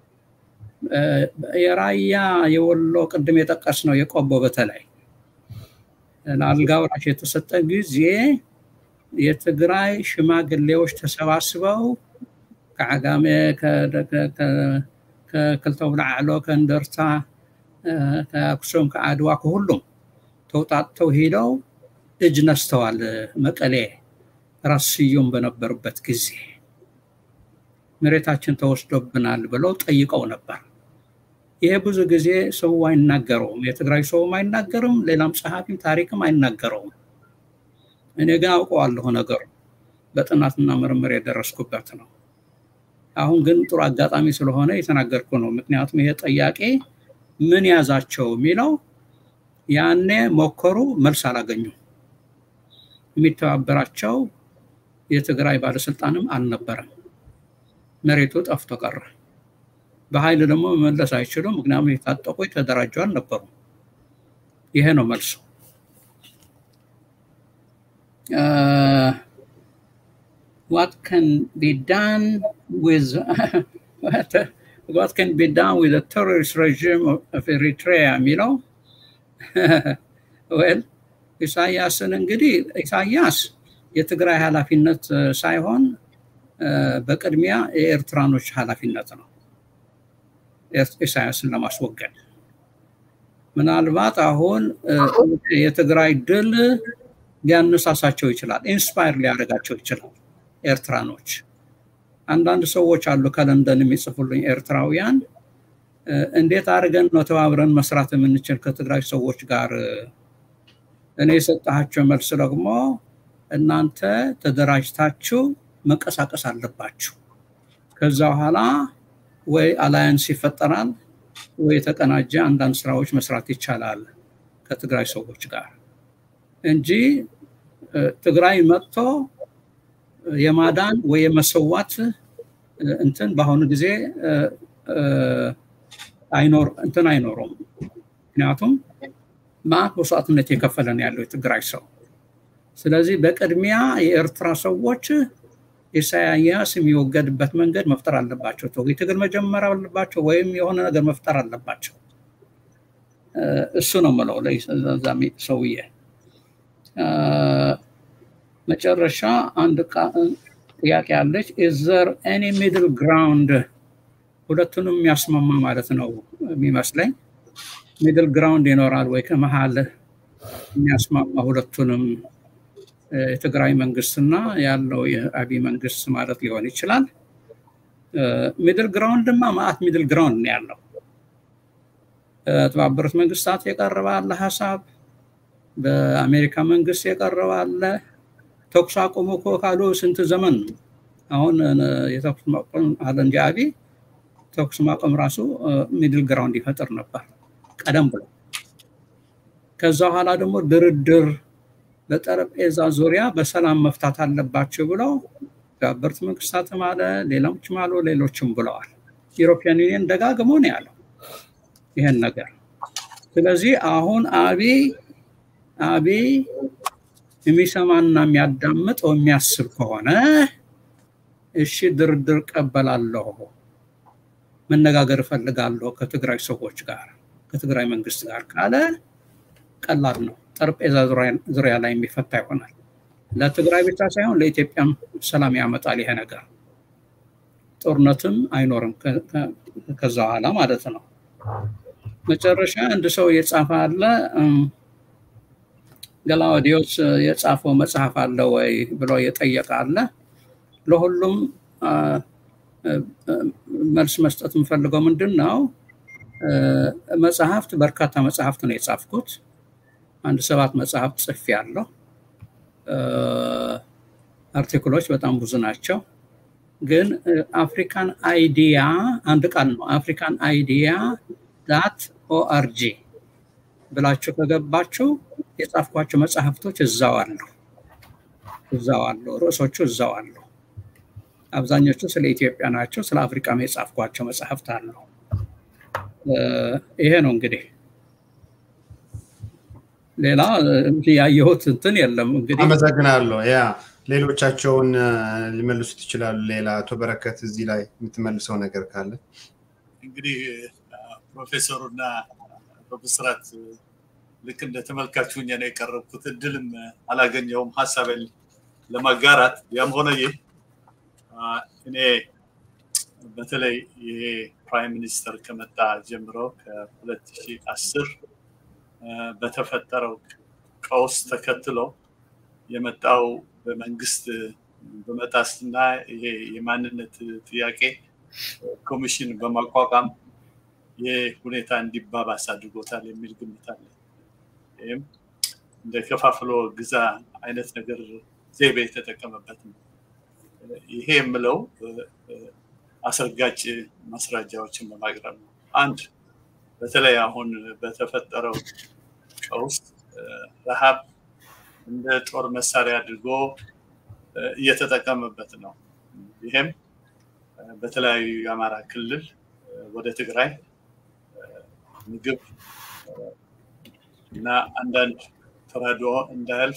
የራያ የወሎ ቅድም የጠቀስነው የቆቦ በተለይ ለአልጋ ወራሽ የተሰጠ ጊዜ የትግራይ ሽማግሌዎች ተሰባስበው ከዓጋሜ ከክልተው ላዕሎ ከእንደርታ ከአክሱም ከአድዋ ከሁሉም ተውጣጥተው ሄደው እጅ ነስተዋል። መቀሌ ራስ ስዩም በነበሩበት ጊዜ መሬታችን ተወስዶብናል ብለው ጠይቀው ነበር። ይሄ ብዙ ጊዜ ሰው አይናገረውም። የትግራይ ሰው አይናገርም፣ ሌላም ጸሐፊም ታሪክም አይናገረውም። እኔ ግን አውቀዋለሁ ነገሩ በጥናትና ምርምር የደረስኩበት ነው። አሁን ግን ጥሩ አጋጣሚ ስለሆነ የተናገርኩ ነው። ምክንያቱም ይሄ ጥያቄ ምን ያዛቸው የሚለው ያኔ ሞከሩ፣ መልስ አላገኙም። የሚተባበራቸው የትግራይ ባለስልጣንም አልነበረም። መሬቱ ጠፍቶ ቀረ። በኃይል ደግሞ መመለስ አይችሉም፣ ምክንያቱም የታጠቁ የተደራጁ አልነበሩ። ይሄ ነው መልሱ። what can be done with what, what can be done with the terrorist regime of, of Eritrea የሚለው well ኢሳያስን እንግዲህ ኢሳያስ የትግራይ ኃላፊነት ሳይሆን በቅድሚያ የኤርትራኖች ኃላፊነት ነው ኢሳያስን ለማስወገድ። ምናልባት አሁን የትግራይ ድል ሊያነሳሳቸው ይችላል፣ ኢንስፓየር ሊያደርጋቸው ይችላል ኤርትራኖች። አንዳንድ ሰዎች አሉ ከለንደን የሚጽፉልኝ ኤርትራውያን እንዴት አድርገን ነው ተባብረን መስራት የምንችል ከትግራይ ሰዎች ጋር? እኔ የሰጣቸው መልስ ደግሞ እናንተ ተደራጅታችሁ መንቀሳቀስ አለባችሁ። ከዛ በኋላ ወይ አላያንስ ይፈጠራል ወይ ተቀናጀ አንዳንድ ስራዎች መስራት ይቻላል ከትግራይ ሰዎች ጋር እንጂ ትግራይ መጥቶ የማዳን ወይ የመሰዋት እንትን በአሁኑ ጊዜ አይኖር እንትን አይኖርም። ምክንያቱም ማት መስዋዕትነት የከፈለን ያለው የትግራይ ሰው። ስለዚህ በቅድሚያ የኤርትራ ሰዎች ኢሳያስ የሚወገድበት መንገድ መፍጠር አለባቸው። ትግል መጀመር አለባቸው ወይም የሆነ ነገር መፍጠር አለባቸው። እሱ ነው የምለው ለዛሚ ሰውዬ። መጨረሻ አንድ ጥያቄ አለች። is there any middle ground? ሁለቱንም የሚያስማማ ማለት ነው የሚመስለኝ። ሚድል ግራውንድ ይኖራል ወይ ከመሃል የሚያስማማ ሁለቱንም የትግራይ መንግስትና ያለው የአብይ መንግስት ማለት ሊሆን ይችላል። ሚድል ግራውንድማ ማአት ሚድል ግራውንድ ነው ያለው። ተባበሩት መንግስታት የቀረበ አለ ሐሳብ፣ በአሜሪካ መንግስት የቀረበ አለ። ተኩስ አቁሙ እኮ ካሉ ስንት ዘመን አሁን የተኩስ ማቆም አለ እንጂ አብይ ተኩስ ማቆም ራሱ ሚድል ግራውንድ ይፈጥር ነበር ቀደም ብሎ። ከዛ በኋላ ደግሞ ድርድር በጠረጴዛ ዙሪያ በሰላም መፍታት አለባቸው ብለው ተባበሩት መንግስታት ማለት ሌሎችም አሉ ሌሎችም ብለዋል። ዩሮፒያን ዩኒየን ደጋግሞ ነው ያለው ይሄን ነገር። ስለዚህ አሁን አብይ አብይ የሚሰማና የሚያዳምጥ ወይ የሚያስብ ከሆነ እሺ ድርድር ቀበላለሁ መነጋገር ፈልጋለሁ ከትግራይ ሰዎች ጋር ከትግራይ መንግስት ጋር ካለ ቀላል ነው። ጠረጴዛ ዙሪያ ላይ የሚፈታ ይሆናል። ለትግራይ ብቻ ሳይሆን ለኢትዮጵያም ሰላም ያመጣል ይሄ ነገር። ጦርነትም አይኖርም ከዛ በኋላ ማለት ነው። መጨረሻ አንድ ሰው የጻፈ አለ ገላውዲዮስ የጻፈው መጽሐፍ አለ ወይ ብሎ የጠየቀ አለ። ለሁሉም መልስ መስጠት የምፈልገው ምንድነው መጽሐፍት በርካታ መጽሐፍት ነው የጻፍኩት። አንድ ሰባት መጽሐፍት ጽፌያለሁ። አርቲክሎች በጣም ብዙ ናቸው። ግን አፍሪካን አይዲያ አንድ ቃል ነው አፍሪካን አይዲያ ዳት ኦአርጂ ብላችሁ ከገባችሁ የጻፍኳቸው መጽሐፍቶች እዛው አሉ እዛው አሉ ርዕሶቹ እዛው አሉ። አብዛኞቹ ስለ ኢትዮጵያ ናቸው። ስለ አፍሪካም የጻፍኳቸው መጽሐፍት አሉ። ይሄ ነው እንግዲህ ሌላ ያየሁት እንትን የለም። እንግዲህ አመሰግናለሁ። ያ ሌሎቻቸውን ሊመልሱት ይችላሉ። ሌላ አቶ በረከት እዚህ ላይ የምትመልሰው ነገር ካለ? እንግዲህ ፕሮፌሰሩና በብስራት ልክ እንደ ተመልካቹኛ ነው የቀረብኩት። እድልም አላገኘውም ሐሳቤን ለማጋራት። ያም ሆነ ይህ እኔ በተለይ ይሄ ፕራይም ሚኒስተር ከመጣ ጀምሮ ከ2010 በተፈጠረው ቀውስ ተከትሎ የመጣው በመንግስት በመጣስና ይሄ የማንነት ጥያቄ ኮሚሽን በማቋቋም የሁኔታ እንዲባባስ አድርጎታል የሚል ግምት አለ። ይሄም እንደ ከፋፍሎ ግዛ አይነት ነገር ዘይቤ የተጠቀመበት ነው። ይሄ የምለው አስረጋጭ ማስረጃዎችን በማቅረብ ነው። አንድ በተለይ አሁን በተፈጠረው ቀውስ ረሃብ እንደ ጦር መሳሪያ አድርጎ እየተጠቀመበት ነው። ይሄም በተለያዩ የአማራ ክልል ወደ ትግራይ ምግብ እና አንዳንድ ተራድኦ እንዳያልፍ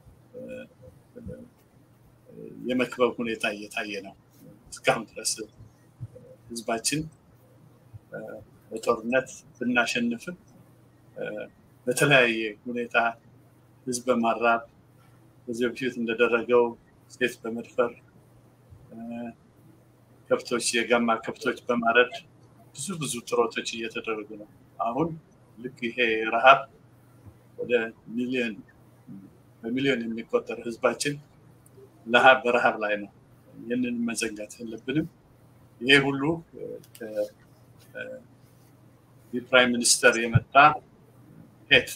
የመክበብ ሁኔታ እየታየ ነው። እስካሁን ድረስ ህዝባችን በጦርነት ብናሸንፍም በተለያየ ሁኔታ ህዝብ በማራብ በዚህ በፊት እንደደረገው ሴት በመድፈር ከብቶች የጋማ ከብቶች በማረድ ብዙ ብዙ ጥረቶች እየተደረጉ ነው። አሁን ልክ ይሄ ረሃብ ወደ ሚሊዮን በሚሊዮን የሚቆጠር ህዝባችን ለሃብ በረሃብ ላይ ነው። ይህንን መዘንጋት የለብንም። ይሄ ሁሉ የፕራይም ሚኒስተር የመጣ ሄት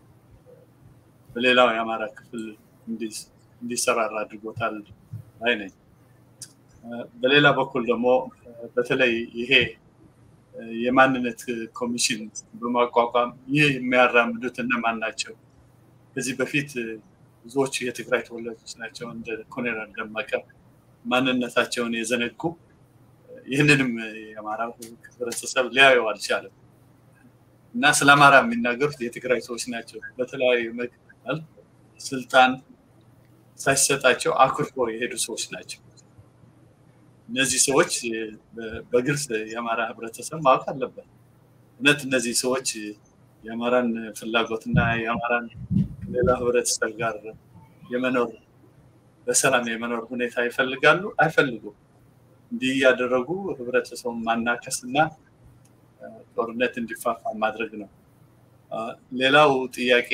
በሌላው የአማራ ክፍል እንዲሰራራ አድርጎታል ላይ ነኝ። በሌላ በኩል ደግሞ በተለይ ይሄ የማንነት ኮሚሽን በማቋቋም ይህ የሚያራምዱት እነማን ናቸው? ከዚህ በፊት ብዙዎች የትግራይ ተወላጆች ናቸው እንደ ኮሎኔል ደመቀ ማንነታቸውን የዘነጉ ይህንንም የአማራ ህብረተሰብ ሊያየው አልቻለም እና ስለ አማራ የሚናገሩት የትግራይ ሰዎች ናቸው። በተለያዩ መልክ ስልጣን ሳይሰጣቸው አኩርፎ የሄዱ ሰዎች ናቸው። እነዚህ ሰዎች በግልጽ የአማራ ህብረተሰብ ማወቅ አለበት። እውነት እነዚህ ሰዎች የአማራን ፍላጎትና የአማራን ሌላ ህብረተሰብ ጋር የመኖር በሰላም የመኖር ሁኔታ ይፈልጋሉ? አይፈልጉም። እንዲህ ያደረጉ ህብረተሰቡን ማናከስና ጦርነት እንዲፋፋም ማድረግ ነው። ሌላው ጥያቄ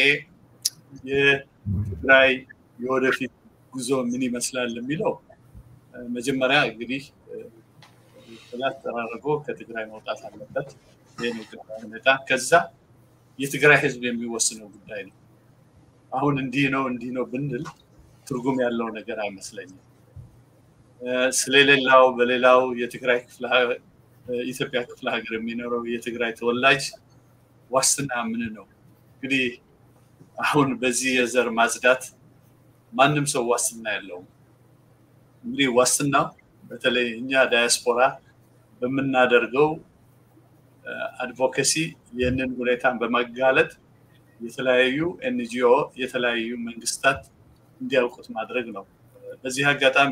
የትግራይ የወደፊት ጉዞ ምን ይመስላል የሚለው መጀመሪያ እንግዲህ ጥላት ተራርጎ ከትግራይ መውጣት አለበት። የንግግር ሁኔታ ከዛ የትግራይ ህዝብ የሚወስነው ጉዳይ ነው። አሁን እንዲህ ነው እንዲህ ነው ብንል ትርጉም ያለው ነገር አይመስለኝም። ስለሌላው በሌላው የትግራይ ክፍለ ኢትዮጵያ ክፍለ ሀገር የሚኖረው የትግራይ ተወላጅ ዋስትና ምን ነው? እንግዲህ አሁን በዚህ የዘር ማጽዳት ማንም ሰው ዋስትና ያለው እንግዲህ ዋስትና በተለይ እኛ ዳያስፖራ በመናደርገው አድቮኬሲ የነን ሁኔታን በመጋለጥ የተለያዩ ኤንጂኦ የተለያዩ መንግስታት እንዲያውቁት ማድረግ ነው። በዚህ አጋጣሚ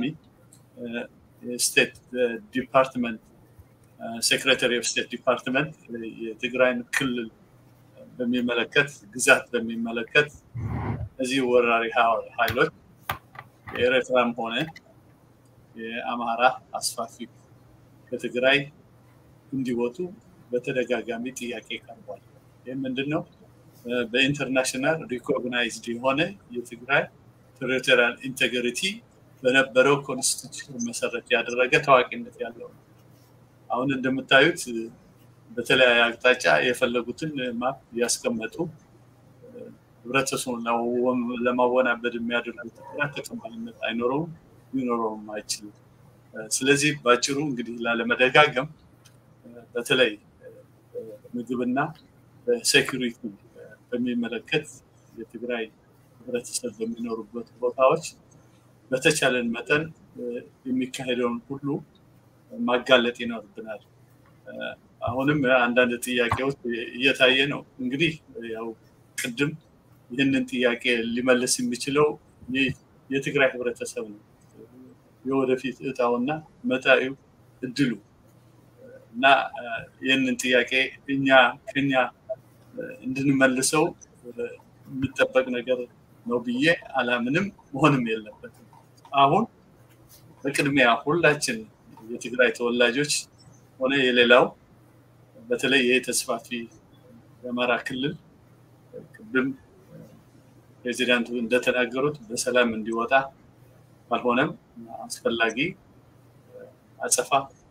ስቴት ዲፓርትመንት ሴክሬታሪ ኦፍ ስቴት ዲፓርትመንት የትግራይን ክልል በሚመለከት ግዛት በሚመለከት እዚህ ወራሪ ኃይሎች የኤርትራም ሆነ የአማራ አስፋፊ ከትግራይ እንዲወጡ በተደጋጋሚ ጥያቄ ቀርቧል። ይህ ምንድነው? በኢንተርናሽናል ሪኮግናይዝድ የሆነ የትግራይ ቴሪቶሪያል ኢንቴግሪቲ በነበረው ኮንስቲቱሽን መሰረት ያደረገ ታዋቂነት ያለው አሁን እንደምታዩት በተለያየ አቅጣጫ የፈለጉትን ማፕ ያስቀመጡ ህብረተሰቡን ለማወናበድ የሚያደርጉት ጥረት ተቀባይነት አይኖረውም ሊኖረውም አይችልም። ስለዚህ ባጭሩ እንግዲህ ላለመደጋገም በተለይ ምግብና ሴኩሪቲ በሚመለከት የትግራይ ህብረተሰብ በሚኖሩበት ቦታዎች በተቻለን መጠን የሚካሄደውን ሁሉ ማጋለጥ ይኖርብናል። አሁንም አንዳንድ ጥያቄዎች እየታየ ነው። እንግዲህ ያው ቅድም ይህንን ጥያቄ ሊመልስ የሚችለው የትግራይ ህብረተሰብ ነው። የወደፊት እጣውና መጣዩ እድሉ እና ይህንን ጥያቄ እኛ ከኛ እንድንመልሰው የሚጠበቅ ነገር ነው ብዬ አላምንም፣ መሆንም የለበትም። አሁን በቅድሚያ ሁላችን የትግራይ ተወላጆች ሆነ የሌላው በተለይ የተስፋፊ የአማራ ክልል ቅድም ፕሬዚዳንቱ እንደተናገሩት በሰላም እንዲወጣ ካልሆነም አስፈላጊ አጸፋ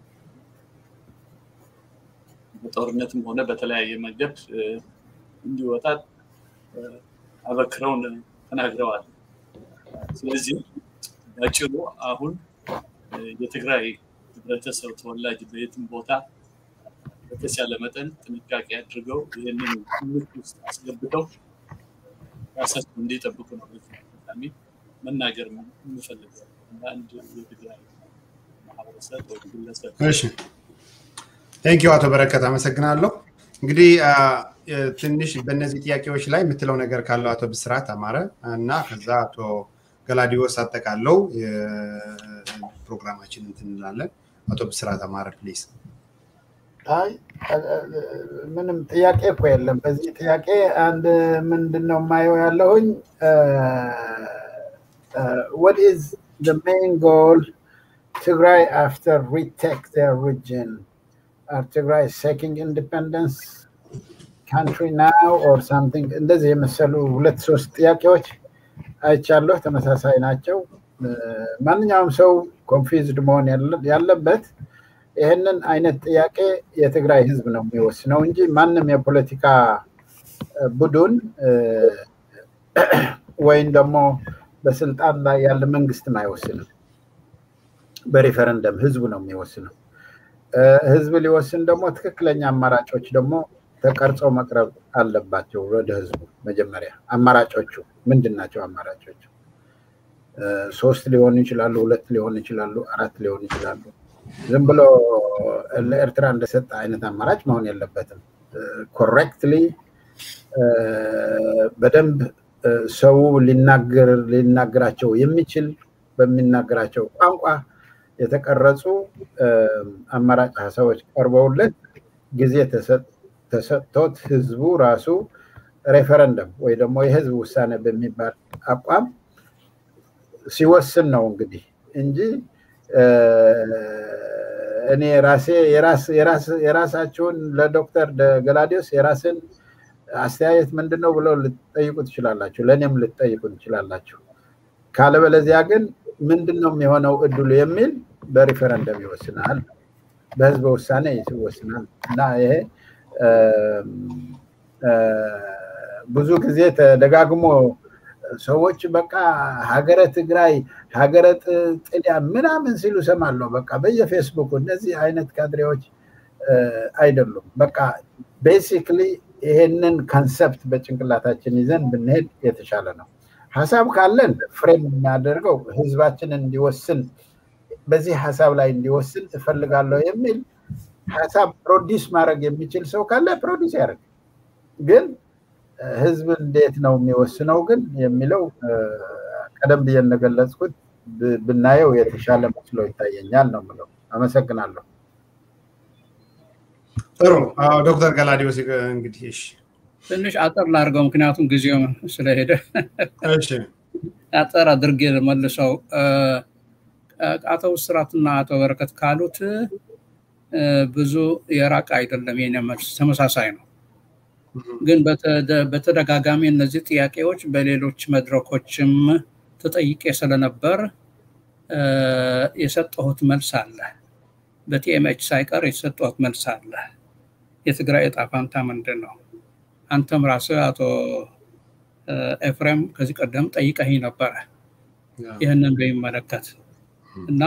በጦርነትም ሆነ በተለያየ መንገድ እንዲወጣ አበክረውን ተናግረዋል። ስለዚህ ባጭሩ አሁን የትግራይ ህብረተሰብ ተወላጅ በየትም ቦታ በተቻለ መጠን ጥንቃቄ አድርገው ይህንን ትምህርት ውስጥ አስገብተው ራሳቸውን እንዲጠብቁ ነው በጣም መናገር የምፈልገው አንድ የትግራይ ማህበረሰብ ወይ ግለሰብ። እሺ ቴንክ ዩ አቶ በረከት አመሰግናለሁ። እንግዲህ ትንሽ በእነዚህ ጥያቄዎች ላይ የምትለው ነገር ካለው አቶ ብስራት አማረ እና ከዛ አቶ ገላዲዮስ አጠቃለው ፕሮግራማችን እንትን እንላለን። አቶ ብስራት አማረ ፕሊዝ። አይ ምንም ጥያቄ እኮ የለም። በዚህ ጥያቄ አንድ ምንድነው ማየው ያለሁኝ what is the main goal Tigray after retake their region? Are Tigray seeking independence country now or something? እንደዚህ የመሰሉ ሁለት ሶስት ጥያቄዎች አይቻለሁ፣ ተመሳሳይ ናቸው። ማንኛውም ሰው ኮንፊውዝድ መሆን ያለበት ይህንን አይነት ጥያቄ የትግራይ ህዝብ ነው የሚወስነው እንጂ ማንም የፖለቲካ ቡድን ወይም ደግሞ በስልጣን ላይ ያለ መንግስትም አይወስንም። በሪፈረንደም ህዝቡ ነው የሚወስነው። ህዝብ ሊወስን ደግሞ ትክክለኛ አማራጮች ደግሞ ተቀርጸው መቅረብ አለባቸው ወደ ህዝቡ። መጀመሪያ አማራጮቹ ምንድናቸው? አማራጮቹ ሶስት ሊሆኑ ይችላሉ፣ ሁለት ሊሆኑ ይችላሉ፣ አራት ሊሆኑ ይችላሉ። ዝም ብሎ ለኤርትራ እንደሰጠ አይነት አማራጭ መሆን የለበትም። ኮሬክትሊ በደንብ ሰው ሊናገር ሊናገራቸው የሚችል በሚናገራቸው ቋንቋ የተቀረጹ አማራጭ ሀሳቦች ቀርበውለት ጊዜ ተሰጥቶት ህዝቡ ራሱ ሬፈረንደም ወይ ደግሞ የህዝብ ውሳኔ በሚባል አቋም ሲወስን ነው እንግዲህ እንጂ እኔ ራሴ የራስ የራስ የራሳቸውን ለዶክተር ገላዲዮስ የራስን አስተያየት ምንድነው ብለው ልትጠይቁ ትችላላችሁ፣ ለኔም ልትጠይቁ ትችላላችሁ። ካለበለዚያ ግን ምንድነው የሚሆነው እድሉ የሚል በሪፈረንደም ይወስናል፣ በህዝብ ውሳኔ ይወስናል። እና ይሄ ብዙ ጊዜ ተደጋግሞ ሰዎች በቃ ሀገረ ትግራይ ሀገረ ጥልያ ምናምን ሲሉ ሰማለሁ። በቃ በየፌስቡክ እነዚህ አይነት ካድሬዎች አይደሉም። በቃ ቤሲክሊ ይሄንን ኮንሰፕት በጭንቅላታችን ይዘን ብንሄድ የተሻለ ነው። ሐሳብ ካለን ፍሬም የሚያደርገው ህዝባችንን እንዲወስን በዚህ ሐሳብ ላይ እንዲወስን እፈልጋለሁ የሚል ሐሳብ ፕሮዲዩስ ማድረግ የሚችል ሰው ካለ ፕሮዲዩስ ያደርግ። ግን ህዝብ እንዴት ነው የሚወስነው ግን የሚለው ቀደም ብዬ እንደገለጽኩት ብናየው የተሻለ መስሎ ይታየኛል ነው የምለው። አመሰግናለሁ። ጥሩ ዶክተር ገላዲዮስ እንግዲህ እሺ ትንሽ አጠር ላድርገው ምክንያቱም ጊዜው ስለሄደ። እሺ አጠር አድርጌ መልሰው አቶ ብስራትና አቶ በረከት ካሉት ብዙ የራቅ አይደለም፣ የኔ መልስ ተመሳሳይ ነው። ግን በተደጋጋሚ እነዚህ ጥያቄዎች በሌሎች መድረኮችም ተጠይቄ ስለነበር የሰጠሁት መልስ አለ። በቲኤምኤች ሳይቀር የሰጠሁት መልስ አለ። የትግራይ ዕጣ ፈንታ ምንድን ነው? አንተም ራስህ አቶ ኤፍሬም ከዚህ ቀደም ጠይቀኸኝ ነበረ ይህንን በሚመለከት እና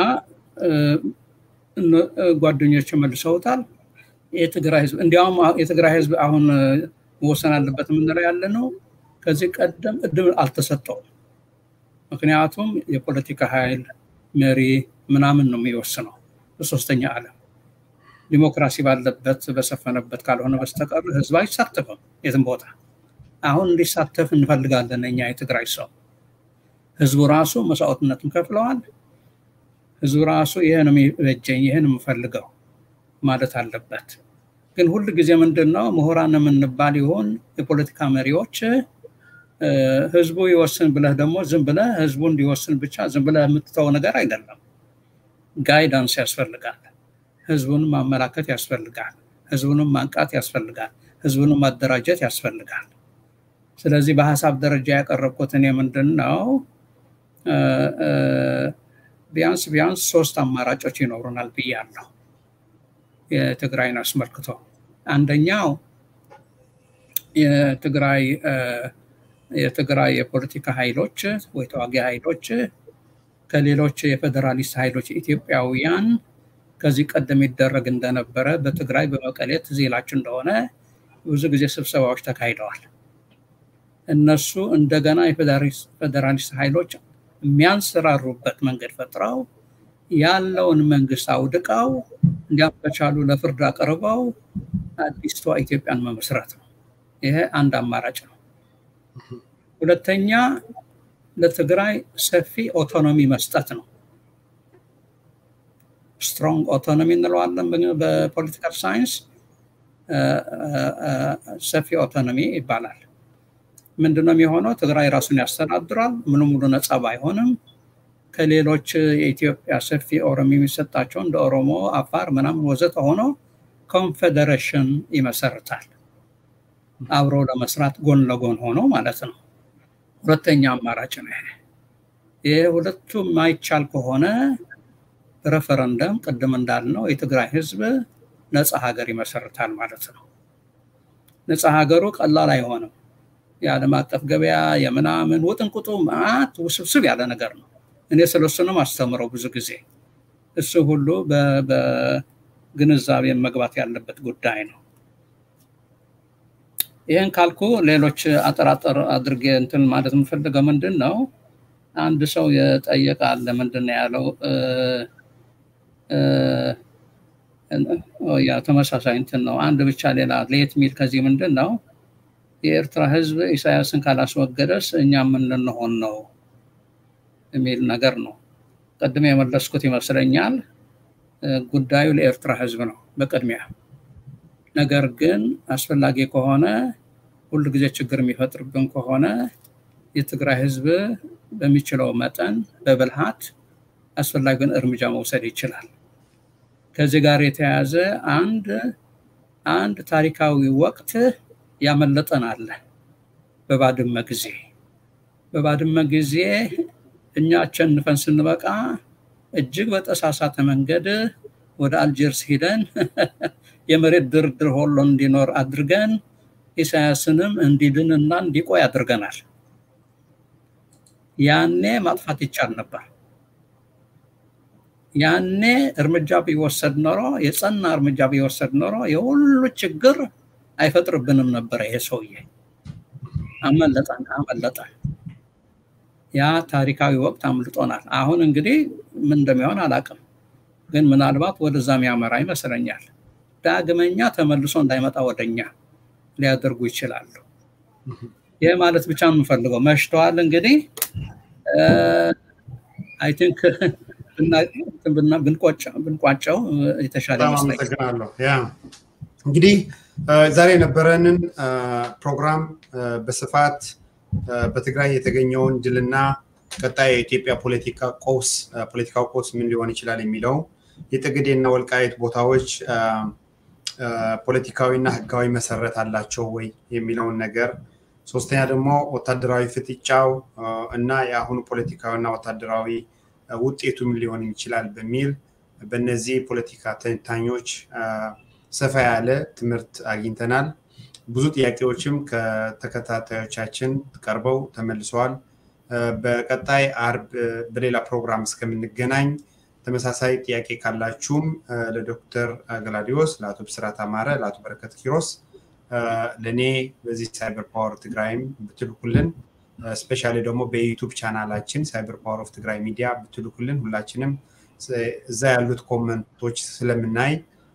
ጓደኞች መልሰውታል። የትግራይ ህዝብ እንዲያውም የትግራይ ህዝብ አሁን መወሰን አለበት የምንለው ያለ ነው። ከዚህ ቀደም እድል አልተሰጠውም። ምክንያቱም የፖለቲካ ኃይል መሪ ምናምን ነው የሚወስነው በሶስተኛ ዓለም ዲሞክራሲ ባለበት በሰፈነበት ካልሆነ በስተቀር ህዝብ አይሳተፍም የትም ቦታ። አሁን እንዲሳተፍ እንፈልጋለን እኛ የትግራይ ሰው። ህዝቡ ራሱ መስዋዕትነቱን ከፍለዋል። ህዝቡ ራሱ ይሄን የሚበጀኝ ይሄን የምፈልገው ማለት አለበት። ግን ሁሉ ጊዜ ምንድነው ምሁራን የምንባል ይሆን የፖለቲካ መሪዎች ህዝቡ ይወስን ብለህ ደግሞ ዝም ብለህ ህዝቡ እንዲወስን ብቻ ዝም ብለህ የምትተው ነገር አይደለም። ጋይዳንስ ያስፈልጋል። ህዝቡን ማመላከት ያስፈልጋል። ህዝቡን ማንቃት ያስፈልጋል። ህዝቡን ማደራጀት ያስፈልጋል። ስለዚህ በሐሳብ ደረጃ ያቀረብኩት እኔ ምንድነው ቢያንስ ቢያንስ ሶስት አማራጮች ይኖሩናል ብያለሁ የትግራይን አስመልክቶ። አንደኛው የትግራይ የትግራይ የፖለቲካ ኃይሎች ወይ ተዋጊ ኃይሎች ከሌሎች የፌደራሊስት ኃይሎች ኢትዮጵያውያን ከዚህ ቀደም ይደረግ እንደነበረ በትግራይ በመቀሌ ትዝላችሁ እንደሆነ ብዙ ጊዜ ስብሰባዎች ተካሂደዋል። እነሱ እንደገና የፌደራሊስት ኃይሎች የሚያንሰራሩበት መንገድ ፈጥረው ያለውን መንግስት አውድቀው እንዲያፈቻሉ ለፍርድ አቀርበው አዲስቷ ኢትዮጵያን መመስረት ነው። ይሄ አንድ አማራጭ ነው። ሁለተኛ ለትግራይ ሰፊ ኦቶኖሚ መስጠት ነው። ስትሮንግ ኦቶኖሚ እንለዋለን በፖለቲካል ሳይንስ። ሰፊ ኦቶኖሚ ይባላል። ምንድነው የሚሆነው? ትግራይ ራሱን ያስተዳድራል። ምንም ሙሉ ነፃ ባይሆንም ከሌሎች የኢትዮጵያ ሰፊ ኦሮሞ የሚሰጣቸው እንደ ኦሮሞ፣ አፋር ምናምን ወዘተ ሆኖ ኮንፌደሬሽን ይመሰርታል። አብሮ ለመስራት ጎን ለጎን ሆኖ ማለት ነው። ሁለተኛ አማራጭ ነው ይሄ። ይሄ ሁለቱም ማይቻል ከሆነ ሬፈረንደም ቀደም እንዳልነው የትግራይ ህዝብ ነፃ ሀገር ይመሰርታል ማለት ነው። ነፃ ሀገሩ ቀላል አይሆንም። የዓለም አቀፍ ገበያ የምናምን ወጥንቁጡ ማት ውስብስብ ያለ ነገር ነው። እኔ ስለሱንም አስተምረው ብዙ ጊዜ እሱ ሁሉ በግንዛቤ መግባት ያለበት ጉዳይ ነው። ይሄን ካልኩ ሌሎች አጠራጠር አድርጌ እንትን ማለት የምፈልገው ምንድነው አንድ ሰው የጠየቃል ምንድነው ያለው እ ያ ተመሳሳይ እንትን ነው አንድ ብቻ ሌላ ሌት ሚል ከዚህ ምንድነው የኤርትራ ህዝብ ኢሳያስን ካላስወገደስ እኛ ምን ልንሆን ነው የሚል ነገር ነው። ቀድሜ የመለስኩት ይመስለኛል ጉዳዩ ለኤርትራ ህዝብ ነው በቅድሚያ። ነገር ግን አስፈላጊ ከሆነ ሁሉ ጊዜ ችግር የሚፈጥርብን ከሆነ የትግራይ ህዝብ በሚችለው መጠን በብልሃት አስፈላጊውን እርምጃ መውሰድ ይችላል። ከዚህ ጋር የተያያዘ አንድ አንድ ታሪካዊ ወቅት ያመለጠን አለ። በባድመ ጊዜ በባድመ ጊዜ እኛ አሸንፈን ስንበቃ እጅግ በተሳሳተ መንገድ ወደ አልጀርስ ሄደን የመሬት ድርድር ሆሎ እንዲኖር አድርገን ኢሳያስንም እንዲድንና እንዲቆይ አድርገናል። ያኔ ማጥፋት ይቻል ነበር። ያኔ እርምጃ ቢወሰድ ኖሮ የጸና እርምጃ ቢወሰድ ኖሮ የሁሉ ችግር አይፈጥርብንም ነበር። ይሄ ሰውዬ አመለጠን አመለጠን። ያ ታሪካዊ ወቅት አምልጦናል። አሁን እንግዲህ ምን እንደሚሆን አላውቅም፣ ግን ምናልባት ወደዛም ያመራ ይመስለኛል። ዳግመኛ ተመልሶ እንዳይመጣ ወደኛ ሊያደርጉ ይችላሉ። ይሄ ማለት ብቻ ነው የምፈልገው። መሽቷል እንግዲህ አይ ቲንክ እና ብንቆጨው ብንቋጨው የተሻለ ይመስለኛል። ያ እንግዲህ ዛሬ ነበረንን ፕሮግራም በስፋት በትግራይ የተገኘውን ድልና ቀጣይ የኢትዮጵያ ፖለቲካ ቀውስ ፖለቲካው ቀውስ ምን ሊሆን ይችላል የሚለው የጠገዴና ወልቃይት ቦታዎች ፖለቲካዊና ህጋዊ መሰረት አላቸው ወይ የሚለውን ነገር፣ ሶስተኛ ደግሞ ወታደራዊ ፍጥጫው እና የአሁኑ ፖለቲካዊና ወታደራዊ ውጤቱ ምን ሊሆን ይችላል በሚል በእነዚህ ፖለቲካ ተንታኞች ሰፋ ያለ ትምህርት አግኝተናል። ብዙ ጥያቄዎችም ከተከታታዮቻችን ቀርበው ተመልሰዋል። በቀጣይ አርብ በሌላ ፕሮግራም እስከምንገናኝ ተመሳሳይ ጥያቄ ካላችሁም ለዶክተር ገላዲዮስ፣ ለአቶ ብስራት አማረ፣ ለአቶ በረከት ኪሮስ ለኔ በዚህ ሳይበር ፓወር ትግራይም ብትልኩልን ስፔሻሊ ደግሞ በዩቲዩብ ቻናላችን ሳይበር ፓወር ኦፍ ትግራይ ሚዲያ ብትልኩልን ሁላችንም እዛ ያሉት ኮሜንቶች ስለምናይ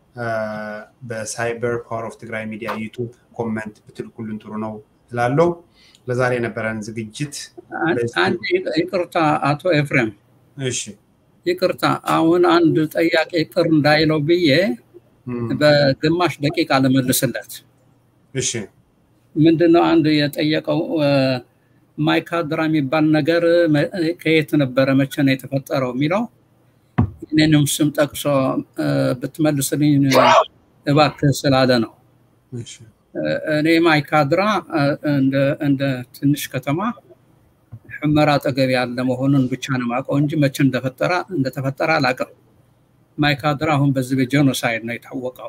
በሳይበር ፓወር ኦፍ ትግራይ ሚዲያ ዩቲዩብ ኮሜንት ብትልኩልን ጥሩ ነው እላለሁ። ለዛሬ የነበረን ዝግጅት አንድ ይቅርታ አቶ ኤፍሬም፣ እሺ ይቅርታ አሁን አንድ ጥያቄ ቅር እንዳይለው ብዬ በግማሽ ደቂቃ ለመልስለት። እሺ ምንድነው አንድ የጠየቀው ማይካድራ የሚባል ነገር ከየት ነበረ መቼ ነው የተፈጠረው የሚለው እኔንም ስም ጠቅሶ ብትመልስልኝ እባክህ ስላለ ነው። እሺ እኔ ማይካድራ እንደ እንደ ትንሽ ከተማ ሕመራ አጠገብ ያለ መሆኑን ብቻ ነው የማውቀው እንጂ መቼ እንደተፈጠረ እንደተፈጠረ አላውቅም። ማይካድራ አሁን በዚህ በጄኖሳይድ ነው የታወቀው።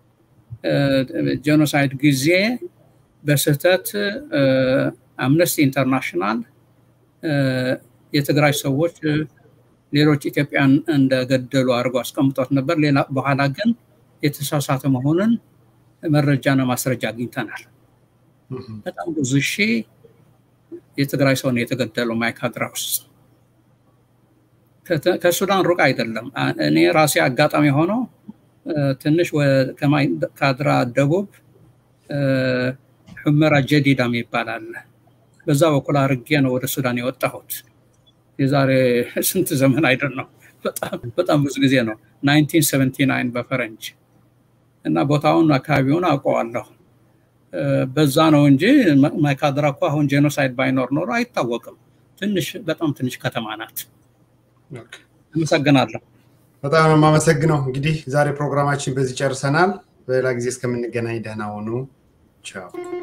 ጄኖሳይድ ጊዜ በስህተት አምነስቲ ኢንተርናሽናል የትግራይ ሰዎች ሌሎች ኢትዮጵያን እንደገደሉ አድርጎ አስቀምጦት ነበር። ሌላ በኋላ ግን የተሳሳተ መሆኑን መረጃና ማስረጃ አግኝተናል። በጣም ብዙ ሺህ የትግራይ ሰው ነው የተገደለው ማይካድራ ውስጥ። ከሱዳን ሩቅ አይደለም። እኔ ራሴ አጋጣሚ ሆኖ ትንሽ ከማይካድራ ደቡብ ሕመራ ጀዲዳ ይባላል በዛ በኩል አርጌ ነው ወደ ሱዳን የወጣሁት። የዛሬ ስንት ዘመን አይደለም፣ በጣም በጣም ብዙ ጊዜ ነው nineteen seventy-nine በፈረንጅ እና ቦታውን አካባቢውን አውቀዋለሁ። በዛ ነው እንጂ ማይካድራ እኮ አሁን ጄኖሳይድ ባይኖር ኖሮ አይታወቅም። ትንሽ በጣም ትንሽ ከተማ ናት። ኦኬ አመሰግናለሁ። በጣም ነው የማመሰግነው። እንግዲህ ዛሬ ፕሮግራማችን በዚህ ጨርሰናል። በሌላ ጊዜ እስከምንገናኝ ደህና ሁኑ። ቻው።